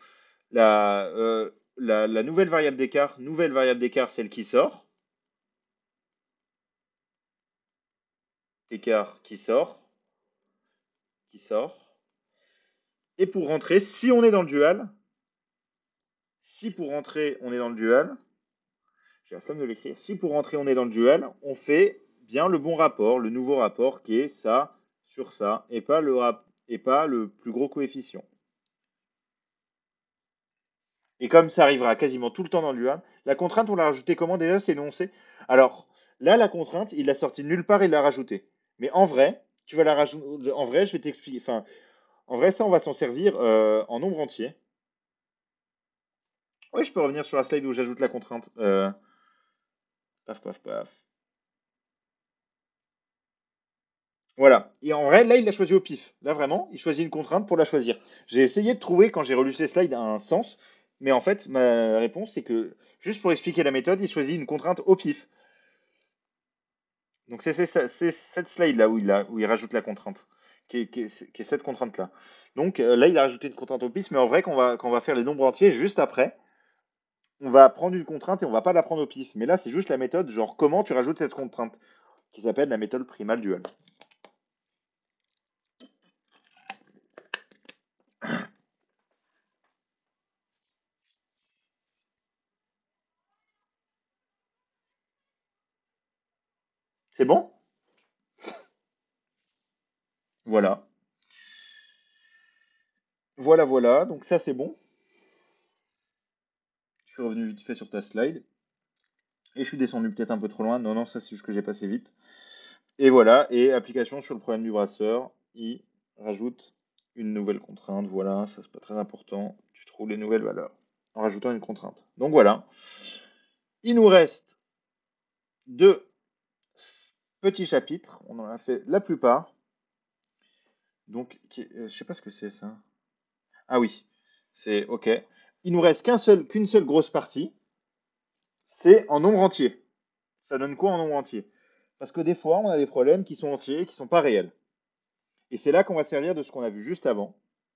La nouvelle variable d'écart, celle qui sort. Écart qui sort. Et pour rentrer, si on est dans le dual, si pour rentrer on est dans le dual, j'ai la flemme de l'écrire, si pour rentrer on est dans le dual, on fait bien le bon rapport, le nouveau rapport qui est ça sur ça, et pas le plus gros coefficient. Et comme ça arrivera quasiment tout le temps dans le dual, la contrainte on l'a rajoutée comment déjà, c'est énoncé. Alors là, la contrainte, il l'a sortie de nulle part, il l'a rajoutée. Mais en vrai, tu vas la rajouter. En vrai, je vais t'expliquer. Enfin, en vrai, ça, on va s'en servir en nombre entier. Oui, je peux revenir sur la slide où j'ajoute la contrainte. Paf, paf, paf. Voilà. Et en vrai, là, il l'a choisi au pif. Là, vraiment, il choisit une contrainte pour la choisir. J'ai essayé de trouver, quand j'ai relu ces slides, un sens. Mais en fait, ma réponse, c'est que, juste pour expliquer la méthode, il choisit une contrainte au pif. Donc, c'est cette slide-là où il rajoute la contrainte, qui est cette contrainte-là. Donc, là, il a rajouté une contrainte au pif, mais en vrai, quand on va faire les nombres entiers juste après, on va prendre une contrainte et on va pas la prendre au pif. Mais là, c'est juste la méthode, genre, comment tu rajoutes cette contrainte, qui s'appelle la méthode primale dual. C'est bon? Voilà. Voilà, voilà. Donc ça, c'est bon. Je suis revenu vite fait sur ta slide. Et je suis descendu peut-être un peu trop loin. Non, non, ça, c'est juste que j'ai passé vite. Et voilà. Et application sur le problème du brasseur. Il rajoute une nouvelle contrainte. Voilà, ça, c'est pas très important. Tu trouves les nouvelles valeurs en rajoutant une contrainte. Donc voilà. Il nous reste deux petits chapitres. On en a fait la plupart. Donc, je sais pas ce que c'est ça. Ah oui, c'est OK. Il nous reste qu'une seule grosse partie. C'est en nombre entier. Ça donne quoi en nombre entier? Parce que des fois, on a des problèmes qui sont entiers, qui ne sont pas réels. Et c'est là qu'on va servir de ce qu'on a vu juste avant.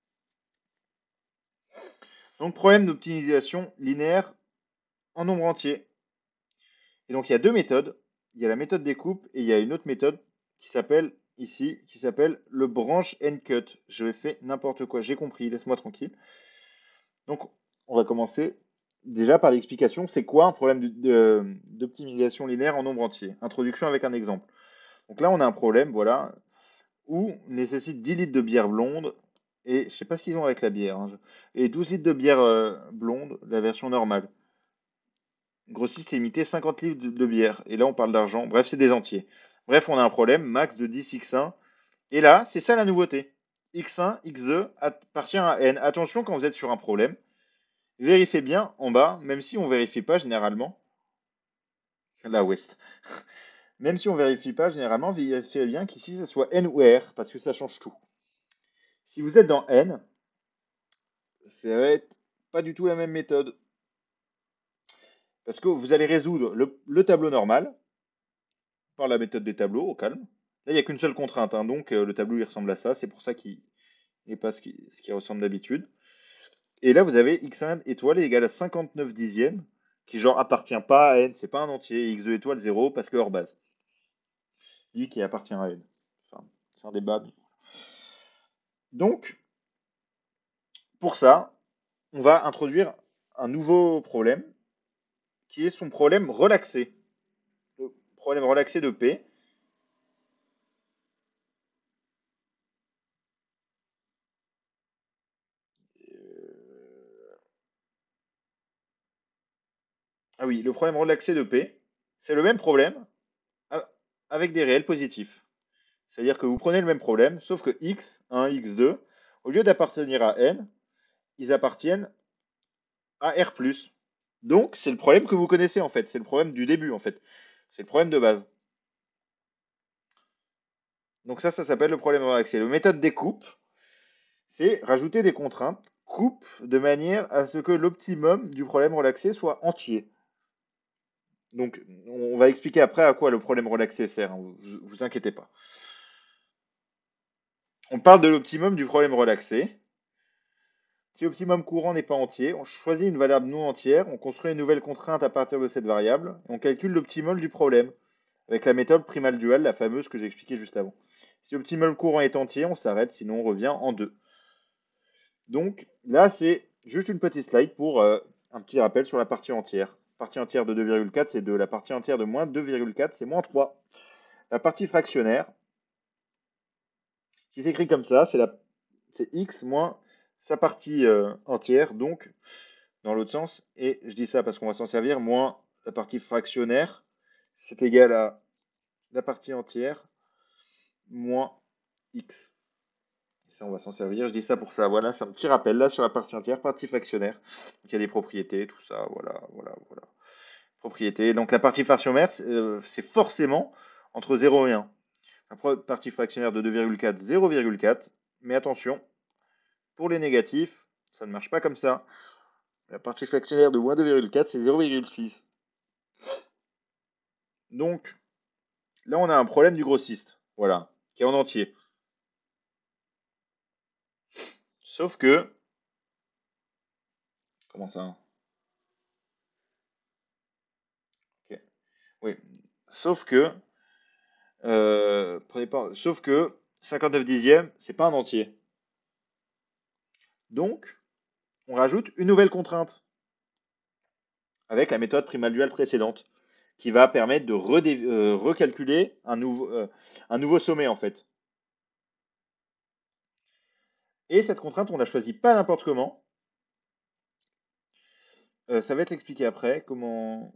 Donc, problème d'optimisation linéaire en nombre entier. Et donc, il y a deux méthodes. Il y a la méthode des coupes et il y a une autre méthode qui s'appelle ici, qui s'appelle le branch and cut. Je vais faire n'importe quoi, j'ai compris, laisse-moi tranquille. Donc, on va commencer déjà par l'explication. C'est quoi un problème d'optimisation linéaire en nombre entier? Introduction avec un exemple. Donc là, on a un problème, voilà, où nécessite 10 litres de bière blonde, et je sais pas ce qu'ils ont avec la bière, hein, et 12 litres de bière blonde, la version normale. Grossiste limité 50 litres de bière, et là on parle d'argent, bref, c'est des entiers. Bref, on a un problème, max de 10 x1, et là, c'est ça la nouveauté. x1, x2 appartient à n. Attention quand vous êtes sur un problème, vérifiez bien en bas, même si on vérifie pas généralement, la ouest. Même si on vérifie pas généralement, vérifiez bien qu'ici ce soit n ou r, parce que ça change tout. Si vous êtes dans n, ça va être pas du tout la même méthode. Parce que vous allez résoudre le tableau normal par la méthode des tableaux, au calme. Là, il n'y a qu'une seule contrainte, hein, donc le tableau il ressemble à ça, c'est pour ça qu'il n'est pas ce qui ressemble d'habitude. Et là, vous avez x1 étoile égal à 59 dixièmes, qui genre appartient pas à n, c'est pas un entier, et x2 étoile 0 parce que hors base. Lui qui appartient à n. Enfin, c'est un débat. Donc, pour ça, on va introduire un nouveau problème, qui est son problème relaxé. Le problème relaxé de P. Ah oui, le problème relaxé de P, c'est le même problème avec des réels positifs. C'est-à-dire que vous prenez le même problème, sauf que x1, x2, au lieu d'appartenir à n, ils appartiennent à R+. Donc, c'est le problème que vous connaissez en fait. C'est le problème du début en fait. C'est le problème de base. Donc ça s'appelle le problème relaxé. La méthode des coupes, c'est rajouter des contraintes, coupe de manière à ce que l'optimum du problème relaxé soit entier. Donc, on va expliquer après à quoi le problème relaxé sert, hein, vous inquiétez pas. On parle de l'optimum du problème relaxé. Si l'optimum courant n'est pas entier, on choisit une variable non entière, on construit une nouvelle contrainte à partir de cette variable, et on calcule l'optimum du problème, avec la méthode primal dual, la fameuse que j'ai expliquée juste avant. Si l'optimum courant est entier, on s'arrête, sinon on revient en 2. Donc là, c'est juste une petite slide pour un petit rappel sur la partie entière. Partie entière de 2,4, c'est 2. La partie entière de moins 2,4, c'est moins 3. La partie fractionnaire, qui s'écrit comme ça, c'est x moins sa partie entière, donc dans l'autre sens. Et je dis ça parce qu'on va s'en servir, moins la partie fractionnaire, c'est égal à la partie entière moins x. Ça, on va s'en servir. Je dis ça pour ça. Voilà, c'est un petit rappel là sur la partie entière, partie fractionnaire. Donc, il y a des propriétés, tout ça. Voilà, voilà, voilà. Propriétés. Donc la partie fractionnaire, c'est forcément entre 0 et 1. La partie fractionnaire de 2,4, 0,4. Mais attention, pour les négatifs, ça ne marche pas comme ça. La partie fractionnaire de moins 2,4, c'est 0,6. Donc là, on a un problème du grossiste. Voilà, qui est en entier. Sauf que... Comment ça? Ok. Oui. Sauf que... sauf que 59 dixièmes, c'est pas un entier. Donc, on rajoute une nouvelle contrainte avec la méthode primale duale précédente qui va permettre de recalculer un nouveau sommet en fait. Et cette contrainte, on la choisit pas n'importe comment. Ça va être expliqué après comment.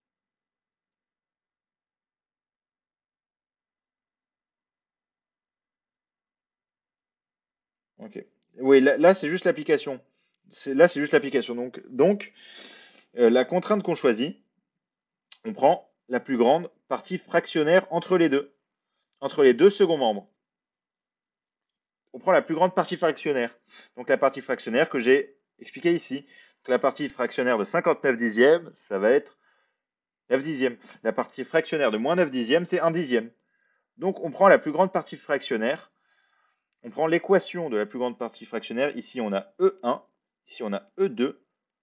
Ok. Oui, là, c'est juste l'application. Là, c'est juste l'application. Donc la contrainte qu'on choisit, on prend la plus grande partie fractionnaire entre les deux seconds membres. On prend la plus grande partie fractionnaire. Donc la partie fractionnaire que j'ai expliquée ici. Donc, la partie fractionnaire de 59 dixièmes, ça va être 9 dixièmes. La partie fractionnaire de moins 9 dixièmes, c'est 1 dixième. Donc on prend la plus grande partie fractionnaire. On prend l'équation de la plus grande partie fractionnaire. Ici, on a E1. Ici, on a E2.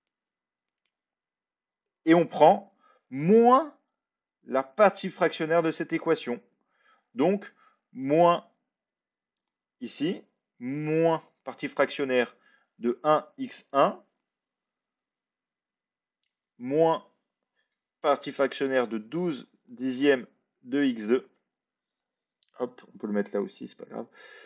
Et on prend moins la partie fractionnaire de cette équation. Donc, moins ici, moins partie fractionnaire de 1x1, moins partie fractionnaire de 12 dixièmes de x2. Hop, on peut le mettre là aussi, c'est pas grave.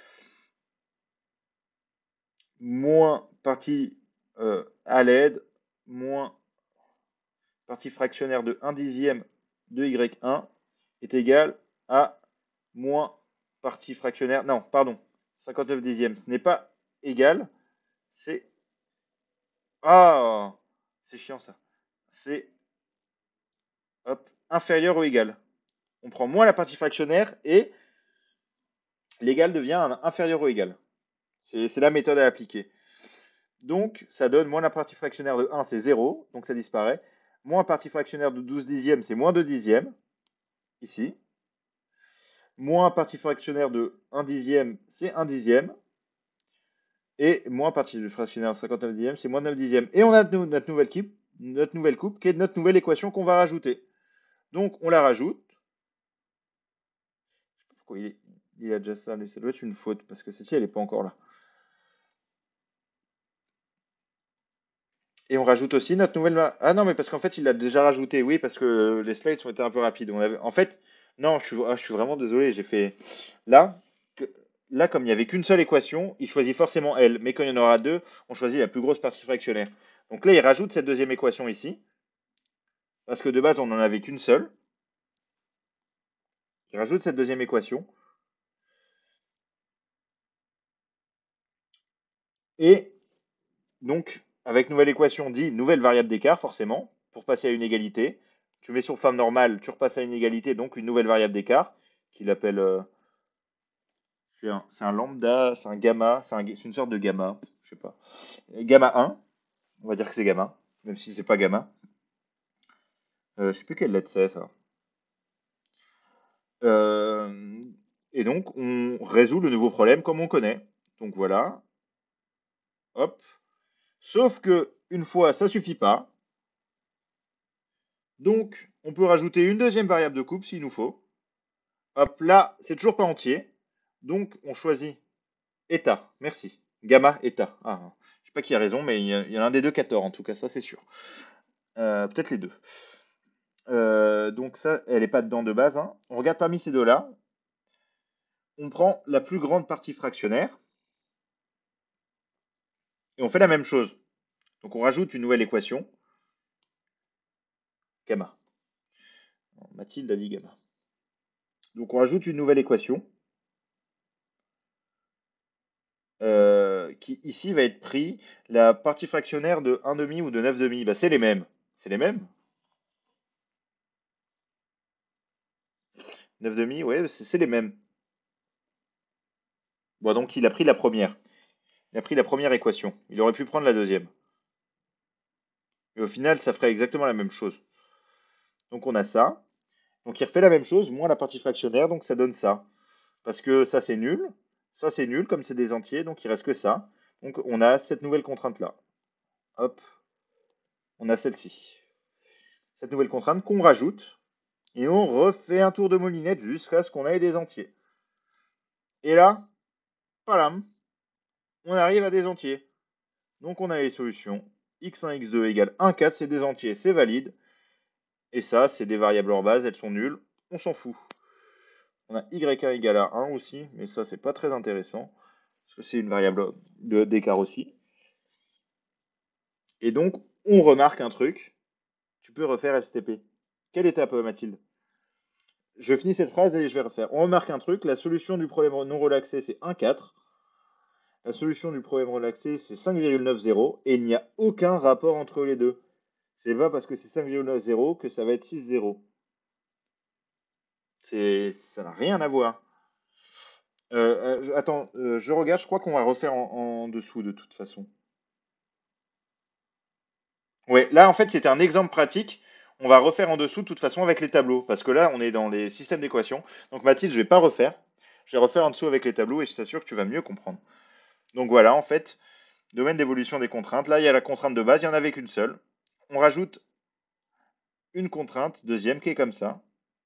Moins partie à l'aide, moins partie fractionnaire de 1 dixième de y1 est égal à moins partie fractionnaire, non, pardon, 59 dixièmes. Ce n'est pas égal, c'est... Ah, c'est chiant ça. C'est inférieur ou égal. On prend moins la partie fractionnaire et l'égal devient inférieur ou égal. C'est la méthode à appliquer. Donc, ça donne moins la partie fractionnaire de 1, c'est 0, donc ça disparaît. Moins partie fractionnaire de 12 dixièmes, c'est moins 2 dixièmes, ici. Moins partie fractionnaire de 1 dixième, c'est 1 dixième. Et moins partie fractionnaire de 59 dixièmes, c'est moins 9 dixièmes. Et on a notre nouvelle coupe, qui est notre nouvelle équation qu'on va rajouter. Donc, on la rajoute. Pourquoi il a déjà ça, mais ça doit être une faute, parce que celle-ci, elle n'est pas encore là. Et on rajoute aussi notre nouvelle... Ah non, mais parce qu'en fait, il l'a déjà rajouté. Oui, parce que les slides ont été un peu rapides. En fait, non, je suis vraiment désolé. J'ai fait... Là, là, comme il n'y avait qu'une seule équation, il choisit forcément L. Mais quand il y en aura deux, on choisit la plus grosse partie fractionnaire. Donc là, il rajoute cette deuxième équation ici. Parce que de base, on n'en avait qu'une seule. Il rajoute cette deuxième équation. Et donc, avec nouvelle équation, dit nouvelle variable d'écart, forcément, pour passer à une égalité. Tu mets sur forme normale, tu repasses à une égalité, donc une nouvelle variable d'écart, qu'il appelle... c'est un lambda, c'est un gamma, c'est une sorte de gamma, je sais pas. Gamma 1, on va dire que c'est gamma, même si c'est pas gamma. Je sais plus quelle lettre c'est ça. Euh, et donc, on résout le nouveau problème comme on connaît. Donc voilà, hop. Sauf que une fois, ça suffit pas. Donc, on peut rajouter une deuxième variable de coupe s'il nous faut. Hop, là, c'est toujours pas entier. Donc, on choisit état. Merci. Gamma, état. Ah, je sais pas qui a raison, mais il y en a un des deux qui a tort, en tout cas, ça c'est sûr. Peut-être les deux. Donc ça, elle n'est pas dedans de base, hein. On regarde parmi ces deux-là. On prend la plus grande partie fractionnaire et on fait la même chose. Donc on rajoute une nouvelle équation, gamma. Mathilde a dit gamma. Donc on rajoute une nouvelle équation qui ici va être pris la partie fractionnaire de 1 demi ou de 9 demi. Bah, c'est les mêmes. C'est les mêmes. 9 demi, ouais, c'est les mêmes. Bon, donc il a pris la première. Il a pris la première équation. Il aurait pu prendre la deuxième. Et au final, ça ferait exactement la même chose. Donc on a ça. Donc il refait la même chose, moins la partie fractionnaire, donc ça donne ça. Parce que ça c'est nul, comme c'est des entiers, donc il reste que ça. Donc on a cette nouvelle contrainte-là. Hop, on a celle-ci. Cette nouvelle contrainte qu'on rajoute, et on refait un tour de moulinette jusqu'à ce qu'on ait des entiers. Et là, palam, on arrive à des entiers. Donc on a les solutions. x1, x2 égale 1, 4, c'est des entiers, c'est valide. Et ça, c'est des variables hors base, elles sont nulles, on s'en fout. On a y1 égale à 1 aussi, mais ça, c'est pas très intéressant, parce que c'est une variable d'écart aussi. Et donc, on remarque un truc. Tu peux refaire FTP. Quelle étape, Mathilde? Je finis cette phrase et je vais refaire. On remarque un truc. La solution du problème non relaxé, c'est 1,4. La solution du problème relaxé, c'est 5,90. Et il n'y a aucun rapport entre les deux. C'est pas parce que c'est 5,90 que ça va être 6,0. Ça n'a rien à voir. Attends, je regarde. Je crois qu'on va refaire en dessous de toute façon. Ouais, là en fait c'était un exemple pratique. On va refaire en dessous de toute façon avec les tableaux, parce que là on est dans les systèmes d'équations. Donc Mathilde, je vais pas refaire. Je vais refaire en dessous avec les tableaux et je t'assure que tu vas mieux comprendre. Donc voilà, en fait, domaine d'évolution des contraintes. Là, il y a la contrainte de base, il n'y en avait qu'une seule. On rajoute une contrainte, deuxième, qui est comme ça.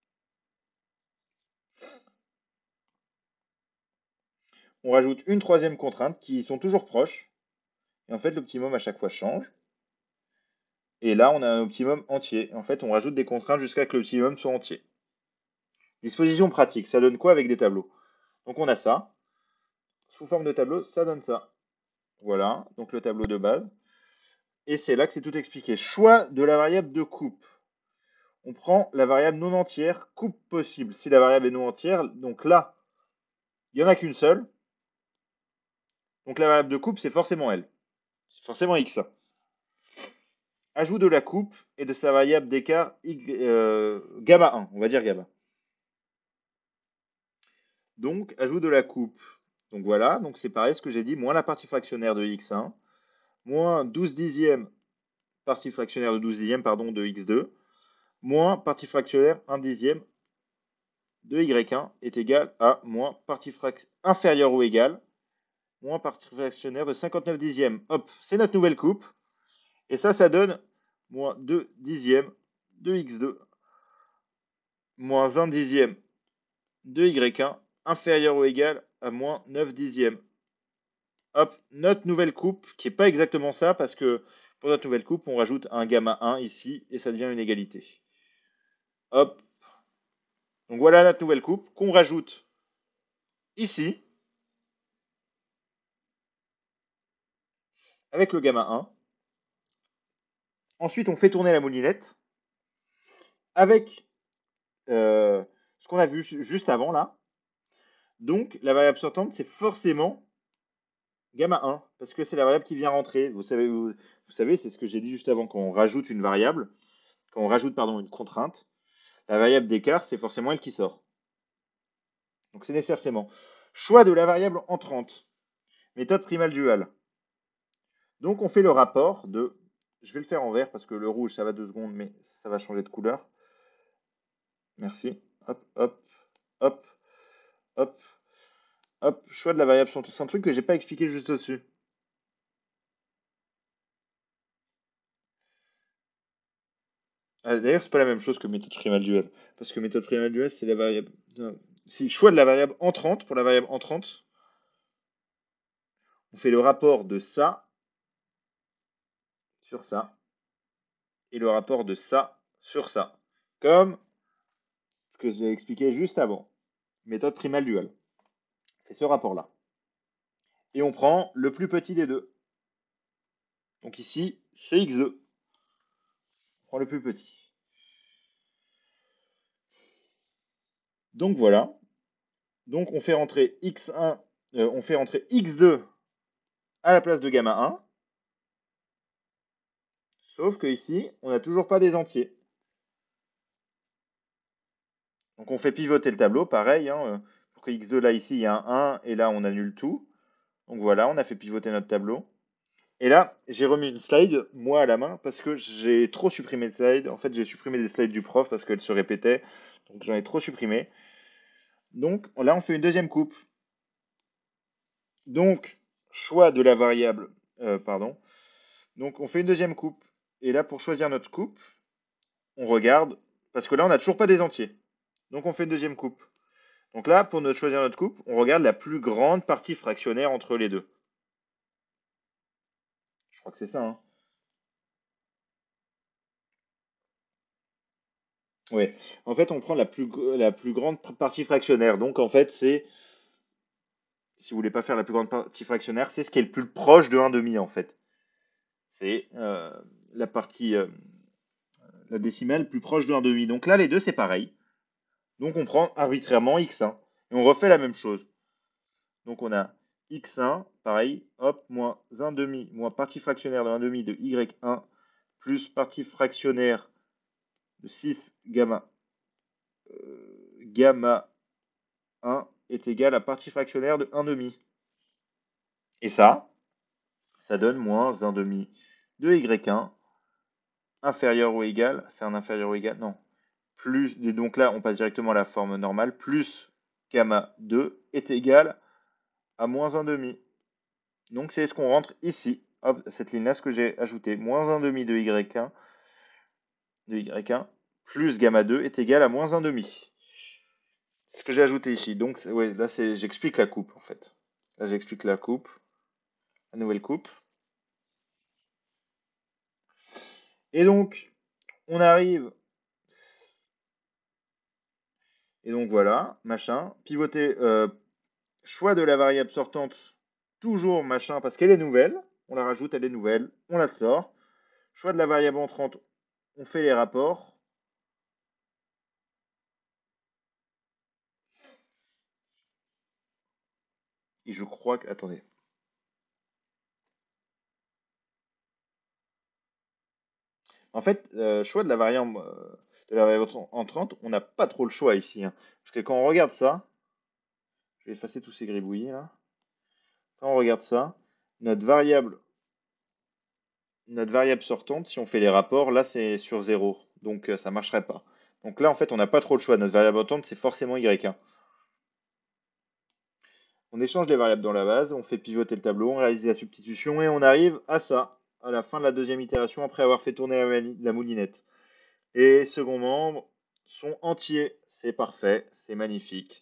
On rajoute une troisième contrainte qui sont toujours proches. Et en fait, l'optimum à chaque fois change. Et là, on a un optimum entier. En fait, on rajoute des contraintes jusqu'à ce que l'optimum soit entier. Disposition pratique, ça donne quoi avec des tableaux? Donc on a ça. Sous forme de tableau, ça donne ça. Voilà, donc le tableau de base. Et c'est là que c'est tout expliqué. Choix de la variable de coupe. On prend la variable non entière, coupe possible. Si la variable est non entière, donc là, il n'y en a qu'une seule. Donc la variable de coupe, c'est forcément elle. C'est forcément x. Ajout de la coupe et de sa variable d'écart gamma 1. On va dire gamma. Donc, ajout de la coupe. Donc voilà, donc c'est pareil ce que j'ai dit, moins la partie fractionnaire de x1, moins 12 dixièmes, partie fractionnaire de 12 dixièmes, pardon, de x2, moins partie fractionnaire 1 dixième de y1 est égal à moins partie inférieure ou égale, moins partie fractionnaire de 59 dixièmes. Hop, c'est notre nouvelle coupe. Et ça donne moins 2 dixièmes de x2, moins 1 dixième de y1, inférieur ou égal à moins 9 dixièmes. Hop, notre nouvelle coupe, qui n'est pas exactement ça, parce que pour notre nouvelle coupe, on rajoute un gamma 1 ici, et ça devient une égalité. Hop, donc voilà notre nouvelle coupe, qu'on rajoute ici, avec le gamma 1. Ensuite, on fait tourner la moulinette, avec ce qu'on a vu juste avant là. Donc, la variable sortante, c'est forcément gamma 1, parce que c'est la variable qui vient rentrer. Vous savez, c'est ce que j'ai dit juste avant, quand on rajoute une variable, quand on rajoute pardon, une contrainte, la variable d'écart, c'est forcément elle qui sort. Donc c'est nécessairement. Choix de la variable entrante. Méthode primale duale. Donc on fait le rapport de Je vais le faire en vert parce que le rouge, ça va 2 secondes, mais ça va changer de couleur. Merci. Hop, hop, hop, hop, hop. Choix de la variable sortante. C'est un truc que j'ai pas expliqué juste au-dessus. D'ailleurs, c'est pas la même chose que méthode primale duel. Parce que méthode primale duel, c'est la variable. Non. Si, choix de la variable entrante. Pour la variable entrante, on fait le rapport de ça sur ça. Et le rapport de ça sur ça. Comme ce que j'ai expliqué juste avant. Méthode primale duel. C'est ce rapport-là. Et on prend le plus petit des deux. Donc ici, c'est x2. On prend le plus petit. Donc voilà. Donc on fait rentrer x1, on fait rentrer x2 à la place de gamma 1. Sauf que ici, on n'a toujours pas des entiers. Donc on fait pivoter le tableau, pareil. Hein, pour que x2, là, ici, il y a un 1, et là, on annule tout. Donc voilà, on a fait pivoter notre tableau. Et là, j'ai remis une slide, moi à la main, parce que j'ai trop supprimé de slides. En fait, j'ai supprimé des slides du prof parce qu'elles se répétaient. Donc j'en ai trop supprimé. Donc là, on fait une deuxième coupe. Donc, choix de la variable, pardon. Donc on fait une deuxième coupe. Et là, pour choisir notre coupe, on regarde, parce que là, on n'a toujours pas des entiers. Donc on fait une deuxième coupe. Donc là, pour choisir notre coupe, on regarde la plus grande partie fractionnaire entre les deux. Je crois que c'est ça, hein. Oui. En fait, on prend la plus grande partie fractionnaire. Donc en fait, c'est, si vous voulez pas faire la plus grande partie fractionnaire, c'est ce qui est le plus proche de 1,5 en fait. C'est la partie, la décimale plus proche de 1,5. Donc là, les deux, c'est pareil. Donc on prend arbitrairement x1 et on refait la même chose. Donc on a x1, pareil, hop, moins 1,5, moins partie fractionnaire de 1,5 de y1, plus partie fractionnaire de 6 gamma 1 est égal à partie fractionnaire de 1,5. Et ça donne moins 1,5 de y1 inférieur ou égal, c'est un inférieur ou égal, non, plus, et donc là on passe directement à la forme normale, plus gamma 2 est égal à moins 1,5. Donc c'est ce qu'on rentre ici. Hop, cette ligne-là, ce que j'ai ajouté. Moins 1,5 de y1 plus gamma 2 est égal à moins 1,5. C'est ce que j'ai ajouté ici. Donc ouais, là j'explique la coupe en fait. Là j'explique la coupe, la nouvelle coupe. Et donc on arrive. Et donc voilà, machin. Pivoter, choix de la variable sortante, toujours machin parce qu'elle est nouvelle. On la rajoute, elle est nouvelle. On la sort. Choix de la variable entrante, on fait les rapports. Et je crois que. Attendez. En fait, choix de la variable entrante, on n'a pas trop le choix ici, hein. Parce que quand on regarde ça, je vais effacer tous ces gribouillis là. Quand on regarde ça, notre variable, notre variable sortante, si on fait les rapports, là c'est sur 0. Donc ça ne marcherait pas. Donc là, en fait, on n'a pas trop le choix. Notre variable entrante, c'est forcément y1. On échange les variables dans la base, on fait pivoter le tableau, on réalise la substitution et on arrive à ça, à la fin de la deuxième itération après avoir fait tourner la moulinette. Et second membre sont entiers. C'est parfait, c'est magnifique.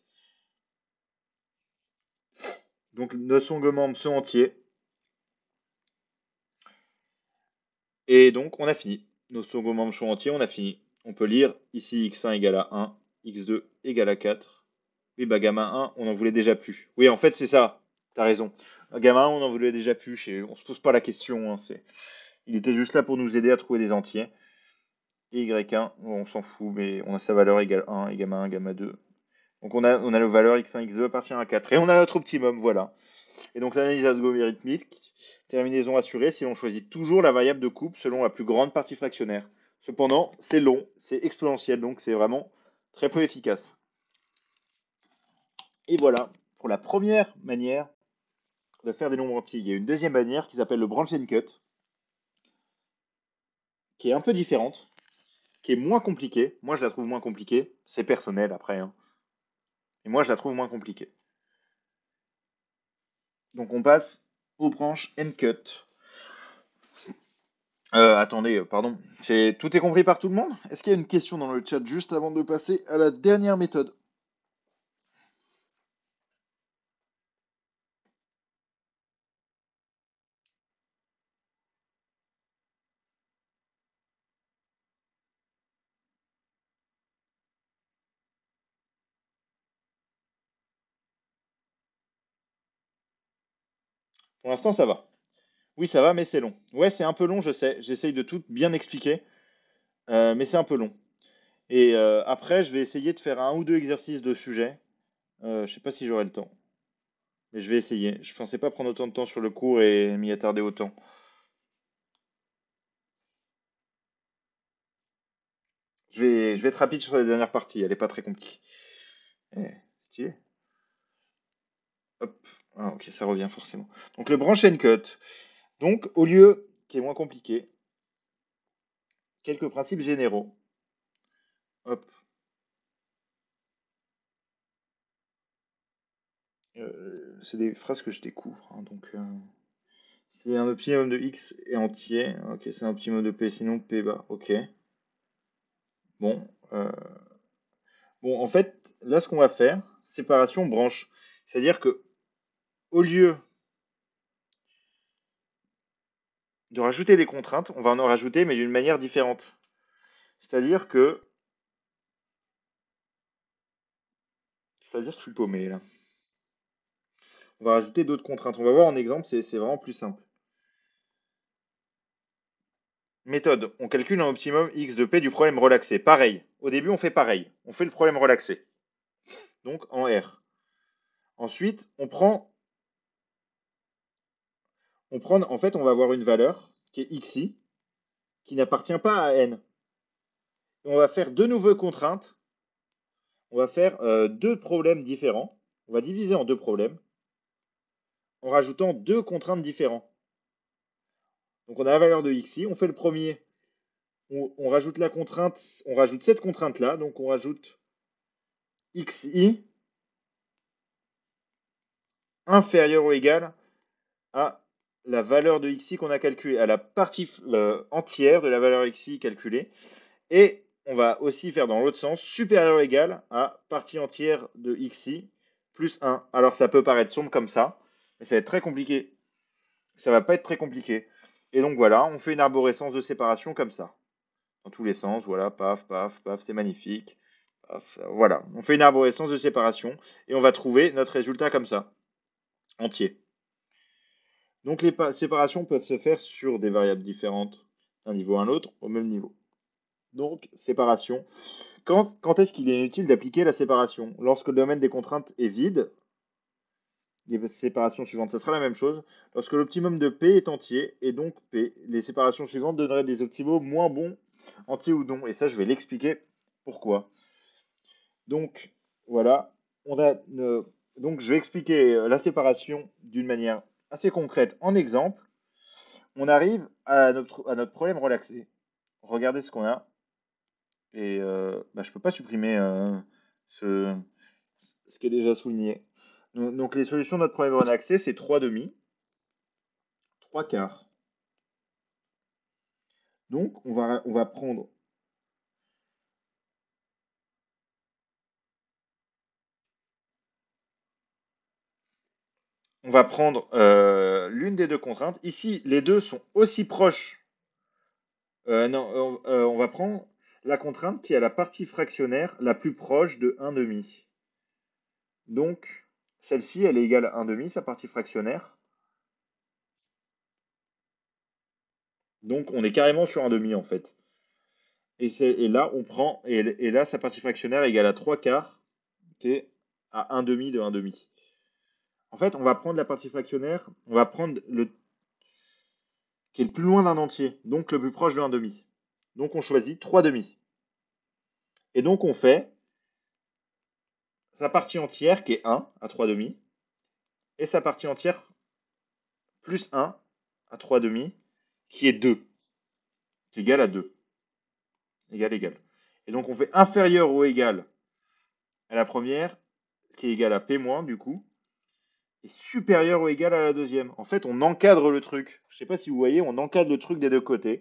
Donc nos second membres sont entiers. Et donc on a fini. Nos second membres sont entiers, on a fini. On peut lire ici x1 égale à 1, x2 égale à 4. Oui, bah gamma 1, on n'en voulait déjà plus. Oui, en fait, c'est ça. T'as raison. Gamma 1, on n'en voulait déjà plus. On se pose pas la question, hein. Il était juste là pour nous aider à trouver des entiers. Et y1, on s'en fout, mais on a sa valeur égale 1, et gamma 1, gamma 2. Donc on a la valeur x1, x2 appartient à 4. Et on a notre optimum, voilà. Et donc l'analyse algorithmique, terminaison assurée si l'on choisit toujours la variable de coupe selon la plus grande partie fractionnaire. Cependant, c'est long, c'est exponentiel, donc c'est vraiment très peu efficace. Et voilà pour la première manière de faire des nombres entiers. Il y a une deuxième manière qui s'appelle le branch and cut. qui est un peu différente, qui est moins compliquée. Moi, je la trouve moins compliquée. C'est personnel après, hein. Et moi, je la trouve moins compliquée. Donc, on passe aux branches cut. Attendez, pardon. Tout est compris par tout le monde? Est-ce qu'il y a une question dans le chat juste avant de passer à la dernière méthode? Pour l'instant, ça va. Oui, ça va, mais c'est long. Ouais, c'est un peu long, je sais. J'essaye de tout bien expliquer, mais c'est un peu long. Et après, je vais essayer de faire un ou deux exercices de sujet. Je sais pas si j'aurai le temps, mais je vais essayer. Je pensais pas prendre autant de temps sur le cours et m'y attarder autant. Je vais être rapide sur la dernière partie. Elle est pas très compliquée. Eh, stylé. Hop. Ah, ok, ça revient forcément. Donc le branch and cut. Donc au lieu, qui est moins compliqué, quelques principes généraux. Hop. C'est des phrases que je découvre, hein, donc c'est un optimum de x est entier. Ok, c'est un optimum de p, sinon p bas. Ok. Bon. Bon, en fait, là, ce qu'on va faire, séparation branche. C'est-à-dire que au lieu de rajouter des contraintes, on va en rajouter, mais d'une manière différente. C'est-à-dire que, c'est-à-dire que je suis paumé là. On va rajouter d'autres contraintes. On va voir en exemple, c'est vraiment plus simple. Méthode. On calcule un optimum x de p du problème relaxé. Pareil. Au début, on fait pareil. On fait le problème relaxé. Donc en R. Ensuite, en fait, on va avoir une valeur qui est xi, qui n'appartient pas à n. Et on va faire deux nouvelles contraintes. On va faire deux problèmes différents. On va diviser en deux problèmes en rajoutant deux contraintes différentes. Donc on a la valeur de xi, on fait le premier, on rajoute la contrainte, on rajoute cette contrainte là, donc on rajoute xi inférieur ou égal à la valeur de xi qu'on a calculée, à la partie entière de la valeur xi calculée. Et on va aussi faire dans l'autre sens, supérieur ou égal à partie entière de xi plus 1. Alors ça peut paraître sombre comme ça, mais ça va être très compliqué. Ça va pas être très compliqué. Et donc voilà, on fait une arborescence de séparation comme ça. Dans tous les sens, voilà, paf, paf, paf, c'est magnifique. Paf, voilà, on fait une arborescence de séparation et on va trouver notre résultat comme ça, entier. Donc les séparations peuvent se faire sur des variables différentes d'un niveau à un autre au même niveau. Donc, séparation. Quand est-ce qu'il est inutile d'appliquer la séparation? Lorsque le domaine des contraintes est vide, les séparations suivantes, ça sera la même chose. Lorsque l'optimum de P est entier, et donc P, les séparations suivantes donneraient des optimaux moins bons, entiers ou non. Et ça, je vais l'expliquer pourquoi. Donc, voilà. Donc, je vais expliquer la séparation d'une manière assez concrète en exemple. On arrive à notre problème relaxé. Regardez ce qu'on a. Et je ne peux pas supprimer ce, ce qui est déjà souligné. Donc, les solutions de notre problème relaxé, c'est 3 demi, 3 quarts. Donc, on va prendre l'une des deux contraintes. Ici, les deux sont aussi proches. Non, on va prendre la contrainte qui a la partie fractionnaire la plus proche de 1 demi. Donc, celle-ci, elle est égale à 1 demi, sa partie fractionnaire. Donc, on est carrément sur 1 demi en fait. Et là, on prend, et là, sa partie fractionnaire est égale à 3 quarts, qui est à 1 demi de 1 demi. En fait, on va prendre la partie fractionnaire, on va prendre le qui est le plus loin d'un entier, donc le plus proche de 1 demi. Donc on choisit 3 demi. Et donc on fait sa partie entière qui est 1 à 3 demi, et sa partie entière plus 1 à 3 demi, qui est 2. c'est égal à 2. Égal, égal. Et donc on fait inférieur ou égal à la première, qui est égal à P-, du coup, et supérieur ou égal à la deuxième. En fait, on encadre le truc. Je ne sais pas si vous voyez, on encadre le truc des deux côtés.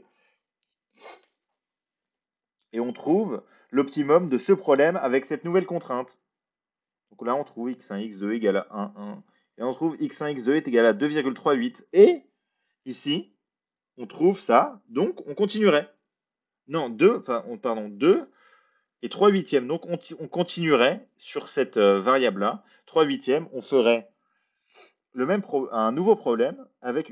Et on trouve l'optimum de ce problème avec cette nouvelle contrainte. Donc là, on trouve x1, x2 égale à 1, 1. Et on trouve x1, x2 est égal à 2,38. Et ici, on trouve ça. Donc, on continuerait. Non, 2, pardon, 2 et 3 huitièmes. Donc, on continuerait sur cette variable-là. 3 huitièmes, on ferait un nouveau problème avec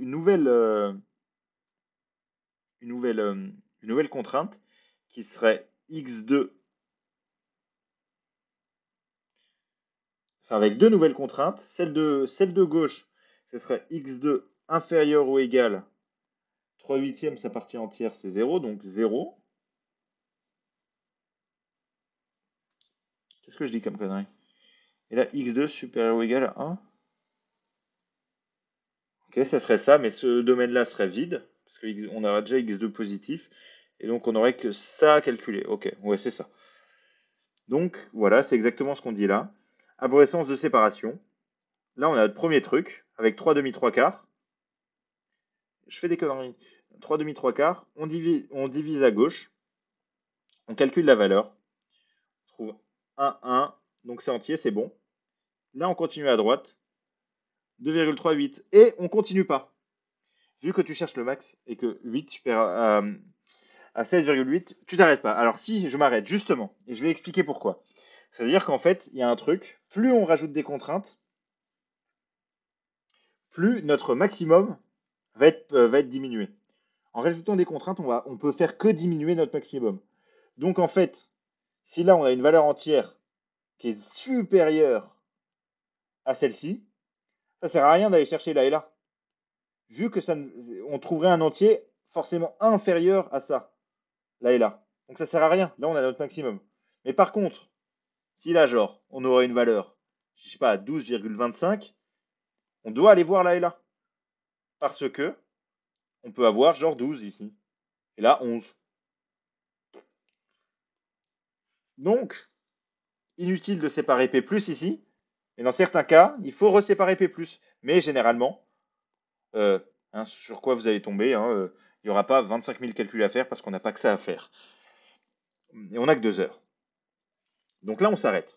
une nouvelle contrainte qui serait x2, enfin avec deux nouvelles contraintes. Celle de gauche, ce serait x2 inférieur ou égal 3 huitièmes, sa partie entière, c'est 0, donc 0. Qu'est-ce que je dis comme connerie? Et là, x2 supérieur ou égal à 1. Ok, ça serait ça, mais ce domaine-là serait vide, parce qu'on aura déjà x2 positif, et donc on n'aurait que ça à calculer. Ok, ouais, c'est ça. Donc voilà, c'est exactement ce qu'on dit là. Arborescence de séparation. Là, on a notre premier truc, avec 3 demi 3 quarts. Je fais des conneries. 3 demi 3 quarts, on divise à gauche, on calcule la valeur, on trouve 1, 1, donc c'est entier, c'est bon. Là, on continue à droite, 2,38, et on continue pas. Vu que tu cherches le max et que 8 super à 16,8, tu t'arrêtes pas. Alors si, je m'arrête justement, et je vais expliquer pourquoi. C'est-à-dire qu'en fait, il y a un truc, plus on rajoute des contraintes, plus notre maximum va être diminué. En rajoutant des contraintes, on peut faire que diminuer notre maximum. Donc en fait, si là on a une valeur entière qui est supérieure à celle-ci, ça sert à rien d'aller chercher là et là. Vu que on trouverait un entier forcément inférieur à ça, là et là. Donc ça sert à rien. Là on a notre maximum. Mais par contre, si là genre on aurait une valeur, je sais pas, à 12,25, on doit aller voir là et là. Parce que on peut avoir genre 12 ici. Et là 11. Donc, inutile de séparer P+ ici. Et dans certains cas, il faut reséparer P+. Mais généralement, euh, sur quoi vous allez tomber, il n'y aura pas 25 000 calculs à faire parce qu'on n'a pas que ça à faire. Et on n'a que 2 heures. Donc là, on s'arrête.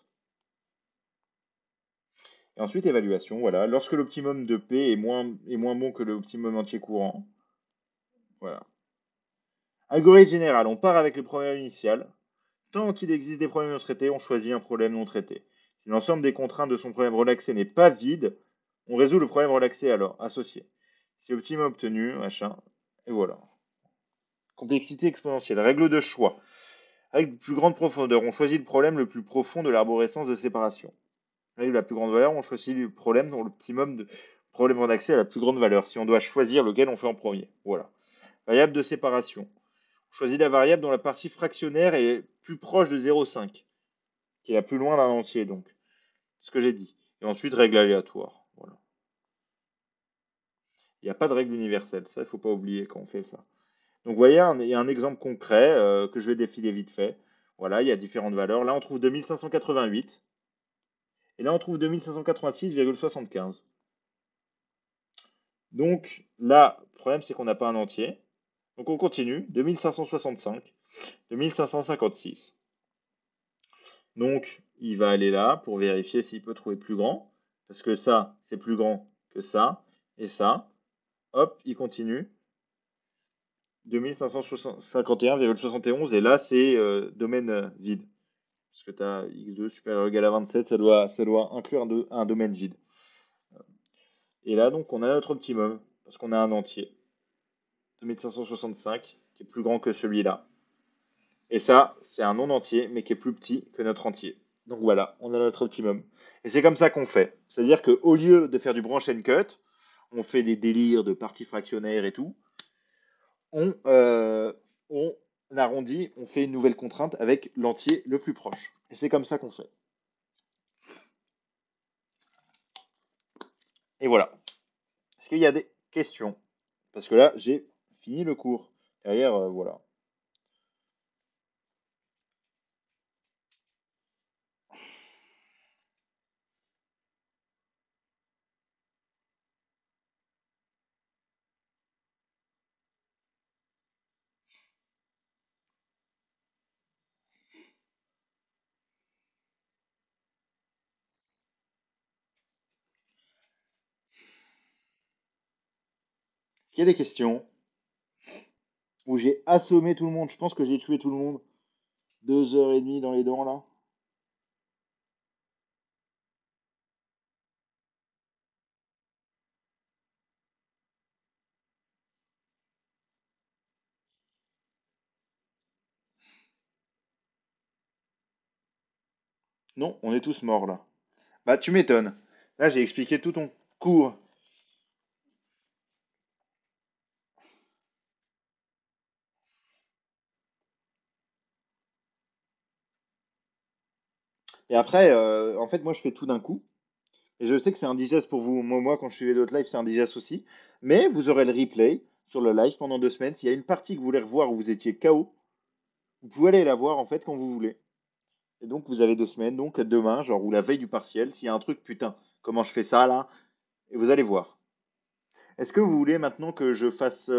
Et ensuite, évaluation, voilà. Lorsque l'optimum de P est moins bon que l'optimum entier courant. Voilà. Algorithme général, on part avec le problème initial. Tant qu'il existe des problèmes non traités, on choisit un problème non traité. Si l'ensemble des contraintes de son problème relaxé n'est pas vide, on résout le problème relaxé alors, associé. Si optimum obtenu, machin, et voilà. Complexité exponentielle, règle de choix. Règle de plus grande profondeur, on choisit le problème le plus profond de l'arborescence de séparation. Règle de la plus grande valeur, on choisit le problème dont l'optimum de problème relaxé a la plus grande valeur. Si on doit choisir lequel on fait en premier. Voilà. Variable de séparation. On choisit la variable dont la partie fractionnaire est plus proche de 0,5, qui est la plus loin d'un entier, donc. Ce que j'ai dit. Et ensuite, règle aléatoire. Voilà. Il n'y a pas de règle universelle. Ça, il ne faut pas oublier quand on fait ça. Donc, vous voyez, il y a un exemple concret que je vais défiler vite fait. Voilà, il y a différentes valeurs. Là, on trouve 2588. Et là, on trouve 2586,75. Donc, là, le problème, c'est qu'on n'a pas un entier. Donc, on continue. 2565, 2556. Donc, il va aller là pour vérifier s'il peut trouver plus grand. Parce que ça, c'est plus grand que ça et ça. Hop, il continue. 2551,71 et là c'est domaine vide. Parce que tu as x2 supérieur ou égal à 27, ça doit inclure un domaine vide. Et là donc on a notre optimum, parce qu'on a un entier. 2565, qui est plus grand que celui-là. Et ça, c'est un non entier, mais qui est plus petit que notre entier. Donc voilà, on a notre optimum. Et c'est comme ça qu'on fait. C'est-à-dire qu'au lieu de faire du branch and cut, on fait des délires de parties fractionnaires et tout, on arrondit, on fait une nouvelle contrainte avec l'entier le plus proche. Et c'est comme ça qu'on fait. Et voilà. Est-ce qu'il y a des questions? Parce que là, j'ai fini le cours. Derrière, voilà. qu'il y a des questions où j'ai assommé tout le monde? Je pense que j'ai tué tout le monde. 2 h30 dans les dents là. Non, on est tous morts là. Bah tu m'étonnes. Là j'ai expliqué tout ton cours. Et après, en fait moi je fais tout d'un coup. Et je sais que c'est indigeste pour vous. Moi, quand je suivais d'autres lives, c'est indigeste aussi. Mais vous aurez le replay sur le live pendant 2 semaines. S'il y a une partie que vous voulez revoir où vous étiez KO, vous pouvez aller la voir en fait quand vous voulez. Et donc vous avez 2 semaines. Donc demain, genre ou la veille du partiel, s'il y a un truc, putain, comment je fais ça là? Et vous allez voir. Est-ce que vous voulez maintenant que je fasse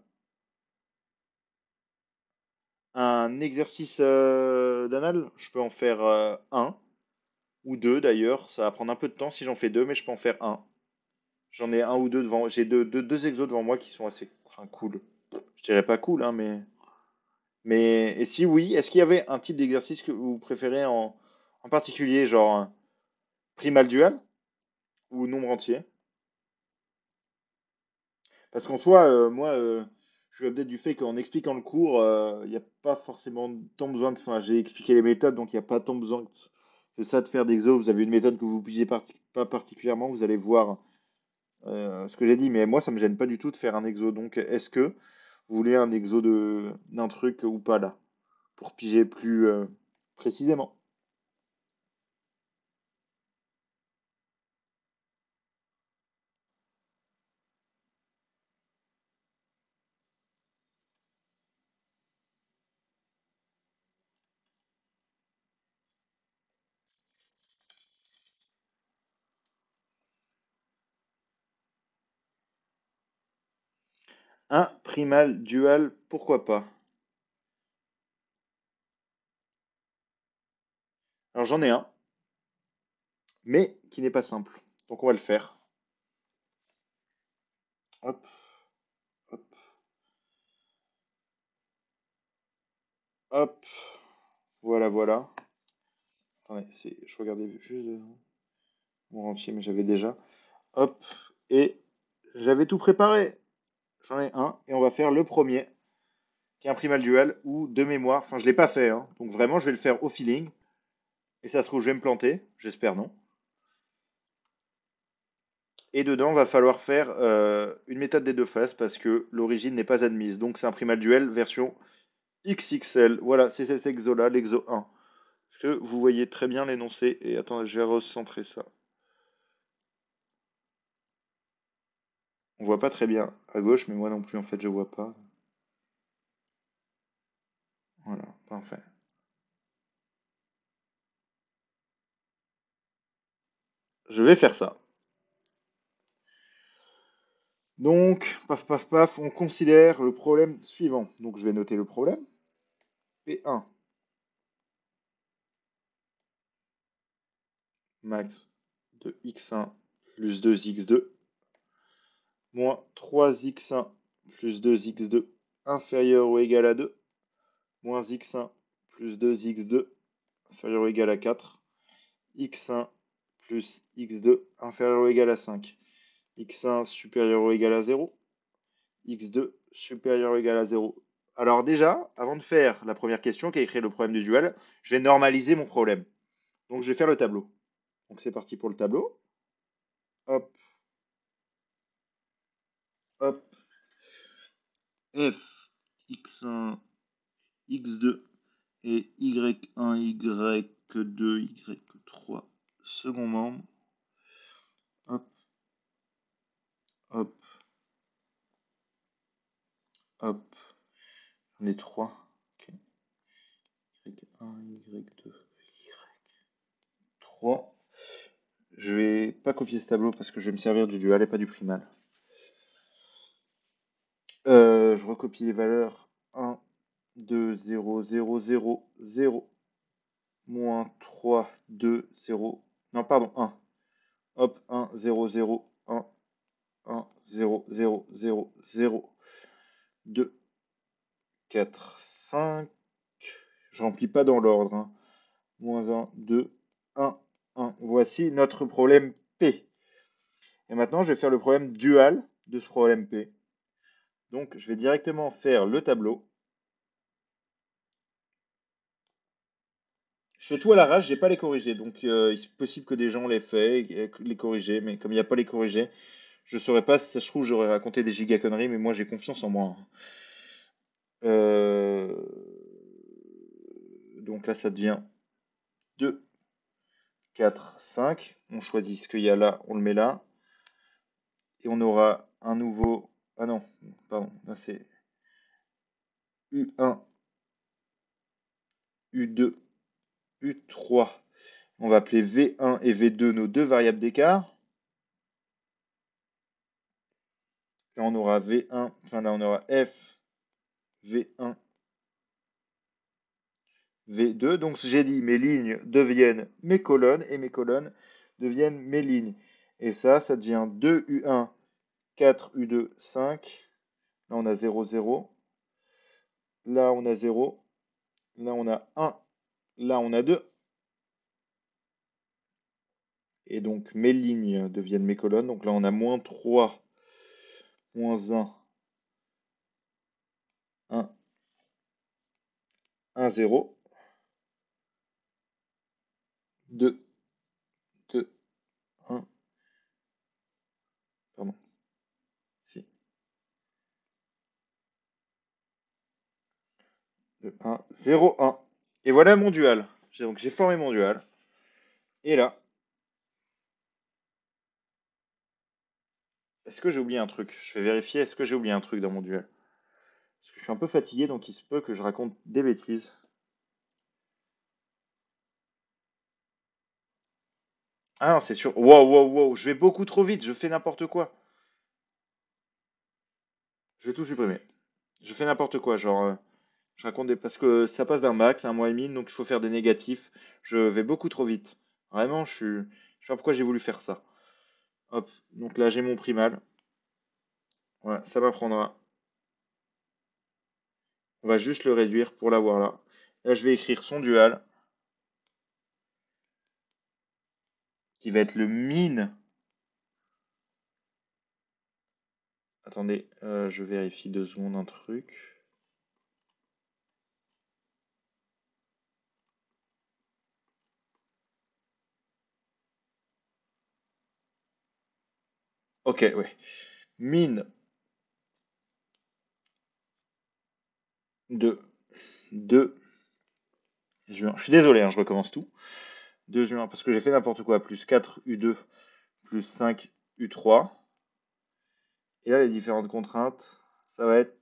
un exercice d'anal? Je peux en faire un ou deux d'ailleurs. Ça va prendre un peu de temps si j'en fais deux, mais je peux en faire un. J'en ai un ou deux devant. J'ai deux exos devant moi qui sont assez, enfin, cool. Je dirais pas cool, hein, mais et si oui, est-ce qu'il y avait un type d'exercice que vous préférez en particulier, genre primal dual ou nombre entier? Parce qu'en soi, moi, je suis update du fait qu'en expliquant le cours, il n'y a pas forcément tant besoin de. Enfin, j'ai expliqué les méthodes, donc il n'y a pas tant besoin de ça de faire d'exo. Vous avez une méthode que vous n'utilisez pas particulièrement, vous allez voir ce que j'ai dit, mais moi, ça me gêne pas du tout de faire un exo. Donc, est-ce que vous voulez un exo d'un truc ou pas là, pour piger plus précisément? Un primal dual, pourquoi pas? Alors j'en ai un, mais qui n'est pas simple. Donc on va le faire. Hop, hop, hop. Voilà, voilà. Attendez, je regardais juste mon rentier, mais j'avais déjà. Hop, et j'avais tout préparé. J'en ai un, et on va faire le premier, qui est un primal dual, ou de mémoire. Enfin, je l'ai pas fait, hein. Donc vraiment, je vais le faire au feeling. Et ça se trouve, je vais me planter. J'espère non. Et dedans, va falloir faire une méthode des deux faces parce que l'origine n'est pas admise. Donc c'est un primal duel version XXL. Voilà, c'est cet exo-là, l'exo 1. Est-ce que vous voyez très bien l'énoncé? Et attendez, je vais recentrer ça. On voit pas très bien à gauche, mais moi non plus, en fait, je vois pas. Voilà, parfait. Je vais faire ça. Donc, paf, paf, paf, on considère le problème suivant. Donc, je vais noter le problème. P1, max de x1 plus 2x2 moins 3x1 plus 2x2 inférieur ou égal à 2 moins x1 plus 2x2 inférieur ou égal à 4 x1 plus x2 inférieur ou égal à 5 x1 supérieur ou égal à 0 x2 supérieur ou égal à 0. Alors déjà, avant de faire la première question qui a écrit le problème du dual, je vais normaliser mon problème. Donc je vais faire le tableau. Donc c'est parti pour le tableau. Hop, hop, f x1, x2 et y1, y2, y3 second membre. Hop, hop, hop. J'en ai trois. Ok. Y1, y2, y3. Je vais pas copier ce tableau parce que je vais me servir du dual et pas du primal. Je recopie les valeurs 1, 2, 0, 0, 0, 0, moins 3, 2, 0. Non, pardon, 1. Hop, 1, 0, 0, 1, 1, 0, 0, 0, 0, 2, 4, 5. Je remplis pas dans l'ordre, hein. Moins 1, 2, 1, 1. Voici notre problème P. Et maintenant, je vais faire le problème dual de ce problème P. Donc, je vais directement faire le tableau. Je fais tout à l'arrache, j'ai pas les corrigés. Donc, il est possible que des gens l'aient fait, et les corrigés. Mais comme il n'y a pas les corrigés, je saurais pas si ça se trouve, j'aurais raconté des giga conneries. Mais moi, j'ai confiance en moi, hein. Euh, Donc là, ça devient 2, 4, 5. On choisit ce qu'il y a là, on le met là. Et on aura un nouveau... Ah non, pardon, là c'est U1, U2, U3. On va appeler V1 et V2 nos deux variables d'écart. Là on aura V1, enfin là on aura F, V1, V2. Donc j'ai dit mes lignes deviennent mes colonnes et mes colonnes deviennent mes lignes. Et ça devient 2U1, 4U2, 5. Là on a 0, 0. Là on a 0. Là on a 1. Là on a 2. Et donc mes lignes deviennent mes colonnes. Donc là on a moins 3, moins 1, 1, 1, 0, 2, 2, 1, pardon, si, 2, 1, 0, 1. Et voilà mon dual. Donc j'ai formé mon dual. Et là, est-ce que j'ai oublié un truc? Je vais vérifier, est-ce que j'ai oublié un truc dans mon dual? Parce que je suis un peu fatigué, donc il se peut que je raconte des bêtises. Ah non, c'est sûr. Wow, wow, wow, je vais beaucoup trop vite, je fais n'importe quoi. Je vais tout supprimer. Je fais n'importe quoi, genre, je raconte des... Parce que ça passe d'un max à un mois et demi, donc il faut faire des négatifs. Je vais beaucoup trop vite. Vraiment, je sais pas pourquoi j'ai voulu faire ça. Hop, donc là j'ai mon primal. Voilà, ça m'apprendra. On va juste le réduire pour l'avoir là. Là, je vais écrire son dual, qui va être le min. Attendez, je vérifie 2 secondes un truc. Ok, ouais. Min de 2 juin. Je suis désolé, hein, je recommence tout. 2 juin, parce que j'ai fait n'importe quoi. Plus 4 U2, plus 5 U3. Et là, les différentes contraintes, ça va être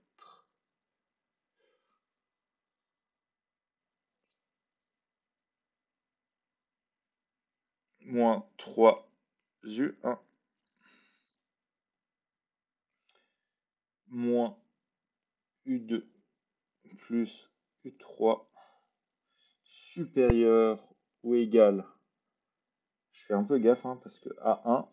moins 3 U1, moins U2, plus U3, supérieur ou égal. Je fais un peu gaffe, hein, parce que A1,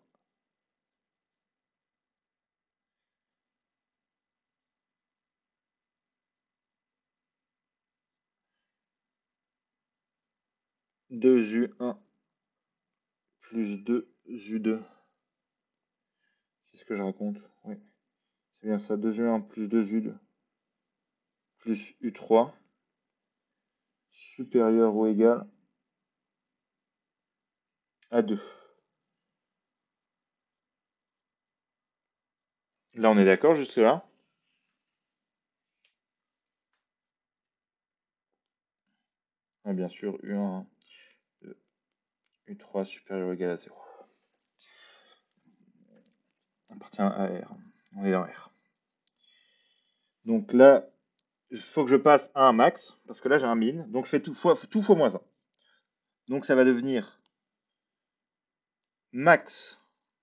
2U1 plus 2U2. C'est ce que je raconte? Oui, c'est bien ça. 2U1 plus 2U2 plus U3 supérieur ou égal à 2. Là, on est d'accord jusque-là? Et bien sûr, U1, U3 supérieur ou égal à 0. Appartient à R. On est dans R. Donc là, il faut que je passe à un max, parce que là j'ai un min. Donc je fais tout fois moins 1. Donc ça va devenir max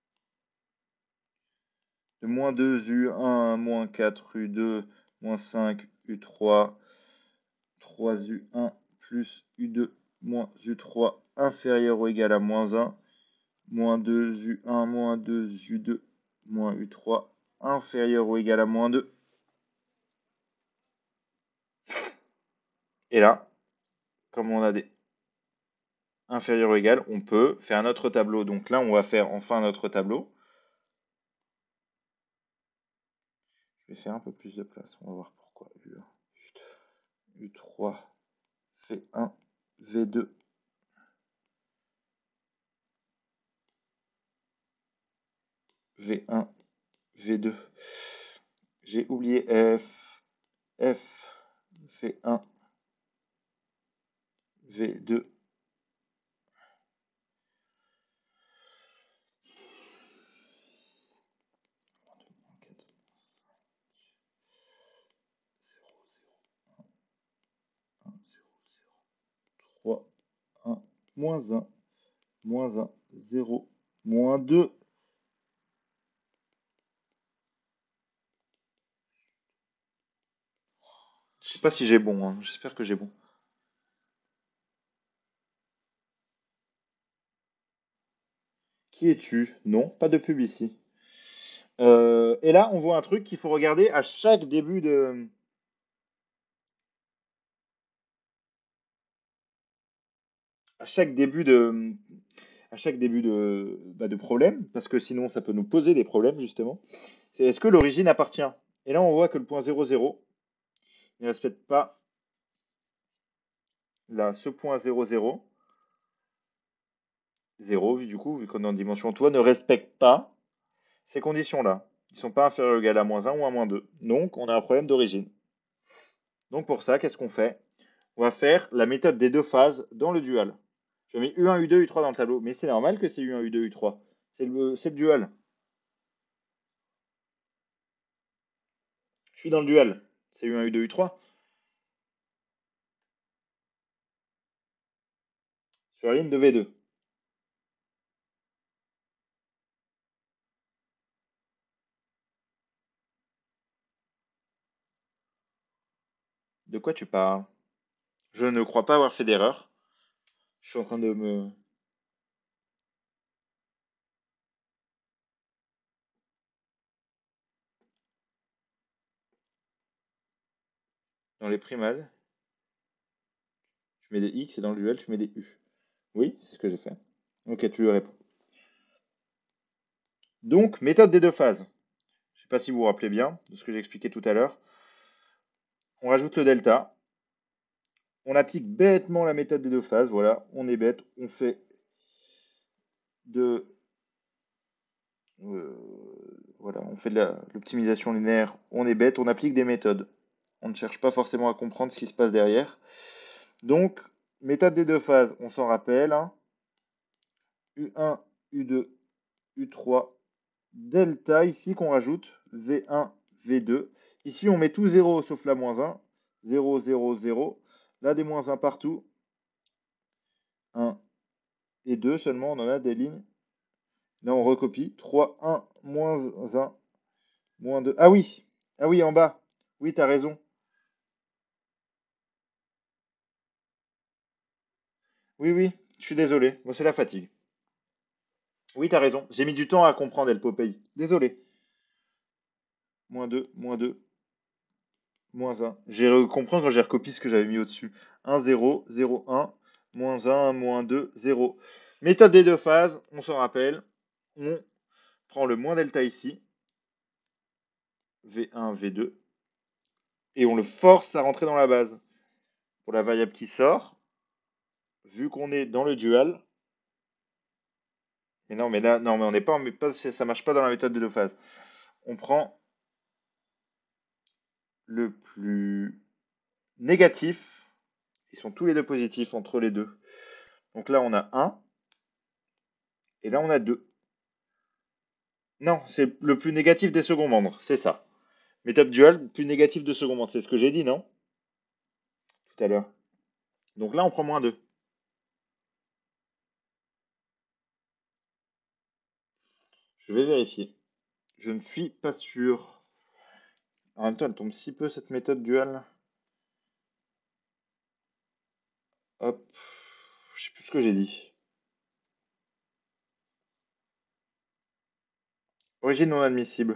de moins 2 U1, moins 4 U2, moins 5 U3, 3 U1 plus U2, moins U3 inférieur ou égal à moins 1, moins 2 U1, moins 2 U2 moins U3 inférieur ou égal à moins 2. Et là, comme on a des inférieur ou égal, on peut faire un autre tableau. Donc là, on va faire enfin notre tableau. Je vais faire un peu plus de place. On va voir pourquoi. U3, V1, V2. V1, V2. J'ai oublié F. F, V1, V2. Trois, un, moins 1, moins 1, 0, moins 2. Je sais pas si j'ai bon, hein. J'espère que j'ai bon. Qui es-tu? Non, pas de pub ici. Et là, on voit un truc qu'il faut regarder à chaque début de, de problème, parce que sinon ça peut nous poser des problèmes justement. C'est est-ce que l'origine appartient? Et là, on voit que le point 0, 0 ne respecte pas là, ce point 0, 0, 0, du coup, vu qu'on est en dimension toi, ne respecte pas ces conditions-là. Ils ne sont pas inférieurs ou égaux à moins 1 ou à moins 2. Donc, on a un problème d'origine. Donc, pour ça, qu'est-ce qu'on fait? On va faire la méthode des deux phases dans le dual. Je mets U1, U2, U3 dans le tableau. Mais c'est normal que c'est U1, U2, U3. C'est le dual. Je suis dans le dual. C'est U1, U2, U3. Sur la ligne de V2. De quoi tu parles? Je ne crois pas avoir fait d'erreur. Je suis en train de me... Dans les primales, tu mets des X et dans le dual, tu mets des U. Oui, c'est ce que j'ai fait. Ok, tu lui réponds. Donc, méthode des deux phases. Je ne sais pas si vous vous rappelez bien de ce que j'ai expliqué tout à l'heure. On rajoute le delta. On applique bêtement la méthode des deux phases. Voilà, on est bête. On fait de... voilà, on fait de l'optimisation linéaire. On est bête. On applique des méthodes. On ne cherche pas forcément à comprendre ce qui se passe derrière. Donc, méthode des deux phases, on s'en rappelle. Hein. U1, U2, U3, delta ici qu'on rajoute, V1, V2. Ici, on met tout 0 sauf la moins 1. 0, 0, 0. Là, des moins 1 partout. 1 et 2 seulement, on en a des lignes. Là, on recopie. 3, 1, moins 1, moins 2. Ah oui, ah oui, en bas. Oui, t'as raison. Oui, oui, je suis désolé. Bon, c'est la fatigue. Oui, t'as raison. J'ai mis du temps à comprendre El Popeye. Désolé. Moins 2, moins 2, moins 1. J'ai compris quand j'ai recopié ce que j'avais mis au-dessus. 1, 0, 0, 1, moins 1, moins 2, 0. Méthode des deux phases, on s'en rappelle. On prend le moins delta ici, V1, V2, et on le force à rentrer dans la base. Pour la variable qui sort, vu qu'on est dans le dual, mais non, mais là, non, mais on n'est pas, ça marche pas dans la méthode des deux phases. On prend le plus négatif, ils sont tous les deux positifs entre les deux. Donc là, on a 1, et là, on a 2. Non, c'est le plus négatif des seconds membres, c'est ça. Méthode dual, plus négatif de second membre, c'est ce que j'ai dit, non? Tout à l'heure. Donc là, on prend moins 2. Je vais vérifier. Je ne suis pas sûr. En même temps, elle tombe si peu cette méthode dual. Hop. Je sais plus ce que j'ai dit. Origine non admissible.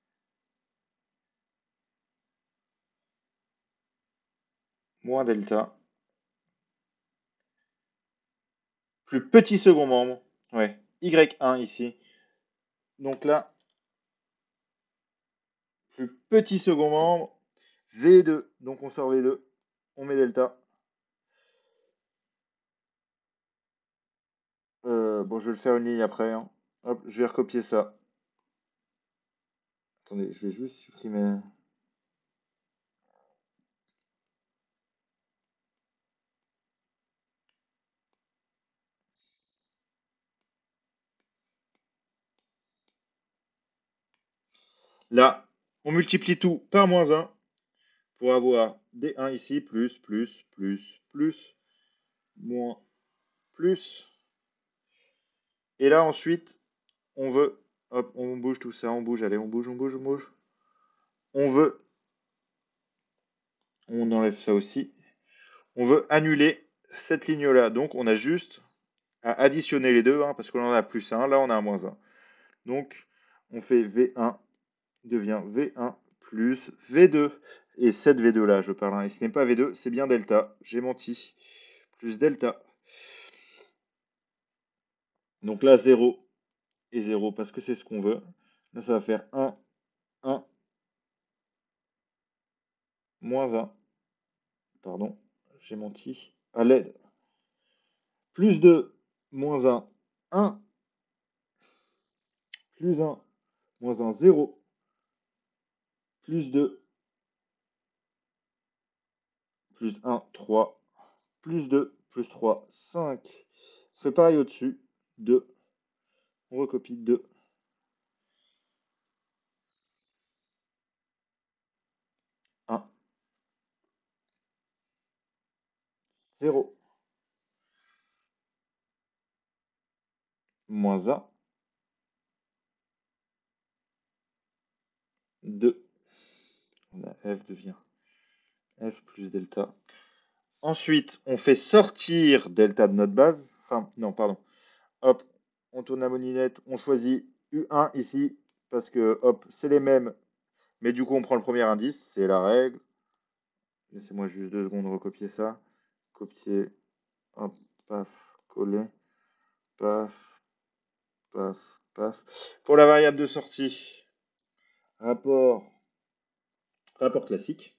Moins delta. Plus petit second membre. Ouais. Y1 ici. Donc là, plus petit second membre. V2. Donc on sort V2. On met delta. Bon, je vais le faire une ligne après, hein. Hop, je vais recopier ça. Attendez, je vais juste supprimer. Là, on multiplie tout par -1 pour avoir D1 ici, plus, moins, plus. Et là, ensuite, on veut, hop, on bouge tout ça, on bouge, allez, on bouge, on bouge, on bouge. On veut, on enlève ça aussi. On veut annuler cette ligne-là. Donc, on a juste à additionner les deux, hein, parce que là, on a +1, là, on a un -1. Donc, on fait V1 devient V1 plus V2. Et cette V2 là, je parle, hein, et ce n'est pas V2, c'est bien delta. J'ai menti. Plus delta. Donc là, 0 et 0 parce que c'est ce qu'on veut. Là, ça va faire 1, 1, moins 1. Pardon, j'ai menti. À l'aide. Plus 2, moins 1, 1. Plus 1, moins 1, 0. Plus 2, plus 1, 3. Plus 2, plus 3, 5. On fait pareil au-dessus. 2. On recopie 2. 1, 0. Moins 1. 2. On a F devient F plus delta. Ensuite, on fait sortir delta de notre base. Enfin, non, pardon. Hop, on tourne la molinette, on choisit U1 ici, parce que, hop, c'est les mêmes, mais du coup, on prend le premier indice, c'est la règle. Laissez-moi juste 2 secondes recopier ça. Copier, hop, paf, coller, paf, paf, paf. Pour la variable de sortie, rapport, rapport classique.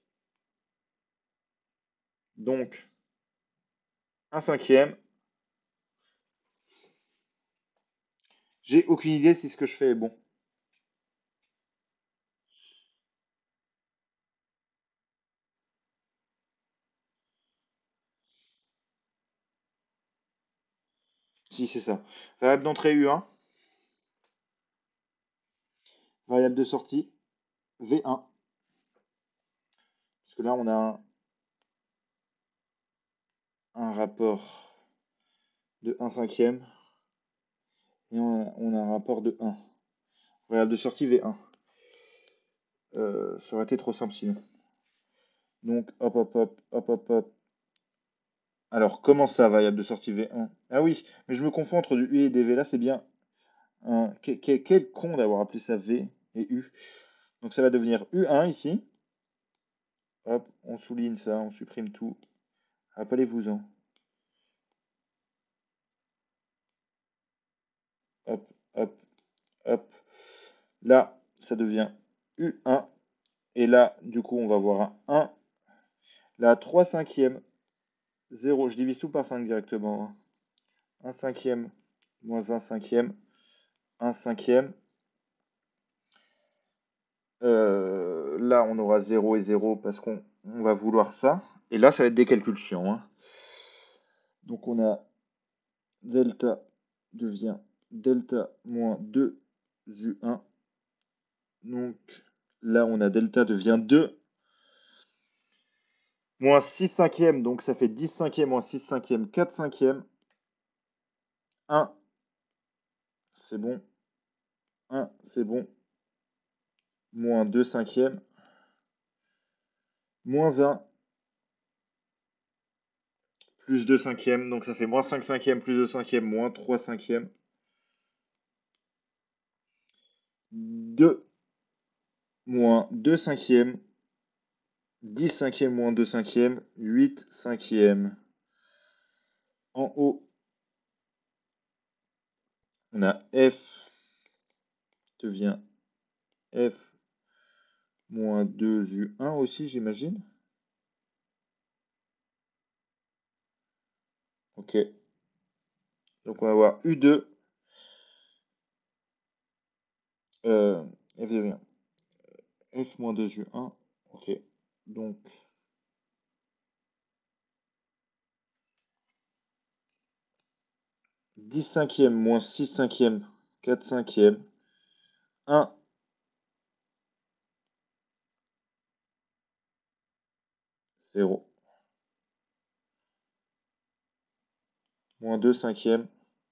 Donc, 1/5. J'ai aucune idée si ce que je fais est bon. Si, c'est ça. Variable d'entrée U1, variable de sortie V1. Parce que là, on a un rapport de 1/5 et on a un rapport de 1. Variable de sortie V1. Ça aurait été trop simple sinon. Donc, hop, hop, hop, hop, hop, hop. Alors, comment ça, variable de sortie V1? Ah oui, mais je me confonds entre du U et des V. Là, c'est bien un... Quel con d'avoir appelé ça V et U. Donc, ça va devenir U1 ici. Hop, on souligne ça, on supprime tout. Rappelez-vous-en. Hop, hop, hop. Là, ça devient U1. Et là, du coup, on va avoir un 1. Là, 3/5. 0, je divise tout par 5 directement. 1/5 moins 1/5. 1/5. Là, on aura 0 et 0 parce qu'on va vouloir ça. Et là, ça va être des calculs chiants, hein. Donc, on a delta devient delta moins 2 U1. Donc, là, on a delta devient 2 moins 6/5. Donc, ça fait 10/5 moins 6/5, 4/5. 1, c'est bon. 1, c'est bon. Moins 2/5. Moins 1. Plus 2/5. Donc, ça fait moins 5/5 plus 2/5 moins 3/5. 2 moins 2 cinquièmes, 10 cinquièmes moins 2 cinquièmes, 8 cinquièmes. En haut, on a f devient f moins 2 u1 aussi, j'imagine. Ok. Donc on va avoir u2, f devient f moins 2 u1. Ok. Donc 10 cinquièmes moins 6 cinquièmes, 4 cinquièmes, 1, 0. Moins 2 cinquièmes,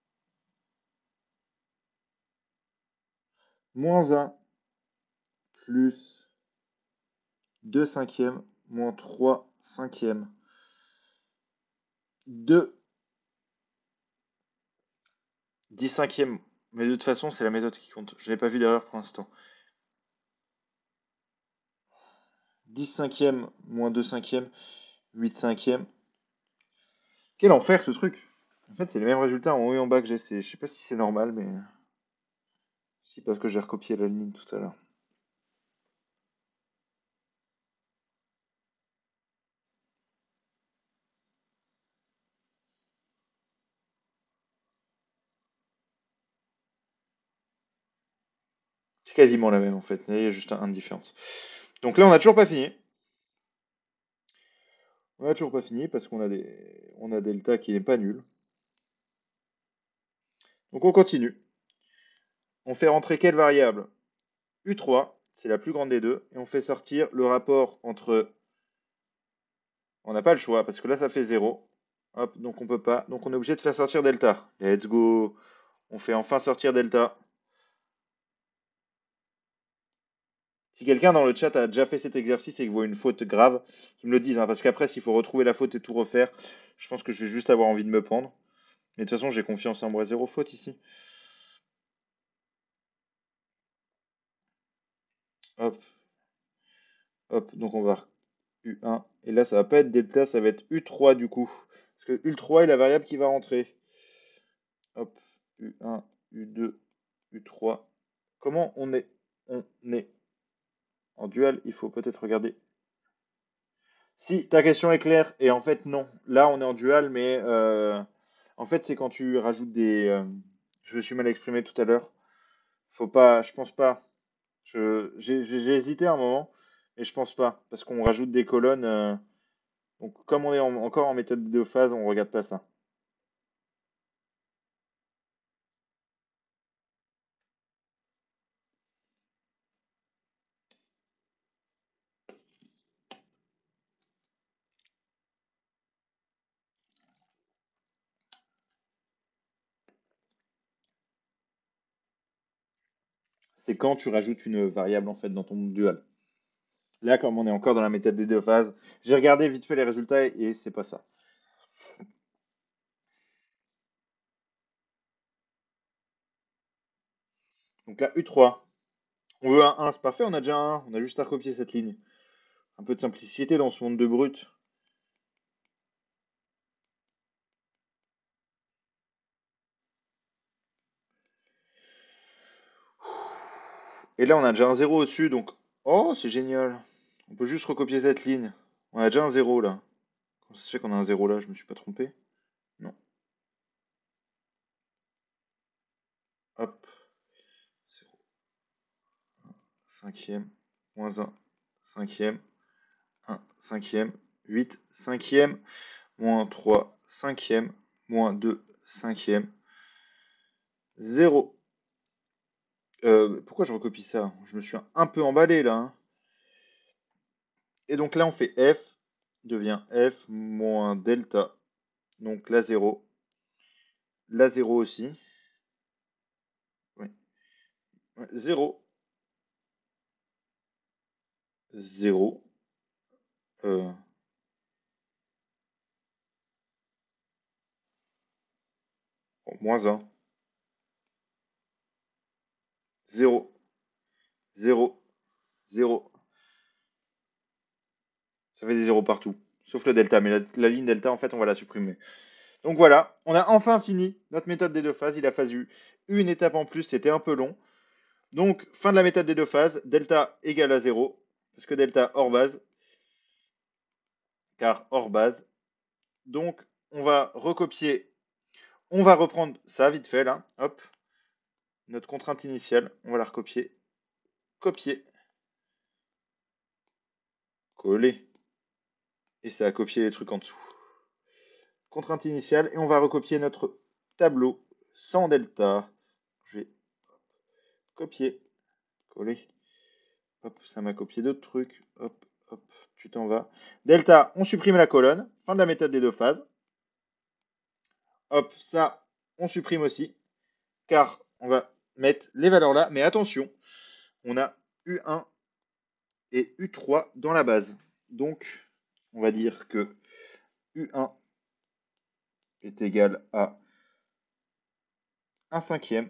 moins 1, plus 2 cinquièmes, moins 3 cinquièmes. 2, 10 cinquièmes. Mais de toute façon, c'est la méthode qui compte. Je n'ai pas vu d'erreur pour l'instant. 10 cinquièmes moins 2 cinquièmes, 8 cinquièmes. Quel enfer ce truc! En fait, c'est les mêmes résultats en haut et en bas que j'ai. Je sais pas si c'est normal, mais si, parce que j'ai recopié la ligne tout à l'heure. C'est quasiment la même en fait. Il y a juste une différence. Donc là, on n'a toujours pas fini. On n'a toujours pas fini parce on a delta qui n'est pas nul. Donc on continue. On fait rentrer quelle variable? U3, c'est la plus grande des deux, et on fait sortir le rapport entre... On n'a pas le choix, parce que là, ça fait 0. Hop, donc on peut pas. Donc on est obligé de faire sortir delta. Let's go. On fait enfin sortir delta. Si quelqu'un dans le chat a déjà fait cet exercice et qu'il voit une faute grave, qu'il me le dise, hein, parce qu'après, s'il faut retrouver la faute et tout refaire, je pense que je vais juste avoir envie de me pendre. Mais de toute façon, j'ai confiance en moi. Zéro faute ici. Hop, hop. Donc on va U1. Et là, ça va pas être delta, ça va être U3 du coup. Parce que U3 est la variable qui va rentrer. Hop, U1, U2, U3. Comment on est? On est en dual, il faut peut-être regarder. Si ta question est claire, et en fait non. Là, on est en dual, mais en fait, c'est quand tu rajoutes des... je me suis mal exprimé tout à l'heure. Faut pas, je pense pas. J'ai hésité un moment, mais je pense pas. Parce qu'on rajoute des colonnes. Donc, comme on est encore en méthode de phase, on regarde pas ça. C'est quand tu rajoutes une variable en fait dans ton dual. Là, comme on est encore dans la méthode des deux phases, j'ai regardé vite fait les résultats et c'est pas ça. Donc là, U3. On veut un 1, c'est parfait, on a déjà un 1. On a juste à recopier cette ligne. Un peu de simplicité dans ce monde de brut. Et là, on a déjà un 0 au-dessus, donc... Oh, c'est génial. On peut juste recopier cette ligne. On a déjà un 0 là. Comment ça se fait qu'on a un 0 là? Je me suis pas trompé? Non. Hop. 0. Cinquième. Moins un. Cinquième. 1 cinquième. 8 cinquième. Moins 3 cinquième. Moins 2 cinquième. 0. Pourquoi je recopie ça? Je me suis un peu emballé là, hein. Et donc là, on fait f devient f moins delta. Donc la 0. La 0 aussi. Oui. 0. 0. Euh, moins un. 0. 0, 0. Ça fait des zéros partout, sauf le delta. Mais la ligne delta, en fait, on va la supprimer. Donc voilà, on a enfin fini notre méthode des deux phases. Il a fallu une étape en plus, c'était un peu long. Donc, fin de la méthode des deux phases, delta égale à 0, parce que delta hors base, car hors base. Donc, on va recopier, on va reprendre ça vite fait là, hop, notre contrainte initiale, on va la recopier, copier, coller, et ça a copié les trucs en dessous. Contrainte initiale, et on va recopier notre tableau sans delta. Je vais copier, coller, hop, ça m'a copié d'autres trucs, hop, hop, tu t'en vas. Delta, on supprime la colonne, fin de la méthode des deux phases. Hop, ça, on supprime aussi, car on va mettre les valeurs là, mais attention, on a U1 et U3 dans la base. Donc, on va dire que U1 est égal à 1 cinquième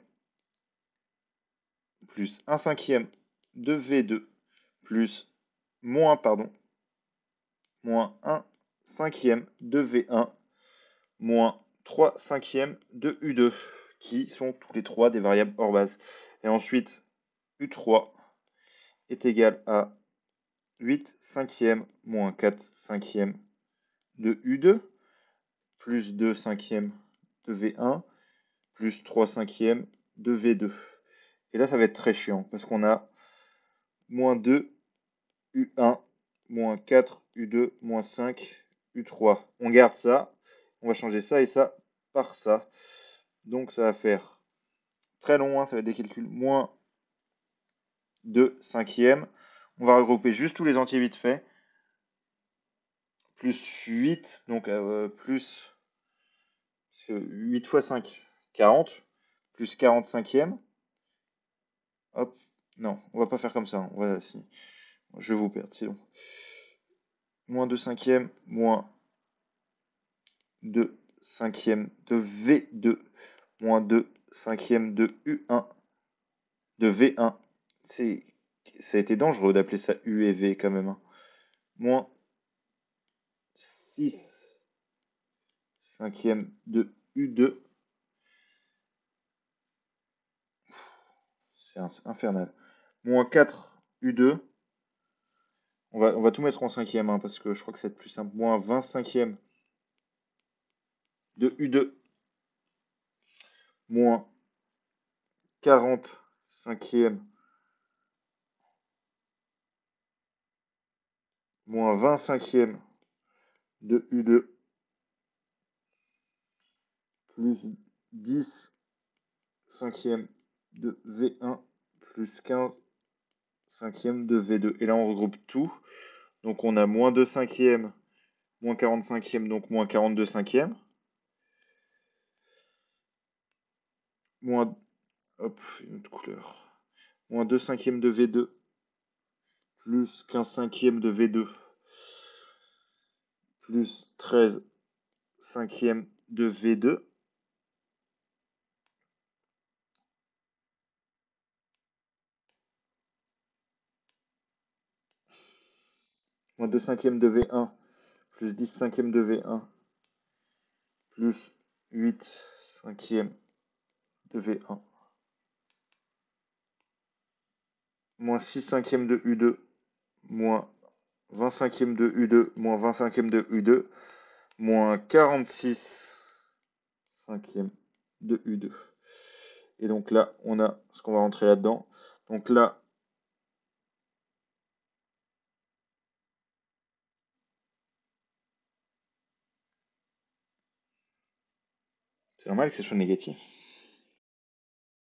plus 1 cinquième de V2 plus moins, pardon, moins 1 cinquième de V1 moins 3 cinquièmes de U2, qui sont tous les trois des variables hors base. Et ensuite, U3 est égal à 8 cinquièmes moins 4 cinquièmes de U2, plus 2 cinquièmes de V1, plus 3 cinquièmes de V2. Et là, ça va être très chiant, parce qu'on a moins 2 U1, moins 4 U2, moins 5 U3. On garde ça, on va changer ça et ça par ça. Donc ça va faire très long, hein, ça va être des calculs moins 2 cinquièmes. On va regrouper juste tous les entiers vite fait. Plus 8, donc plus 8 fois 5, 40, plus 40 cinquièmes. Hop, non, on va pas faire comme ça. Si. Je vais vous perdre, c'est long. Moins 2 cinquièmes, moins 2 cinquièmes de V2, moins 2 cinquièmes de U1, de V1. Ça a été dangereux d'appeler ça U et V quand même, hein. Moins 6 cinquièmes de U2. C'est infernal. Moins 4 U2. On va tout mettre en cinquième, hein, parce que je crois que c'est plus simple. Moins 20 cinquièmes de U2. Moins 40 cinquièmes. Moins 20 cinquièmes de U2. Plus 10 cinquièmes de V1. Plus 15 cinquièmes de V2. Et là, on regroupe tout. Donc, on a moins 2 cinquièmes. Moins 40 cinquièmes, donc moins 42 cinquièmes. Moins, hop, une autre couleur. Moins 2 cinquièmes de V2. Plus 15 cinquièmes de V2. Plus 13 cinquièmes de V2. Moins 2 cinquièmes de V1. Plus 10 cinquièmes de V1. Plus 8 cinquièmes de V1. Moins 6 cinquièmes de U2. Moins 20 cinquièmes de U2. Moins 20 cinquièmes de U2. Moins 46 cinquièmes de U2. Et donc là, on a ce qu'on va rentrer là-dedans. Donc là, c'est normal que ce soit négatif.